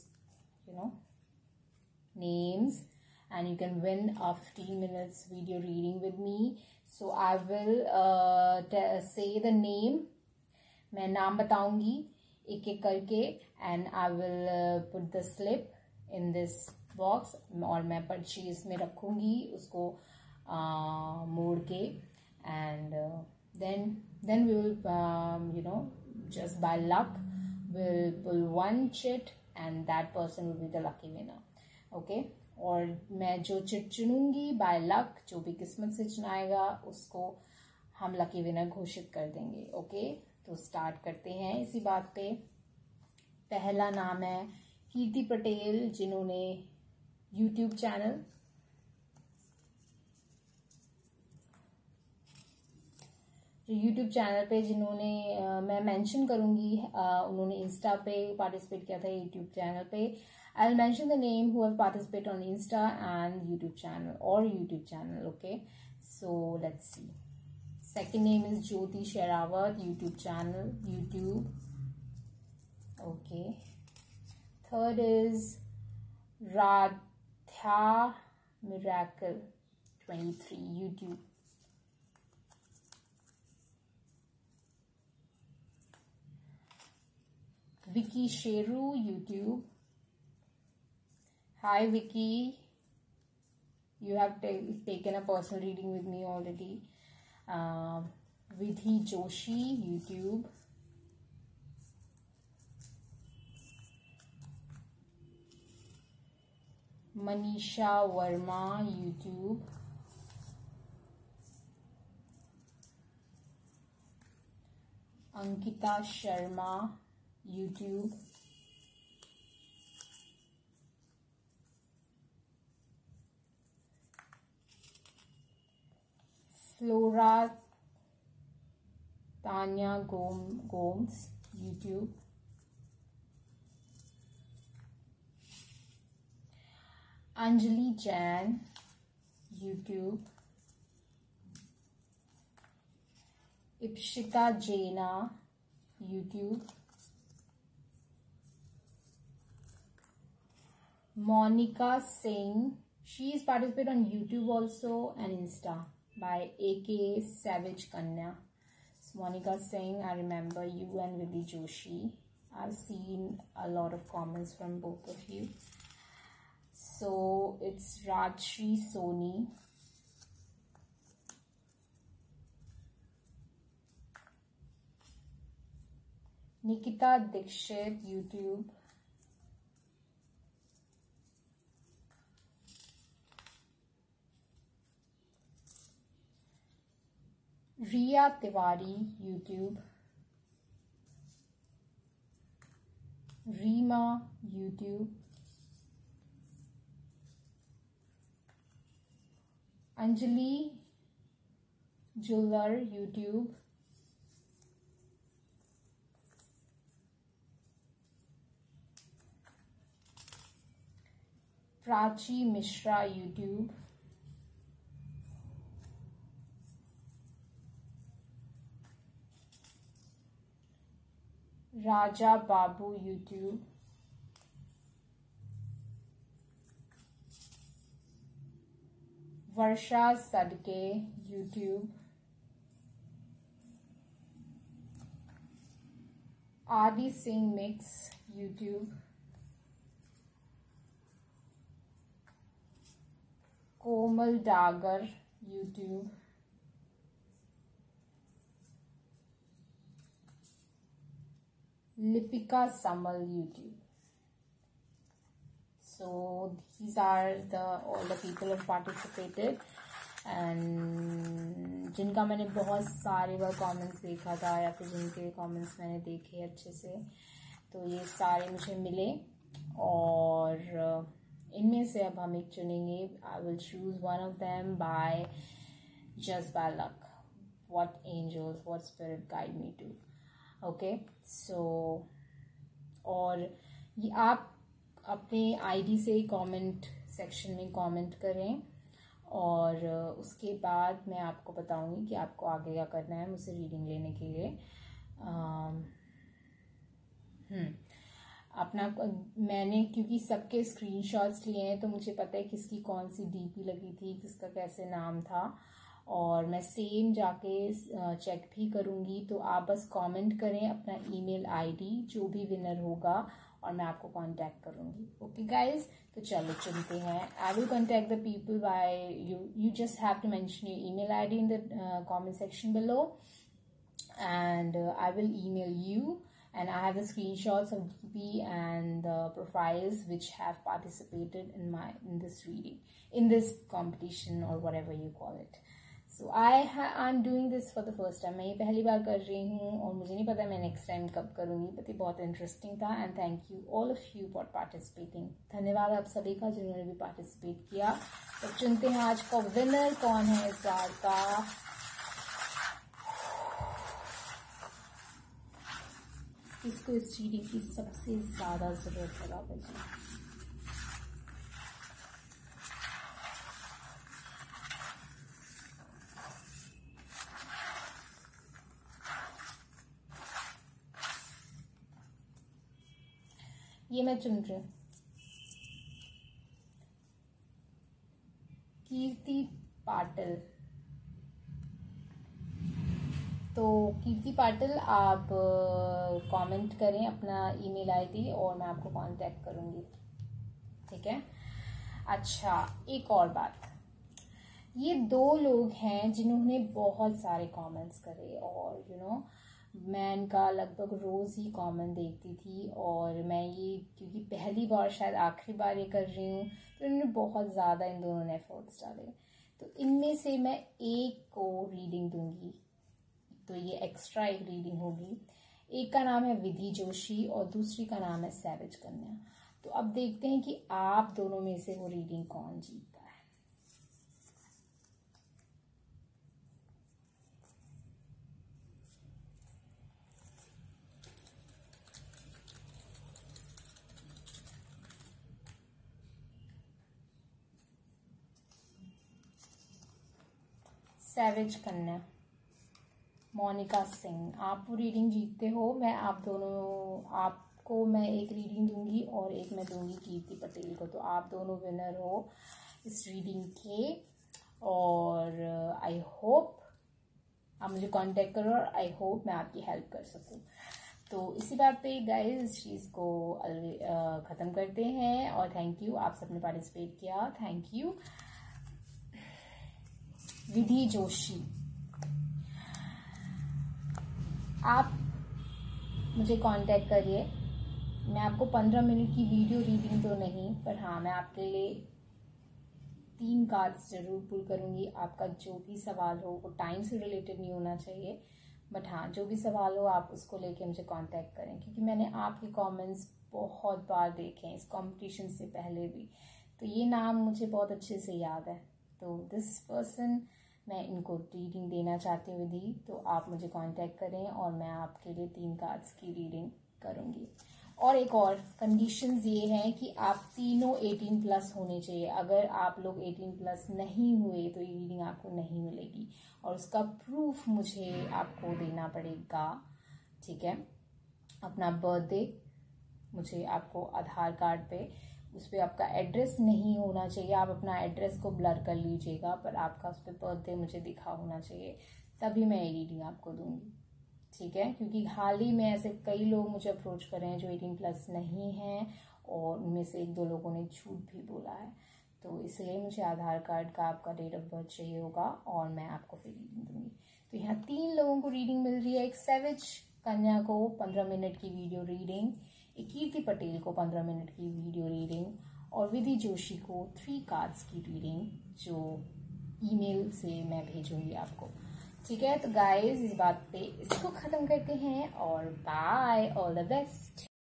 names, and you can win a 15 minutes video reading with me. So I will say the name. मैं नाम बताऊंगी एक एक करके and I will put the slip in this box और मैं पर्ची इसमें रखूंगी उसको मोड़ के and then we will just by luck will pull one chit and that person will be the lucky winner. Okay, और मैं जो चिट चुनूंगी बाय लक, जो भी किस्मत से चुनाएगा उसको हम लकी विनर घोषित कर देंगे. ओके, तो स्टार्ट करते हैं इसी बात पे. पहला नाम है कीर्ति पटेल, जिन्होंने यूट्यूब चैनल पे जिन्होंने मैं मेंशन करूंगी, उन्होंने इंस्टा पे पार्टिसिपेट किया था यूट्यूब चैनल पे. I will mention the name who have participate on insta and YouTube channel. Okay, so let's see. Second name is Jyoti Sherawat, YouTube channel YouTube. Okay, third is Radha Miracle 23 YouTube. Vicky Sheru YouTube. Hi Vicky, you have taken a personal reading with me already. Vidhi Joshi YouTube. Manisha Verma YouTube. Ankita Sharma YouTube. Flora Tanya Gomes YouTube. Anjali Jan YouTube. Ipshita Jaina YouTube. Monica Singh, she is participated on YouTube also and Insta by AK Savage Kanya. So Monica Singh, I remember you, and Vidhi Joshi. I've seen a lot of comments from both of you. So it's Rajshri Soni. Nikita Dixit YouTube. Riya Tiwari YouTube. Reema YouTube. Anjali Jeweler YouTube, Prachi Mishra YouTube, Raja Babu YouTube, Varsha Sadke YouTube, Adi Singh Mix YouTube, Komal Dagar YouTube, Lipika Samal YouTube. So these are all the people who participated, and जिनका मैंने बहुत सारे बार comments देखा था या फिर जिनके comments मैंने देखे अच्छे से, तो ये सारे मुझे मिले और इनमें से अब हम एक चुनेंगे. I will choose one of them by just by luck. What angels, what spirit guide me to. Okay, so और ये आप अपने आईडी से कमेंट सेक्शन में कमेंट करें और उसके बाद मैं आपको बताऊंगी कि आपको आगे क्या करना है मुझसे रीडिंग लेने के लिए. अपना मैंने क्योंकि सबके स्क्रीनशॉट्स लिए हैं तो मुझे पता है किसकी कौन सी डीपी लगी थी, किसका कैसे नाम था, और मैं सेम जाके चेक भी करूँगी. तो आप बस कमेंट करें अपना ईमेल आईडी, जो भी विनर होगा, और मैं आपको कांटेक्ट करूँगी. ओके गाइज, तो चलो चलते हैं. I will contact the people by you just have to mention your email ID in the comment section below and I will email you, and I have the screenshots of DP and the profiles which have participated in this reading, in this competition or whatever you call it. So I'm doing this for the first time. मैं ये पहली बार कर रही हूँ और मुझे नहीं पता मैं नेक्स्ट टाइम कब करूँगी, बट ये बहुत इंटरेस्टिंग था. And thank you all of you for participating. धन्यवाद आप सभी का जिन्होंने भी पार्टिसिपेट किया. तो चुनते हैं आज का विनर कौन है इस बार का. इसको इस रीडिंग की सबसे ज्यादा जरूरत है बाबा जी. ये मैं चुन रही हूँ कीर्ति पाटिल. तो कीर्ति पाटिल, आप कमेंट करें अपना ईमेल आईडी और मैं आपको कांटेक्ट करूँगी. ठीक है. अच्छा, एक और बात, ये 2 लोग हैं जिन्होंने बहुत सारे कमेंट्स करे और मैं इनका लगभग रोज़ ही कमेंट देखती थी, और मैं ये क्योंकि पहली बार शायद आखिरी बार ये कर रही हूँ, तो इन्होंने बहुत ज़्यादा इन दोनों ने एफर्ट्स डाले. तो इनमें से मैं एक को रीडिंग दूंगी, तो ये एक्स्ट्रा एक रीडिंग होगी. एक का नाम है विधि जोशी और दूसरी का नाम है सैविज कन्या. तो अब देखते हैं कि आप दोनों में से वो रीडिंग कौन जीतता है. सैविज कन्या, मोनिका सिंह, आप वो रीडिंग जीतते हो. मैं आपको मैं एक रीडिंग दूंगी और एक मैं दूंगी कीर्ति पटेल को. तो आप दोनों विनर हो इस रीडिंग के, और आई होप आप मुझे कांटेक्ट करो और आई होप मैं आपकी हेल्प कर सकूं. तो इसी बात पे गाइस इस चीज़ को ख़त्म करते हैं, और थैंक यू आप सबने पार्टिसिपेट किया. Thank you. विधि जोशी, आप मुझे कांटेक्ट करिए. मैं आपको 15 मिनट की वीडियो रीडिंग तो नहीं, पर हाँ मैं आपके लिए 3 कार्ड्स जरूर पुल करूँगी. आपका जो भी सवाल हो वो टाइम से रिलेटेड नहीं होना चाहिए, बट हाँ जो भी सवाल हो आप उसको लेके मुझे कांटेक्ट करें, क्योंकि मैंने आपके कमेंट्स बहुत बार देखे हैं इस कंपटीशन से पहले भी. तो ये नाम मुझे बहुत अच्छे से याद है. तो दिस पर्सन मैं इनको रीडिंग देना चाहती हूँ विधि, तो आप मुझे कांटेक्ट करें और मैं आपके लिए 3 कार्ड्स की रीडिंग करूँगी। और एक और कंडीशंस ये हैं कि आप तीनों 18 प्लस होने चाहिए। अगर आप लोग 18 प्लस नहीं हुए तो ये रीडिंग आपको नहीं मिलेगी, और उसका प्रूफ मुझे आपको देना पड़ेगा, ठीक है। अपना बर्थडे मुझे आपको आधार कार्ड पे, उस पर आपका एड्रेस नहीं होना चाहिए, आप अपना एड्रेस को ब्लर कर लीजिएगा, पर आपका उस पर बर्थडे मुझे दिखा होना चाहिए, तभी मैं ये रीडिंग आपको दूंगी, ठीक है। क्योंकि हाल ही में ऐसे कई लोग मुझे अप्रोच कर रहे हैं जो 18 प्लस नहीं हैं, और उनमें से 1-2 लोगों ने झूठ भी बोला है, तो इसलिए मुझे आधार कार्ड का आपका डेट ऑफ बर्थ चाहिए होगा, और मैं आपको फिर रीडिंग दूंगी। तो यहाँ 3 लोगों को रीडिंग मिल रही है। एक सैविज कन्या को 15 मिनट की वीडियो रीडिंग, एक कीर्ति पटेल को 15 मिनट की वीडियो रीडिंग, और विधि जोशी को 3 कार्ड्स की रीडिंग, जो ईमेल से मैं भेजूंगी आपको, ठीक है। तो गाइज इस बात पे इसको ख़त्म करते हैं, और बाय, ऑल द बेस्ट।